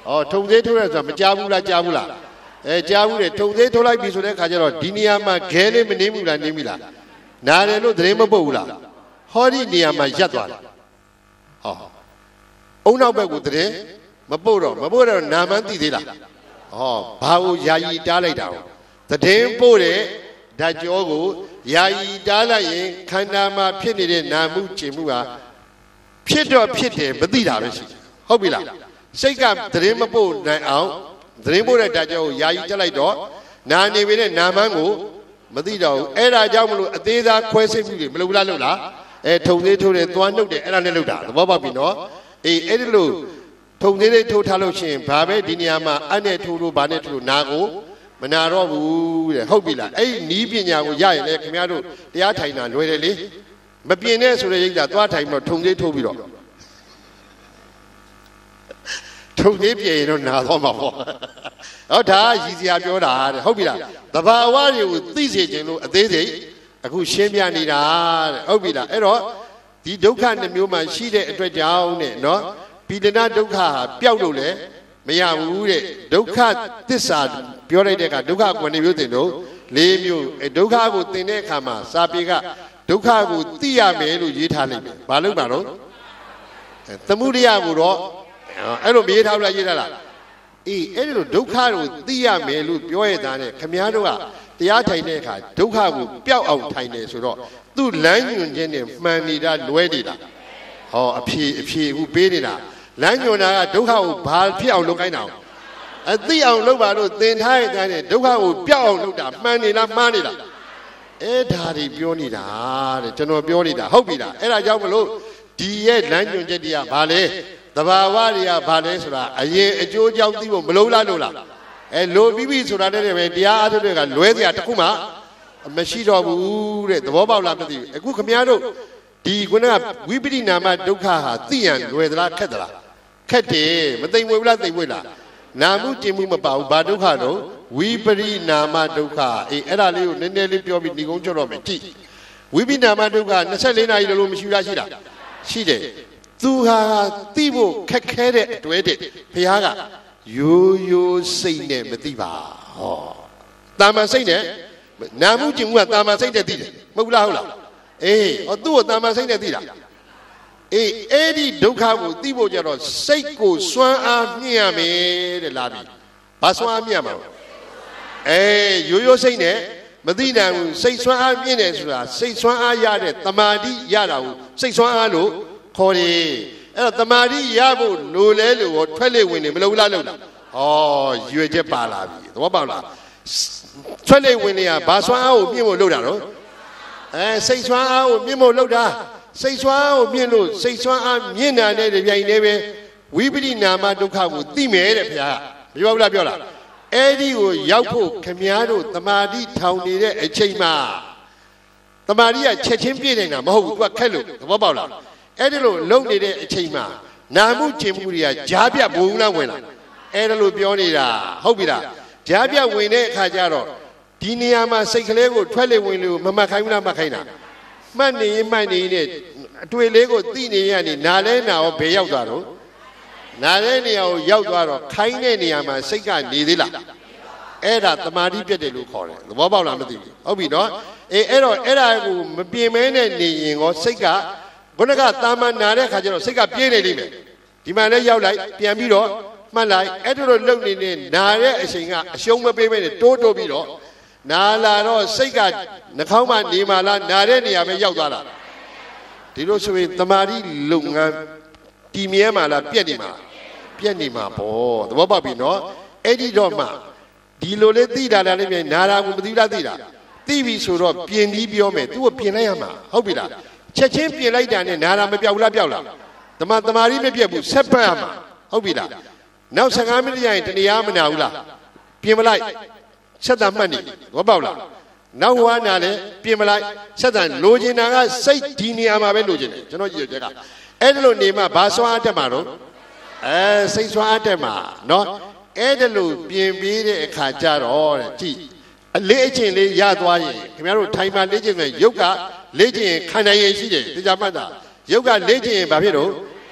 ထုံသေးထိုးရဆိုတာမကြားဘူးလားကြားဘူးလားကြားဘူးလေထုံသေးထိုးလိုက်ပြီဆိုတဲ့ခါကျတော့ဒီနေရာမှာခဲလေးမနေဘူးလားနေပြီလားနားတယ်လို့သတင်းမပုတ်ဘူးလားဟောဒီနေရာမှာရပ်သွားတယ်ဟောအုံနောက်ဘက်ကိုသတင်းမပုတ်တော့နာမန်းသိသေးလားဘာကိုယာယီတားလိုက်တာသတင်းပို့တဲ့ဓာတ်ကြောကိုယာယီတားလိုက်ရင်ခန္ဓာမှာဖြစ်နေတဲ့နာမှုကျင်မှုဟာဖြစ်တော့ဖြစ်တယ်မသိတာပဲရှိဟုတ်ပြီလားစိတ်ကသတင်းမပို့နိုင်အောင်သတင်းပို့တဲ့ဓာတ်ကြောကိုယာယီတက်လိုက်တော့နာနေပြီနဲ့နာမန်းကိုမသိတော့ဘူးအဲ့ဒါကြောင့်မလို့အသေးသားခွဲစိတ်မှုတွေမလုပ်လားထုံသေးထိုးတယ်သွားနှုတ်တယ်အဲ့ဒါနဲ့လုပ်တာသဘောပေါက်ပြီနော်အဲ့ဒီလိုထုံသေးလေးထိုးထားလို့ရှိရင်ဘာပဲဒီနေရာမှာအနဲ့ထိုးလို့ဘာနဲ့ထိုးလို့နာကိုမနာတော့ဘူးတဲ့ဟုတ်ပြီလားအဲ့ဒီနီးပညာကိုရရင်လေခင်ဗျားတို့တရားထိုင်တာလွယ်တယ်လေမပြင်းနဲ့ဆိုတဲ့ရိတ်တာသွားထိုင်ပြီးတော့ထုံသေးထိုးပြီးတော့ထုံသေးပြေရင်တော့နာတော့မှာပေါ့ဒါရည်စရာပြောတာတဲ့ဟုတ်ပြီလားသဘာဝတွေကိုသိစေခြင်းလို့အသေးစိတ်အခုရှင်းပြနေတာတဲ့ဟုတ်ပြီလားအဲ့တော့ဒီဒုက္ခနှမျိုးမှရှိတဲ့အတွက်ကြောင့်တဲ့နော်ပိဋကဒုက္ခဟာပျောက်လို့လည်းမရဘူးတဲ့ဒုက္ခသစ္စာပြောလိုက်တဲ့အခါဒုက္ခကိုမျိုးတင်လို့၄မျိုးဒုက္ခကိုသင်တဲ့အခါမှာစာပေကဒုက္ခကိုသိရမယ်လို့ရေးထားလိုက်တယ်ဘာလို့ပါတော့သမုဒယကိုတော့အဲ့လိုရေးထားလားရေးထားလားအဲ့ဒီလိုဒုက္ခကိုသိရမယ်လို့ပြောရတာနဲ့ခမည်းတော်ကတရားထိုင်တဲ့အခါဒုက္ခကိုပျောက်အောင်ထိုင်တယ်ဆိုတော့သူ့လမ်းညွှန်ခြင်းနဲ့မှန်နေတာလွဲနေတာအဖြေအခုပေးနေတာလမ်းညွှန်တာကဒုက္ခကိုဘာဖြစ်အောင်လုပ်ခိုင်းတာသိအောင်လုပ်ပါလို့သင်ထားရတဲ့ဒုက္ခကိုပျောက်အောင်လုပ်တာမှန်နေလားမှားနေလားဒါတွေပြောနေတာတဲ့ကျွန်တော်ပြောနေတာဟုတ်ပြီလားအဲ့ဒါကြောင့်မလို့ဒီရဲ့လမ်းညွှန်ချက်တွေကဘာလဲသဘာဝတွေကဘာလဲဆိုတာအရင်အကျိုးကြောင့်သိဖို့မလုံးလားလို့လားလိုပြီးပြီဆိုတာနဲ့ပဲတရားအားထုတ်တွေကလွဲစရာတခုမှမရှိတော့ဘူးတဲ့သဘောပေါက်လားမသိဘူးအခုခမည်းတော်ဒီခုနကဝိပရိနာမဒုက္ခဟာသိရန်လွယ်သလားခက်သလားခက်တယ်မသိမွေဘူးလားသိမွေလားနာမှုကျင်မှုမပါဘူးဘာဒုက္ခတော့ဝိပရိနာမဒုက္ခအဲ့ဒါလေးကိုနည်းနည်းလေးပြောပြီးညီကုန်းကြော့တော့မယ်ကြည့်ဝိပရိနာမဒုက္ခ24နာရီလို့မရှိလားရှိလားရှိတယ်သူဟာသိဖို့ခက်ခဲတဲ့အတွဲတဲ့ဘုရားကရိုးရိုးစိတ်နဲ့မသိပါတာမန်စိတ်နဲ့နာမှုကျင်မှုကတာမန်စိတ်နဲ့သိတယ်မဟုတ်လားဟုတ်လားသူ့ကိုတာမန်စိတ်နဲ့သိတာအဲ့ဒီဒုက္ခကိုသိဖို့ကြတော့စိတ်ကိုစွမ်းအားမြင့်ရမယ်တဲ့လားပြီဘာစွမ်းအားမြင့်ရမှာရိုးရိုးစိတ်နဲ့မသိနိုင်ဘူးစိတ်စွမ်းအားမြင့်တယ်ဆိုတာစိတ်စွမ်းအားရတဲ့တမာတိရတာကိုစိတ်စွမ်းအားလို့ခေါ်တယ်အဲ့တော့တမာတိရဖို့လိုလဲလို့ထွက်လေဝင်နေမလို့လားလို့လားရွေချက်ပါလာပြီသဘောပေါက်လားထွက်လေဝင်နေရဘာစွမ်းအားကိုမြင့်ဖို့လုပ်တာတော့စိတ်စွမ်းအားကိုမြင့်ဖို့လုပ်တာစိတ်စွမ်းအားကိုမြင့်လို့စိတ်စွမ်းအားမြင့်တာနဲ့တပြိုင်တည်းပဲဝိပရိနာမဒုက္ခကိုသိမယ်တဲ့ဗျာမပြောဘူးလားပြောလားအဲ့ဒီကိုရောက်ဖို့ခမည်းတော်တမာတိထောင်နေတဲ့အချိန်မှာတမာတိကချက်ချင်းပြည့်နေတာမဟုတ်ဘူးသူကခက်လို့သဘောပေါက်လားအဲ့ဒီလိုလုံနေတဲ့အချိန်မှာနာမှုကျင်မှုတွေကကြားပြဘုံလားဝင်လာအဲ့ဒါလိုပြောနေတာဟုတ်ပြီလားကြားပြဝင်တဲ့အခါကျတော့ဒီနေရာမှာစိတ်ကလေးကိုထွက်လေဝင်လို့မမှတ်ခိုင်းဘူးလားမှတ်ခိုင်းတာမှတ်နေနဲ့အတွေ့လေးကိုသိနေရနေနာလဲနာရောဘယ်ရောက်သွားတော့နာတဲ့နေရာကိုရောက်သွားတော့ခိုင်းတဲ့နေရာမှာစိတ်ကနေသေးလားအဲ့ဒါတမာတိပြတ်တယ်လို့ခေါ်တယ်သဘောပေါက်လားမသိဘူးဟုတ်ပြီနော်အဲ့တော့အဲ့ဒါကိုမပြင်မဲနဲ့နေရင်ရောစိတ်ကဘုန်းကတာမန်နာတဲ့ခါကျတော့စိတ်ကပြင်းနေလိမ့်မယ်ဒီမှာလည်းရောက်လိုက်ပြန်ပြီးတော့မှတ်လိုက်အဲ့ဒါလိုလုံနေနေနာတဲ့အချိန်ကအရှုံးမပေးမဲနဲ့တိုးပြီးတော့နာလာတော့စိတ်ကနှာခေါင်းမှနေမှလားနာတဲ့နေရာပဲရောက်သွားတာဒီလိုဆိုရင်တမာတိလုပ်ငန်းတည်မြဲမှလားပြက်နေမှာပေါ့သဘောပေါက်ပြီနော်အဲ့ဒီတော့မှဒီလိုလေးသိတာလည်းပြန်နာတာကိုမသိလားသိတာသိပြီဆိုတော့ပြင်ပြီးပြောမယ်သူ့ကိုပြင်လိုက်ရမှာဟုတ်ပြီလားချက်ချင်းပြင်လိုက်တာနဲ့နာတာမပြောက်ဘူးလားပြောက်လားတမာတိမပြက်ဘူးဆက်ပတ်ရမှာဟုတ်ပြီလားနောက်15မိနစ်ရရင်တဏှာမနာဘူးလားပြင်မလိုက်ဆက်တာမှတ်နေဘောပေါက်လားနောက်ဟွာနာလဲပြင်မလိုက်ဆက်တာလိုချင်တာကစိတ်ဒီနေရာမှာပဲလိုချင်တယ်ကျွန်တော်ကြည့်ရချက်ကအဲ့ဒါလိုနေမှဘာစွမ်းအတက်မှာတော့စိတ်စွမ်းအတက်မှာနော်အဲ့ဒါလိုပြင်ပြီးတဲ့အခါကျတော့တဲ့ကြည့်အလေးအကျင့်လေးရသွားရင်ခင်ဗျားတို့ထိုင်မှလေ့ကျင့်မယ်ရုပ်ကလေ့ကျင့်ရင်ခံနိုင်ရရှိတယ်တရားမှတ်တာရုပ်ကလေ့ကျင့်ရင်ဘာဖြစ်တော့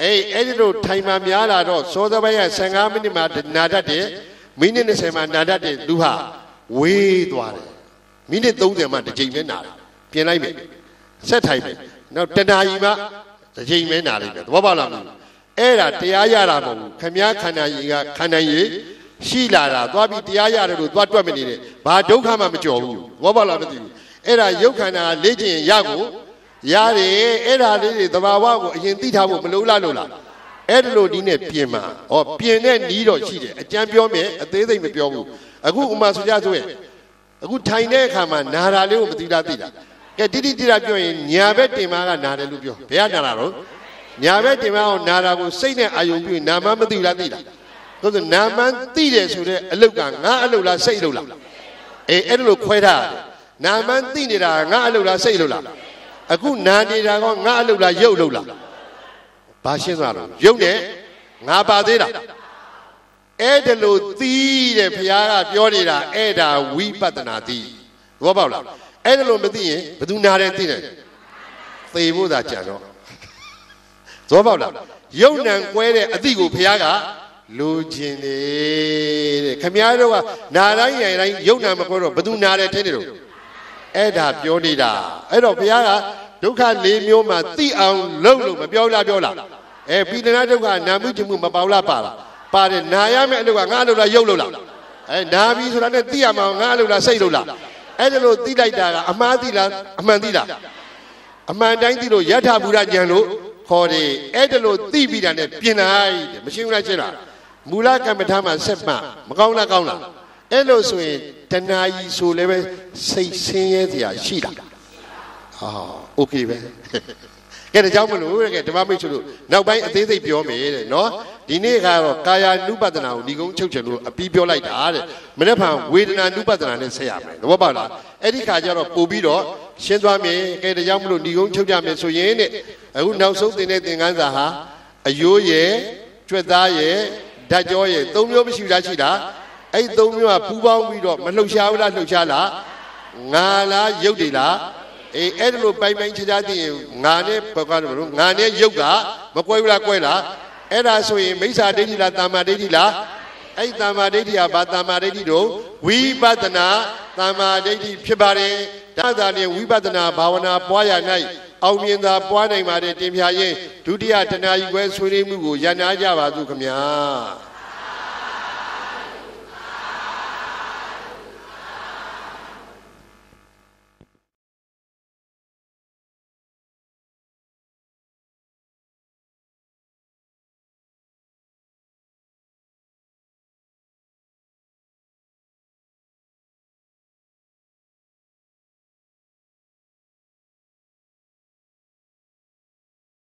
အဲ့ဒီလိုထိုင်မှများလာတော့စောသပိုင်းက15မိနစ်မှနာတတ်တယ်မိနစ်20မှနာတတ်တယ်သူဟာဝေးသွားတယ်မိနစ်30မှတစ်ချိန်ပဲနာတယ်ပြင်လိုက်မယ်ဆက်ထိုင်မယ်နောက်တနာရီမှတစ်ချိန်ပဲနာလိုက်မယ်သဘောပေါက်လားမလားအဲ့ဒါတရားရတာမဟုတ်ဘူးခမည်းခန္ဓာရည်ကခန္ဓာရည်ရှိလာတာသွားပြီးတရားရတယ်လို့သွားတွက်မနေနဲ့ဘာဒုက္ခမှမကြော်ဘူးသဘောပေါက်လားမသိဘူးအဲ့ဒါရုပ်ခန္ဓာလေ့ကျင့်ရကိုရတယ်အဲ့ဒါလေးတွေသဘာဝကိုအရင်သိထားဖို့မလိုလားလို့လားအဲ့ဒါလို့ဒီနဲ့ပြင်မှာဟောပြင်တဲ့နီးတော့ရှိတယ်အကျမ်းပြောမယ်အသေးစိတ်မပြောဘူးအခုဥမာဆိုကြဆိုရင်အခုထိုင်တဲ့အခါမှာနာတာလေးကိုမသိလားသိလားကဲတိတိတိကျပြောရင်ညာဘက်တင်မာကနာတယ်လို့ပြောဘယ်ကနာတာတော့ညာဘက်တင်မာအောင်နာတာကိုစိတ်နဲ့အာယုံပြုနာမမသိလားသိလားဆိုတော့နာမသိတယ်ဆိုတဲ့အလုတ်ကငါအလုတ်လားစိတ်အလုတ်လားအဲ့ဒါလို့ခွဲထားတယ်နာမသိနေတာငါအလုတ်လားစိတ်အလုတ်လားအခုနာနေတာကငါအလုတ်လားရုပ်အလုတ်လားဘာရှင်းသွားလို့ရုပ်နဲ့ငါပါသေးလားအဲ့ဒါလို့သိတယ်ဘုရားကပြောနေတာအဲ့ဒါဝိပဿနာသိဘောပေါက်လားအဲ့ဒါလို့မသိရင်ဘယ်သူနာတယ်သိတယ်သေဖို့သာကြံတော့သဘောပေါက်လားယုံနံကွဲတဲ့အသည့်ကိုဘုရားကလိုချင်တယ်တဲ့ခမည်းတော်ကနာတိုင်းရိုင်တိုင်းယုံနံမကွဲတော့ဘယ်သူနာတယ်ထင်တယ်လို့အဲ့ဒါပြောနေတာအဲ့တော့ဘုရားကဒုက္ခ၄မျိုးမှာသိအောင်လုပ်လို့မပြောလားပြောလားပိဋကဒုက္ခနာမှုချမှုမပေါလားပါလားပါတယ်နာရမယ့်အလုပ်ကငါအလုပ်လားယုတ်လို့လားနာပြီဆိုတာနဲ့သိရမှာငါအလုပ်လားစိတ်လို့လားအဲ့ဒါလို့သိလိုက်တာကအမှားသိလားအမှန်သိလားအမှန်တိုင်းသိလို့ယထာဘူရဉာဏ်လို့ခေါ်တယ်အဲ့ဒါလို့သိပြီးတာနဲ့ပြင်လိုက်တယ်မရှိဘူးလားရှင်းလားမူလကမ္မထာမှာဆက်မှမကောင်းလားကောင်းလားအဲ့လို့ဆိုရင်တဏှာကြီးဆိုလည်းပဲစိတ်ဆင်းရဲစရာရှိတာโอเคပဲကဲဒါကြောင့်မလို့တဲ့ဓမ္မမိတ်ဆွေတို့နောက်ပိုင်းအသေးစိတ်ပြောမယ်တဲ့နော်ဒီနေ့ကတော့ကာယ ानु ပဒနာကိုဒီကုန်းချုပ်ချင်လို့အပြီးပြောလိုက်တာတဲ့မနေ့ကဝေဒနာ ानु ပဒနာနဲ့ဆက်ရမယ်သဘောပေါက်လားအဲ့ဒီခါကျတော့ပို့ပြီးတော့ရှင်းသွားမယ်ကဲဒါကြောင့်မလို့ဒီကုန်းချုပ်ကြမယ်ဆိုရင်တဲ့အခုနောက်ဆုံးသင်တဲ့သင်ခန်းစာဟာအယိုးရယ်ကြွက်သားရယ်ဓာတ်ကြောရယ်၃မျိုးမရှိလားရှိတာအဲ့၃မျိုးကပူပေါင်းပြီးတော့မလှုပ်ရှားဘူးလားလှုပ်ရှားလားငါလားရုပ်တွေလားအဲ့ဒါလို့ပိုင်ပိုင်ခြားခြားသိရင်ငါနဲ့ဘယ်ကတော့ငါနဲ့ရုပ်ကမကွဲဘူးလားကွဲလားအဲ့ဒါဆိုရင်မိစ္ဆာဒိဋ္ဌိလားတမ္မာဒိဋ္ဌိလားအဲ့တမ္မာဒိဋ္ဌိကဘာတမ္မာဒိဋ္ဌိတို့ဝိပဿနာတမ္မာဒိဋ္ဌိဖြစ်ပါတယ်ဒါသာလျှင်ဝိပဿနာဘာဝနာပွားရ၌အောင်မြင်သာပွားနိုင်ပါတယ်တင်ပြရင်ဒုတိယတဏှာကြီးခွဲဆွေးနွေးမှုကိုရန်နာကြပါစို့ခင်ဗျာ